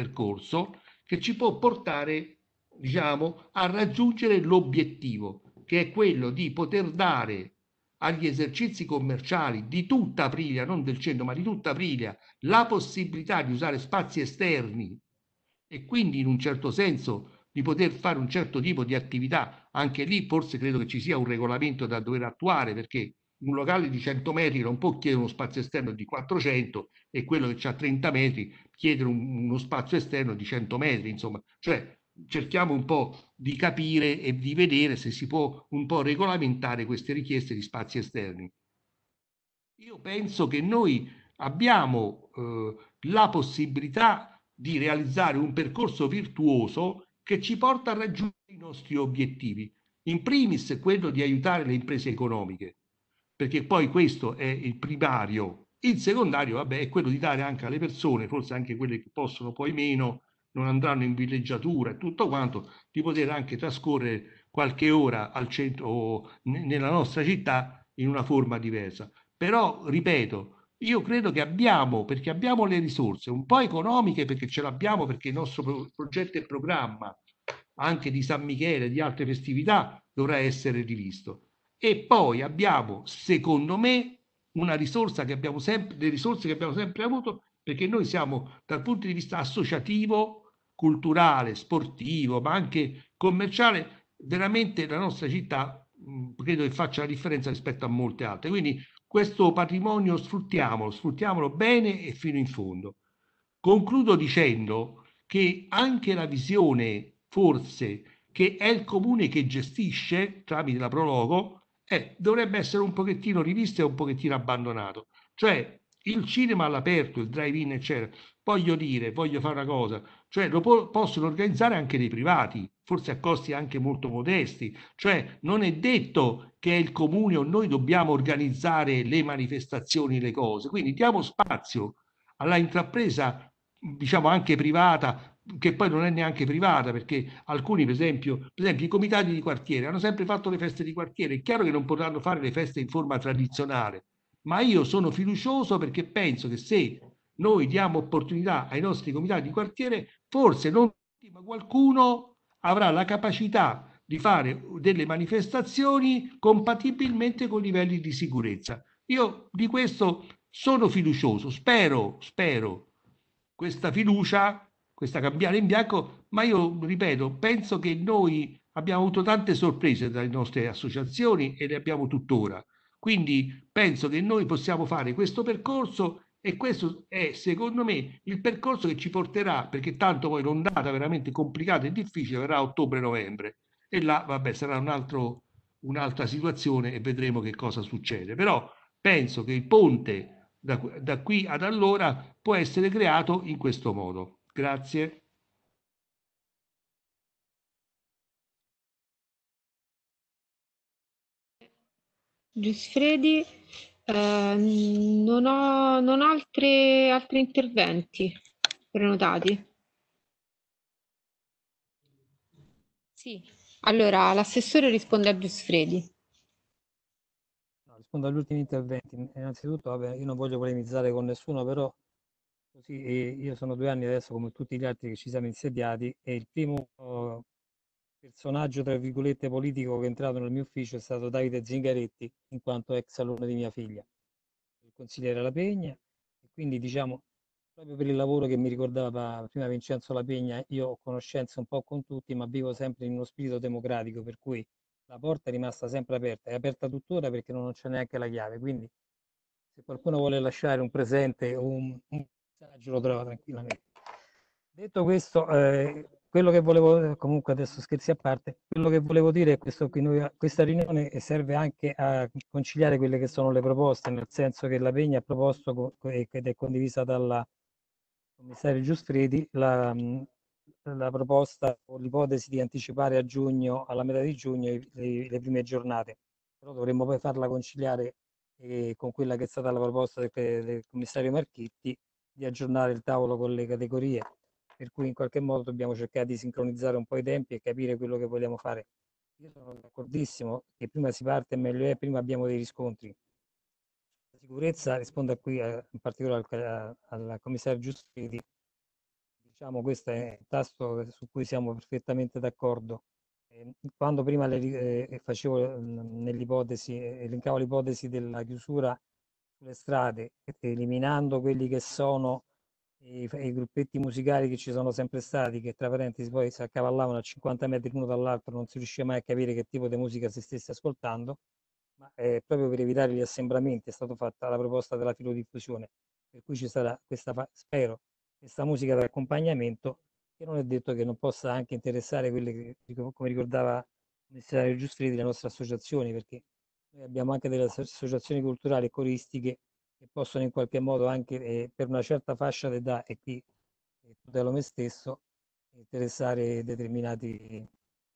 K: che ci può portare, diciamo, a raggiungere l'obiettivo, che è quello di poter dare agli esercizi commerciali di tutta Aprilia, non del centro, ma di tutta Aprilia, la possibilità di usare spazi esterni e quindi in un certo senso di poter fare un certo tipo di attività. Anche lì forse credo che ci sia un regolamento da dover attuare, perché un locale di 100 metri non può chiedere uno spazio esterno di 400 e quello che ha 30 metri chiedere uno spazio esterno di 100 metri, insomma, cioè cerchiamo un po' di capire e di vedere se si può un po' regolamentare queste richieste di spazi esterni. Io penso che noi abbiamo la possibilità di realizzare un percorso virtuoso che ci porta a raggiungere i nostri obiettivi, in primis quello di aiutare le imprese economiche, perché poi questo è il primario. Il secondario, vabbè, è quello di dare anche alle persone, forse anche quelle che possono poi meno, non andranno in villeggiatura e tutto quanto, di poter anche trascorrere qualche ora al centro o nella nostra città in una forma diversa. Però, ripeto, io credo che abbiamo, perché abbiamo le risorse, un po' economiche perché ce l'abbiamo, perché il nostro progetto e programma anche di San Michele e di altre festività dovrà essere rivisto. E poi abbiamo, secondo me, una risorsa che abbiamo sempre, le risorse che abbiamo sempre avuto, perché noi siamo dal punto di vista associativo, culturale, sportivo, ma anche commerciale, veramente la nostra città credo che faccia la differenza rispetto a molte altre. Quindi questo patrimonio sfruttiamolo bene e fino in fondo. Concludo dicendo che anche la visione, forse, che è il comune che gestisce tramite la Prologo, dovrebbe essere un pochettino rivista e un pochettino abbandonato. Cioè il cinema all'aperto, il drive-in, eccetera. Voglio fare una cosa, cioè possono organizzare anche dei privati, forse a costi anche molto modesti, cioè non è detto che è il comune o noi dobbiamo organizzare le manifestazioni, le cose, quindi diamo spazio alla intrapresa, diciamo anche privata, che poi non è neanche privata, perché alcuni, per esempio, i comitati di quartiere hanno sempre fatto le feste di quartiere, è chiaro che non potranno fare le feste in forma tradizionale, ma io sono fiducioso perché penso che se noi diamo opportunità ai nostri comitati di quartiere, forse non tutti, ma qualcuno avrà la capacità di fare delle manifestazioni compatibilmente con livelli di sicurezza. Io di questo sono fiducioso, spero questa fiducia, questa cambiare in bianco, ma io ripeto, penso che noi abbiamo avuto tante sorprese dalle nostre associazioni e le abbiamo tuttora. Quindi penso che noi possiamo fare questo percorso e questo è secondo me il percorso che ci porterà, perché tanto poi l'ondata veramente complicata e difficile verrà a ottobre-novembre e là vabbè sarà un'altra situazione e vedremo che cosa succede. Però penso che il ponte da qui ad allora può essere creato in questo modo. Grazie.
A: Giusfredi, non ho altri interventi prenotati. Sì, allora l'assessore risponde a Giusfredi.
O: No, rispondo agli ultimi interventi. Innanzitutto, vabbè, io non voglio polemizzare con nessuno, però così, io sono 2 anni adesso, come tutti gli altri che ci siamo insediati, e il primo personaggio, tra virgolette, politico che è entrato nel mio ufficio è stato Davide Zingaretti, in quanto ex alunno di mia figlia, il consigliere La Pegna, e quindi diciamo, proprio per il lavoro che mi ricordava prima Vincenzo La Pegna, io ho conoscenze un po' con tutti, ma vivo sempre in uno spirito democratico, per cui la porta è rimasta sempre aperta, è aperta tuttora perché non c'è neanche la chiave, quindi se qualcuno vuole lasciare un presente o un messaggio lo trova tranquillamente. Detto questo, quello che volevo, comunque adesso scherzi a parte, quello che volevo dire è questo, che questa riunione serve anche a conciliare quelle che sono le proposte, nel senso che la Pegna ha proposto ed è condivisa dalla commissario Giusfredi la proposta o l'ipotesi di anticipare a giugno, alla metà di giugno, le prime giornate, però dovremmo poi farla conciliare con quella che è stata la proposta del commissario Marchetti di aggiornare il tavolo con le categorie, per cui in qualche modo dobbiamo cercare di sincronizzare un po' i tempi e capire quello che vogliamo fare. Io sono d'accordissimo che prima si parte meglio è, prima abbiamo dei riscontri. La sicurezza, rispondo qui in particolare al commissario Giusfredi, diciamo questo è il tasto su cui siamo perfettamente d'accordo. Quando prima facevo nell'ipotesi, elencavo l'ipotesi della chiusura sulle strade, eliminando quelli che sono i gruppetti musicali che ci sono sempre stati, che tra parentesi poi si accavallavano a 50 metri l'uno dall'altro, non si riusciva mai a capire che tipo di musica si stesse ascoltando, ma proprio per evitare gli assembramenti è stata fatta la proposta della filodiffusione, per cui ci sarà questa, spero, questa musica d'accompagnamento, che non è detto che non possa anche interessare quelle che, come ricordava il commissario Giusfredi, le nostre associazioni, perché noi abbiamo anche delle associazioni culturali e coristiche che possono in qualche modo anche per una certa fascia d'età, e qui tutelo me stesso, interessare determinate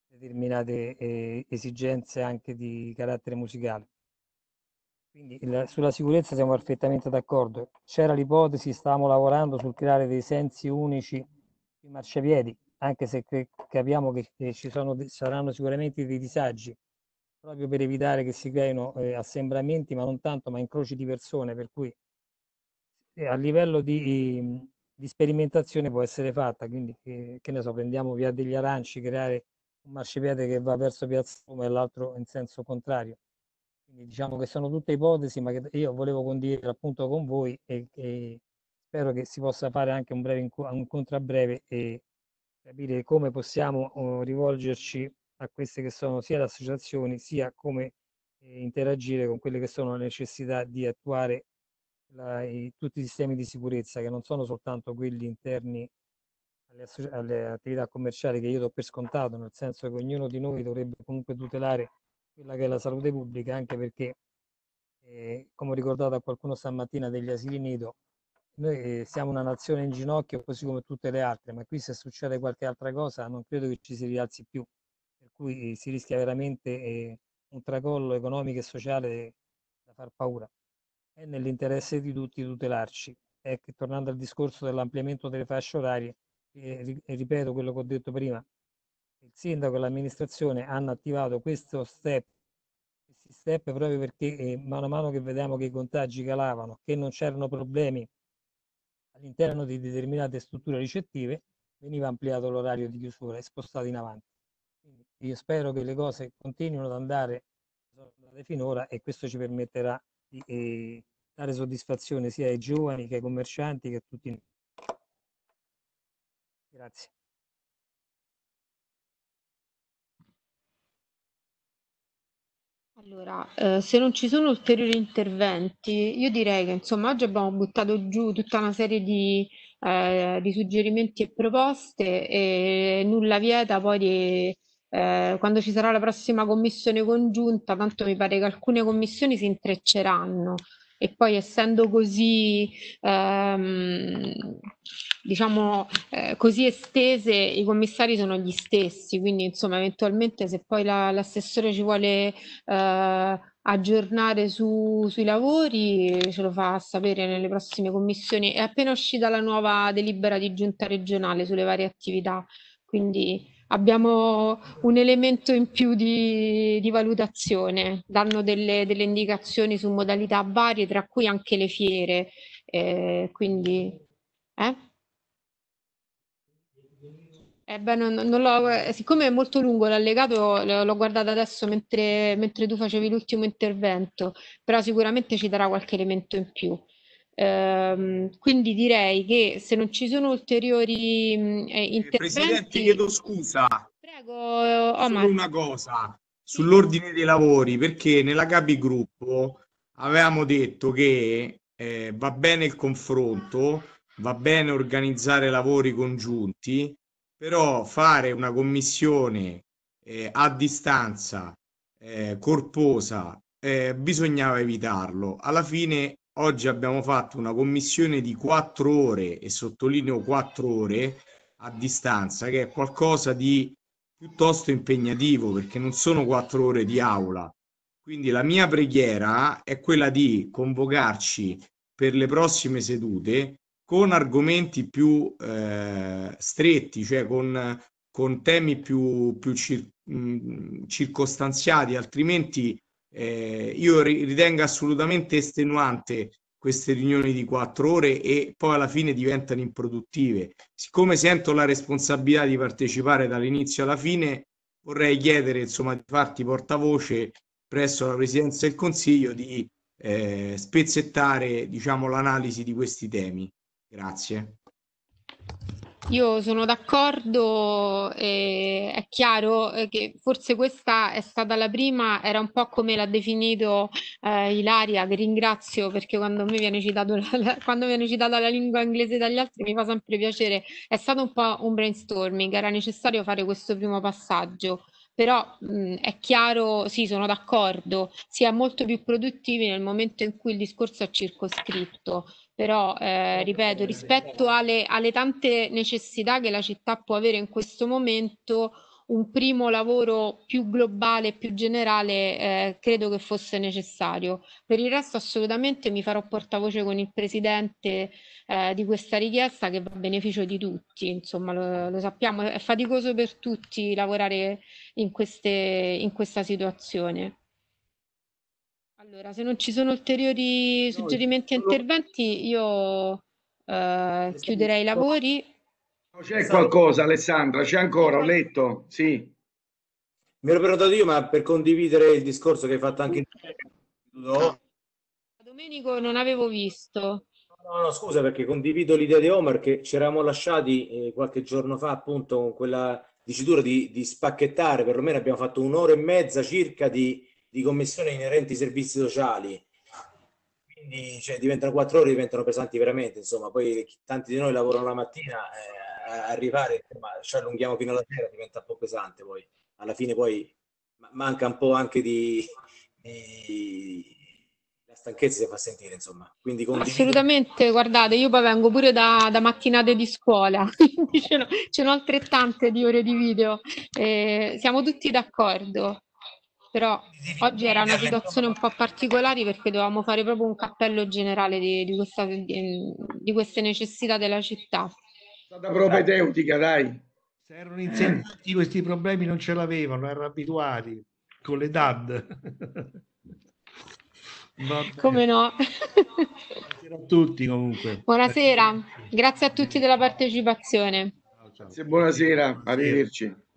O: esigenze anche di carattere musicale. Quindi sulla sicurezza siamo perfettamente d'accordo. C'era l'ipotesi, stavamo lavorando sul creare dei sensi unici sui marciapiedi, anche se capiamo che saranno sicuramente dei disagi, proprio per evitare che si creino assembramenti, ma non tanto, ma incroci di persone, per cui a livello di sperimentazione può essere fatta, quindi che ne so, prendiamo via degli Aranci, creare un marciapiede che va verso Piazza Roma e l'altro in senso contrario. Quindi diciamo che sono tutte ipotesi, ma che io volevo condividere appunto con voi e spero che si possa fare anche un incontro a breve e capire come possiamo rivolgerci a queste che sono sia le associazioni, sia come interagire con quelle che sono le necessità di attuare tutti i sistemi di sicurezza, che non sono soltanto quelli interni alle attività commerciali, che io do per scontato, nel senso che ognuno di noi dovrebbe comunque tutelare quella che è la salute pubblica, anche perché come ho ricordato a qualcuno stamattina degli asili nido, noi siamo una nazione in ginocchio così come tutte le altre, ma qui se succede qualche altra cosa non credo che ci si rialzi più, per cui si rischia veramente un tracollo economico e sociale da far paura. È nell'interesse di tutti tutelarci. E tornando al discorso dell'ampliamento delle fasce orarie, ripeto quello che ho detto prima, il sindaco e l'amministrazione hanno attivato questi step proprio perché mano a mano che vediamo che i contagi calavano, che non c'erano problemi all'interno di determinate strutture ricettive, veniva ampliato l'orario di chiusura e spostato in avanti. Quindi io spero che le cose continuino ad andare finora e questo ci permetterà di dare soddisfazione sia ai giovani che ai commercianti che a tutti noi. Grazie.
A: Allora, se non ci sono ulteriori interventi, io direi che insomma oggi abbiamo buttato giù tutta una serie di suggerimenti e proposte e nulla vieta poi quando ci sarà la prossima commissione congiunta, tanto mi pare che alcune commissioni si intrecceranno e poi essendo così, diciamo, così estese, i commissari sono gli stessi, quindi insomma eventualmente se poi l'assessore ci vuole aggiornare sui lavori, ce lo fa sapere nelle prossime commissioni. È appena uscita la nuova delibera di giunta regionale sulle varie attività, quindi abbiamo un elemento in più di valutazione, danno delle indicazioni su modalità varie, tra cui anche le fiere. Quindi, beh, non l'ho, siccome è molto lungo l'allegato, l'ho guardato adesso mentre tu facevi l'ultimo intervento, però sicuramente ci darà qualche elemento in più. Quindi direi che se non ci sono ulteriori
I: Presidente,
A: interventi,
I: chiedo scusa.
A: prego,
I: Solo
A: Omar.
I: una cosa sull'ordine dei lavori, perché nella Capigruppo avevamo detto che va bene il confronto, va bene organizzare lavori congiunti, però fare una commissione a distanza corposa bisognava evitarlo. Alla fine oggi abbiamo fatto una commissione di 4 ore, e sottolineo 4 ore a distanza, che è qualcosa di piuttosto impegnativo perché non sono 4 ore di aula. Quindi la mia preghiera è quella di convocarci per le prossime sedute con argomenti più stretti, cioè con temi più circostanziati, altrimenti io ritengo assolutamente estenuante queste riunioni di 4 ore e poi alla fine diventano improduttive. Siccome sento la responsabilità di partecipare dall'inizio alla fine, vorrei chiedere insomma di farti portavoce presso la Presidenza del Consiglio di spezzettare diciamo l'analisi di questi temi. Grazie.
A: Io sono d'accordo, è chiaro che forse questa è stata la prima, era un po' come l'ha definito Ilaria, che ringrazio perché quando mi viene citato quando viene citata la lingua inglese dagli altri mi fa sempre piacere, è stato un po' un brainstorming, era necessario fare questo primo passaggio. Però è chiaro, sì, sono d'accordo, si è molto più produttivi nel momento in cui il discorso è circoscritto. Però, ripeto, rispetto alle tante necessità che la città può avere in questo momento, un primo lavoro più globale, più generale, credo che fosse necessario. Per il resto, assolutamente mi farò portavoce con il presidente, di questa richiesta che va a beneficio di tutti. Insomma, lo sappiamo, è faticoso per tutti lavorare in questa situazione. Allora, se non ci sono ulteriori suggerimenti e interventi, io chiuderei i lavori.
J: C'è qualcosa, Alessandra? C'è ancora? Ho letto? Sì.
C: Mi ero prenotato io, ma per condividere il discorso che hai fatto anche
A: Domenico non avevo visto.
C: No, scusa, perché condivido l'idea di Omar che ci eravamo lasciati qualche giorno fa appunto con quella dicitura di spacchettare, perlomeno abbiamo fatto un'ora e mezza circa di commissione inerenti ai servizi sociali. Quindi cioè, diventano 4 ore, diventano pesanti veramente, insomma, poi tanti di noi lavorano la mattina, arrivare, insomma, ci allunghiamo fino alla sera, diventa un po' pesante poi. Alla fine poi manca un po' anche di stanchezza si fa sentire, insomma. Quindi condivido.
A: Assolutamente, guardate, io poi vengo pure da mattinate di scuola, quindi ce n'ho altrettante di ore di video. Siamo tutti d'accordo, però oggi era una situazione un po' particolare perché dovevamo fare proprio un cappello generale di queste necessità della città.
J: È stata propedeutica, dai.
K: Se erano insegnanti questi problemi non ce l'avevano, erano abituati con le DAD.
A: Come no?
K: Buonasera a tutti comunque.
A: Buonasera, grazie a tutti della partecipazione.
J: Buonasera, arrivederci.